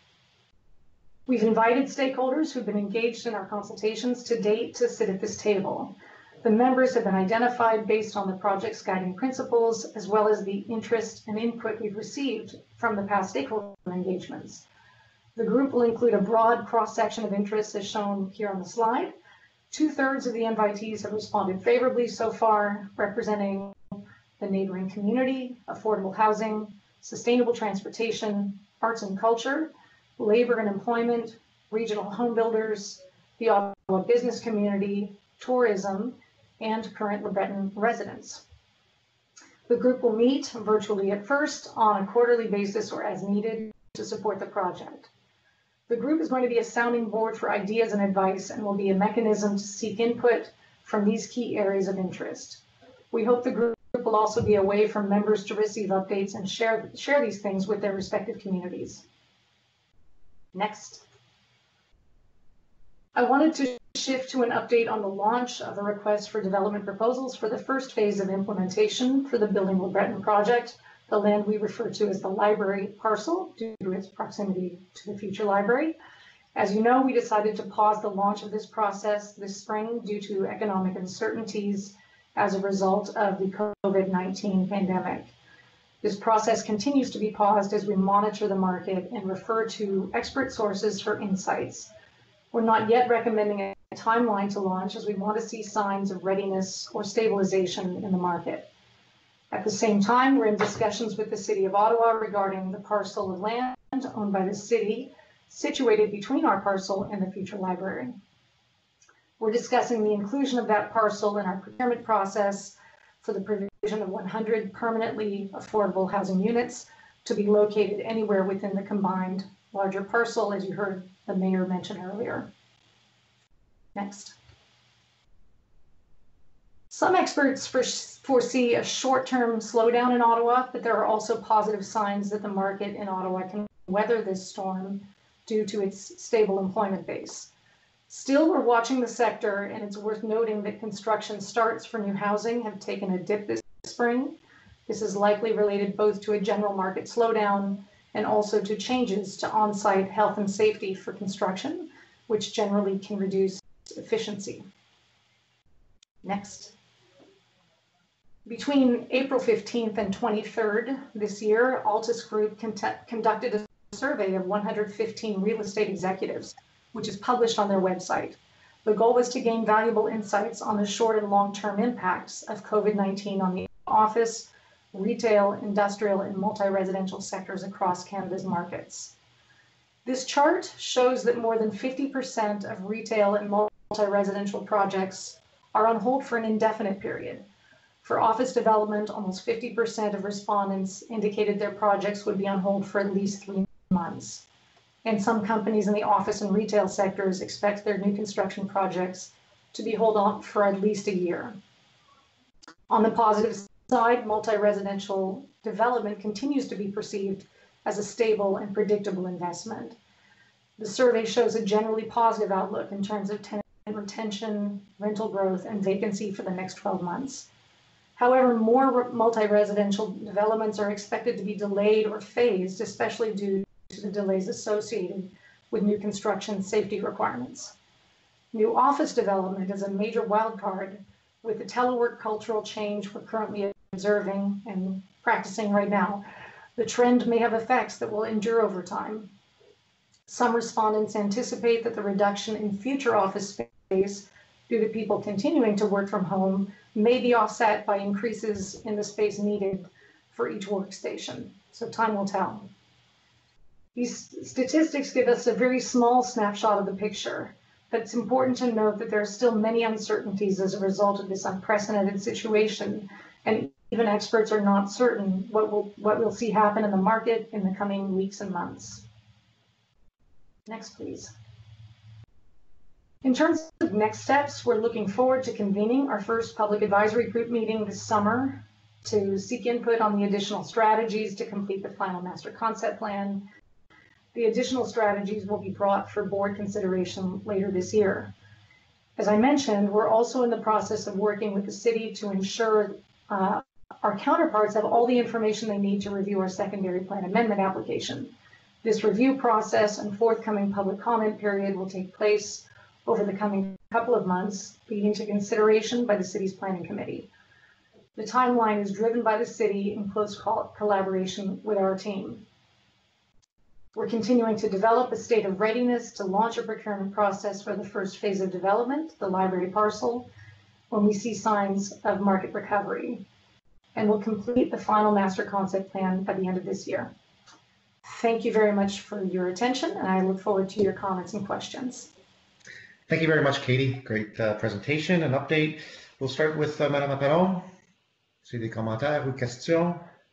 We've invited stakeholders who've been engaged in our consultations to date to sit at this table. The members have been identified based on the project's guiding principles, as well as the interest and input we've received from the past stakeholder engagements. The group will include a broad cross-section of interests as shown here on the slide. 2/3 of the invitees have responded favorably so far, representing the neighboring community, affordable housing, sustainable transportation, arts and culture, labor and employment, regional home builders, the Ottawa business community, tourism, and current LeBreton residents. The group will meet virtually at first on a quarterly basis or as needed to support the project. The group is going to be a sounding board for ideas and advice and will be a mechanism to seek input from these key areas of interest. We hope the group will also be a way for members to receive updates and share these things with their respective communities. Next. I wanted to shift to an update on the launch of the request for development proposals for the first phase of implementation for the Building LeBreton project, the land we refer to as the library parcel due to its proximity to the future library. As you know, we decided to pause the launch of this process this spring due to economic uncertainties as a result of the COVID-19 pandemic. This process continues to be paused as we monitor the market and refer to expert sources for insights. We're not yet recommending a timeline to launch as we want to see signs of readiness or stabilization in the market. At the same time, we're in discussions with the City of Ottawa regarding the parcel of land owned by the city situated between our parcel and the future library. We're discussing the inclusion of that parcel in our procurement process for the provision of 100 permanently affordable housing units to be located anywhere within the combined larger parcel, as you heard the mayor mention earlier. Next. Some experts foresee a short-term slowdown in Ottawa, but there are also positive signs that the market in Ottawa can weather this storm due to its stable employment base. Still, we're watching the sector, and it's worth noting that construction starts for new housing have taken a dip this spring. This is likely related both to a general market slowdown and also to changes to on-site health and safety for construction, which generally can reduce efficiency. Next. Between April 15th and 23rd this year, Altus Group conducted a survey of 115 real estate executives, which is published on their website. The goal was to gain valuable insights on the short and long-term impacts of COVID-19 on the office, retail, industrial, and multi-residential sectors across Canada's markets. This chart shows that more than 50% of retail and multi-residential projects are on hold for an indefinite period. For office development, almost 50% of respondents indicated their projects would be on hold for at least 3 months. And some companies in the office and retail sectors expect their new construction projects to be held on for at least a year. On the positive side, multi-residential development continues to be perceived as a stable and predictable investment. The survey shows a generally positive outlook in terms of tenant retention, rental growth, and vacancy for the next 12 months. However, more multi-residential developments are expected to be delayed or phased, especially due to the delays associated with new construction safety requirements. New office development is a major wildcard with the telework cultural change we're currently observing and practicing right now. The trend may have effects that will endure over time. Some respondents anticipate that the reduction in future office space due to people continuing to work from home may be offset by increases in the space needed for each workstation. So time will tell. These statistics give us a very small snapshot of the picture, but it's important to note that there are still many uncertainties as a result of this unprecedented situation, and even experts are not certain what we'll see happen in the market in the coming weeks and months. Next, please. In terms of next steps, we're looking forward to convening our first public advisory group meeting this summer to seek input on the additional strategies to complete the final master concept plan. The additional strategies will be brought for board consideration later this year. As I mentioned, we're also in the process of working with the city to ensure our counterparts have all the information they need to review our secondary plan amendment application. This review process and forthcoming public comment period will take place over the coming couple of months, leading to consideration by the city's planning committee. The timeline is driven by the city in close collaboration with our team. We're continuing to develop a state of readiness to launch a procurement process for the first phase of development, the library parcel, when we see signs of market recovery. And we'll complete the final master concept plan by the end of this year. Thank you very much for your attention, and I look forward to your comments and questions. Thank you very much, Katie. Great presentation and update. We'll start with Madame Apparon. C'est des commentaires ou questions?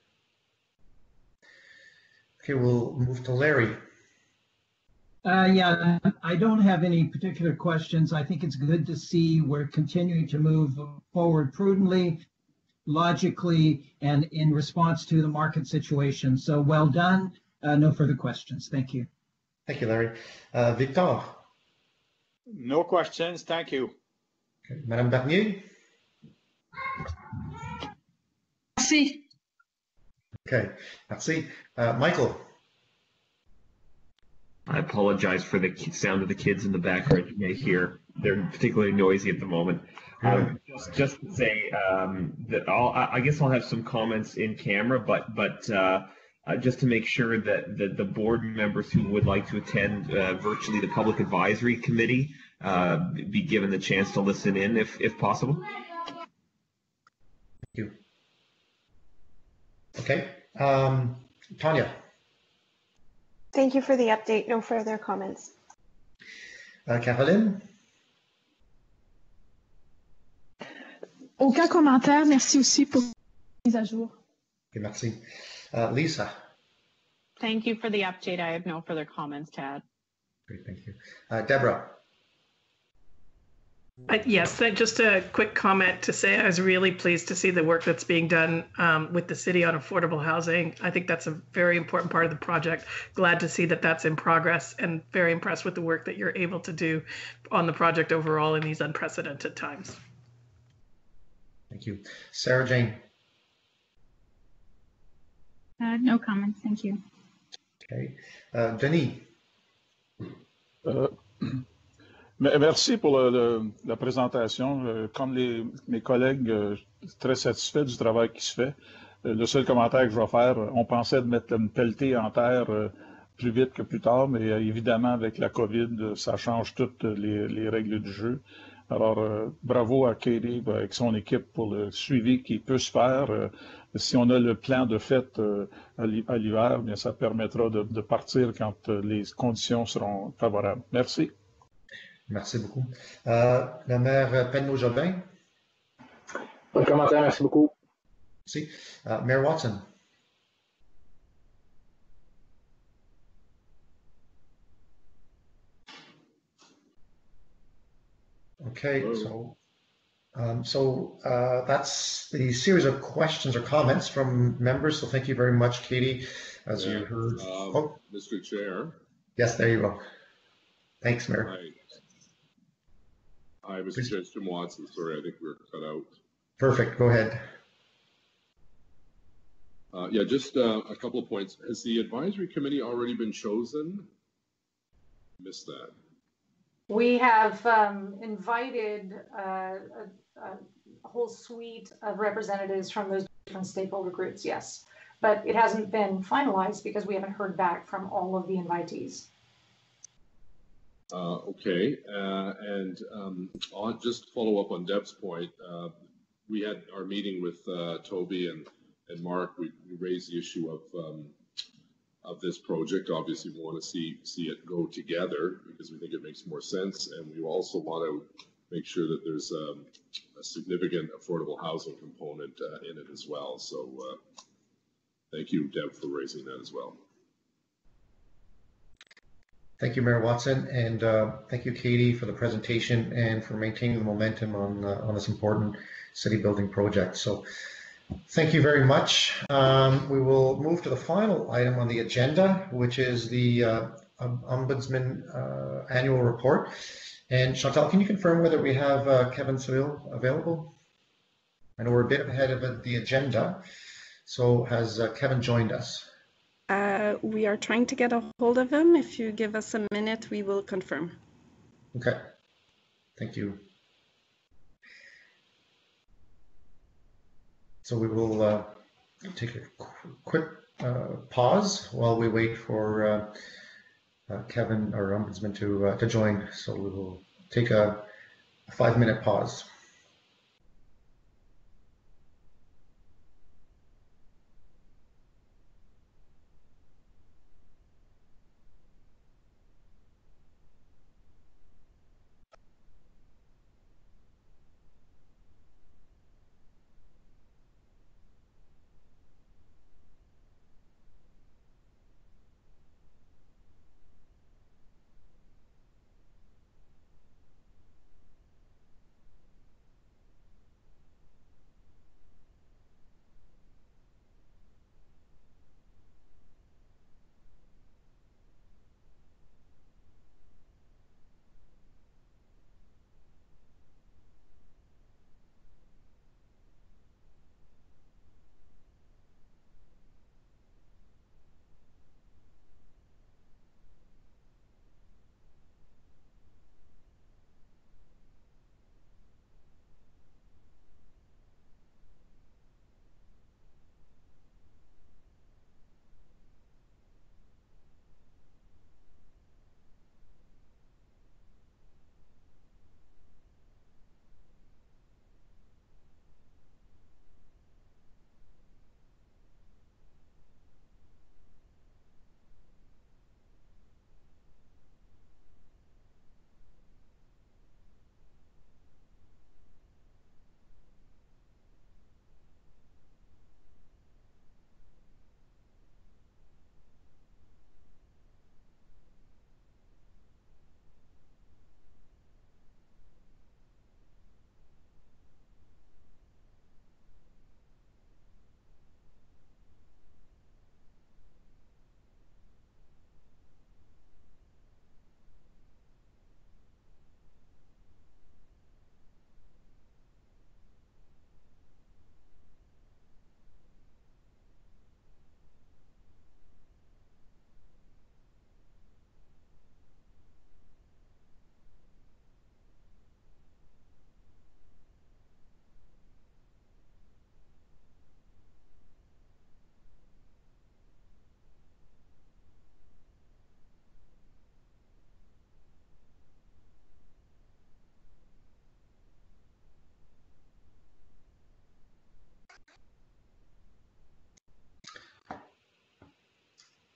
Okay, we'll move to Larry. Yeah, I don't have any particular questions. I think it's good to see we're continuing to move forward prudently, logically, and in response to the market situation. So well done. No further questions. Thank you. Thank you, Larry. Victor. No questions. Thank you. Okay. Madame Bernier. Merci. Okay, merci. Michael. I apologize for the sound of the kids in the background you may hear. They're particularly noisy at the moment. Just to say that I guess I'll have some comments in camera, but just to make sure that the board members who would like to attend virtually the Public Advisory Committee be given the chance to listen in if possible. Thank you. Okay. Tanya. Thank you for the update. No further comments. Caroline. Aucun commentaire. Merci aussi pour la mise à jour. Okay, merci. Lisa. Thank you for the update. I have no further comments to add. Great, thank you. Deborah. Yes, just a quick comment to say I was really pleased to see the work that's being done with the city on affordable housing. I think that's a very important part of the project. Glad to see that that's in progress, and very impressed with the work that you're able to do on the project overall in these unprecedented times. Thank you. Sarah Jane. No comments, thank you. Okay. Denis. Merci pour la présentation. Comme mes collègues, très satisfait du travail qui se fait. Le seul commentaire que je vais faire, on pensait de mettre une pelletée en terre plus vite que plus tard, mais évidemment, avec la COVID, ça change toutes les règles du jeu. Alors, bravo à Katie avec son équipe pour le suivi qui peut se faire. Si on a le plan de fête à l'hiver, bien, ça permettra de partir quand les conditions seront favorables. Merci. Merci beaucoup. La maire Penneau-Jobin. Pas de commentaire, merci beaucoup. Merci. Mayor Watson. Okay, so that's the series of questions or comments from members. So thank you very much, Katie, as you heard. Mr. Chair. Yes, there you go. Thanks, Mayor. Hi, Mr. Chair, it's Jim Watson. Sorry, I think we were cut out. Perfect. Go ahead. Yeah, just a couple of points. Has the advisory committee already been chosen? Missed that. We have invited a whole suite of representatives from those different stakeholder groups, yes. But it hasn't been finalized because we haven't heard back from all of the invitees. Okay, and just to follow up on Deb's point, we had our meeting with Toby and Mark. We raised the issue of this project. Obviously, we want to see it go together because we think it makes more sense, and we also want to make sure that there's a significant affordable housing component in it as well. So thank you, Deb, for raising that as well. Thank you, Mayor Watson, and thank you, Katie, for the presentation and for maintaining the momentum on this important city building project. So thank you very much. We will move to the final item on the agenda, which is the Ombudsman annual report. And Chantal, can you confirm whether we have Kevin Seville available? I know we're a bit ahead of the agenda. So has Kevin joined us? We are trying to get a hold of him. If you give us a minute, we will confirm. Okay. Thank you. So we will take a quick pause while we wait for Kevin, our ombudsman, to join. So we will take a 5-minute pause.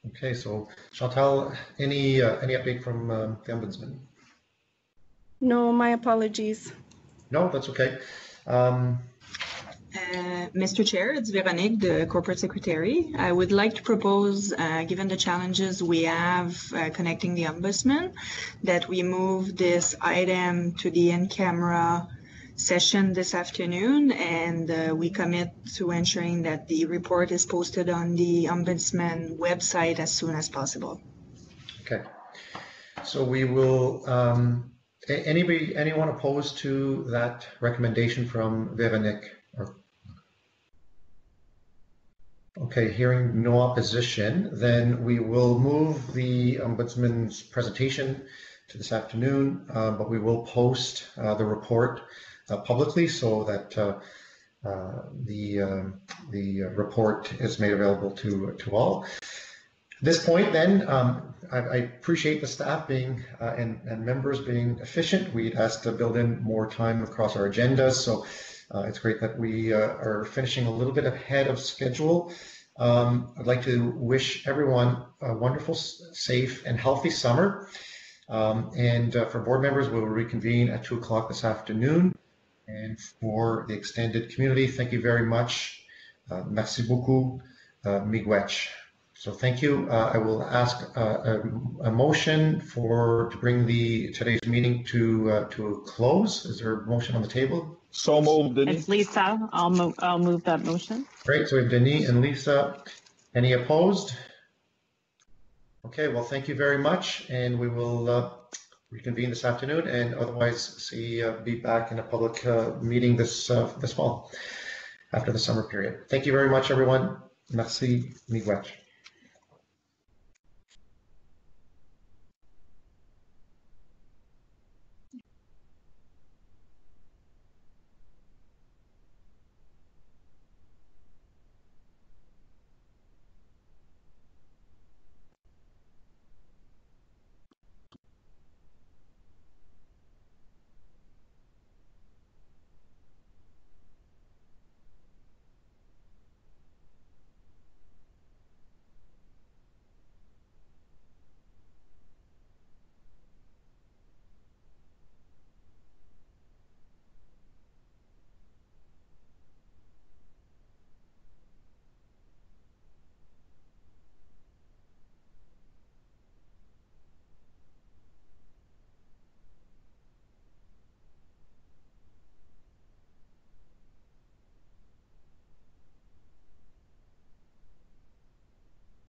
Okay, so Chantal, any update from the Ombudsman? No, my apologies. No, that's okay. Mr. Chair, it's Véronique, the Corporate Secretary. I would like to propose, given the challenges we have connecting the Ombudsman, that we move this item to the in-camera session this afternoon, and we commit to ensuring that the report is posted on the Ombudsman website as soon as possible. Okay. So we will, anyone opposed to that recommendation from Véronique? Okay, hearing no opposition, then we will move the Ombudsman's presentation to this afternoon, but we will post the report publicly so that the report is made available to all. At this point, then, I appreciate the staff being and members being efficient. We'd asked to build in more time across our agendas, so it's great that we are finishing a little bit ahead of schedule. I'd like to wish everyone a wonderful, safe, and healthy summer. And for board members, we'll reconvene at 2 o'clock this afternoon. And for the extended community, thank you very much. Merci beaucoup, miigwech. So thank you. I will ask a motion to bring today's meeting to a close. Is there a motion on the table? So moved, Denis. It's Lisa. I'll move that motion. Great. So we have Denis and Lisa. Any opposed? Okay. Well, thank you very much, and we will reconvene this afternoon, and otherwise be back in a public meeting this fall after the summer period. Thank you very much, everyone. Merci. Miigwech.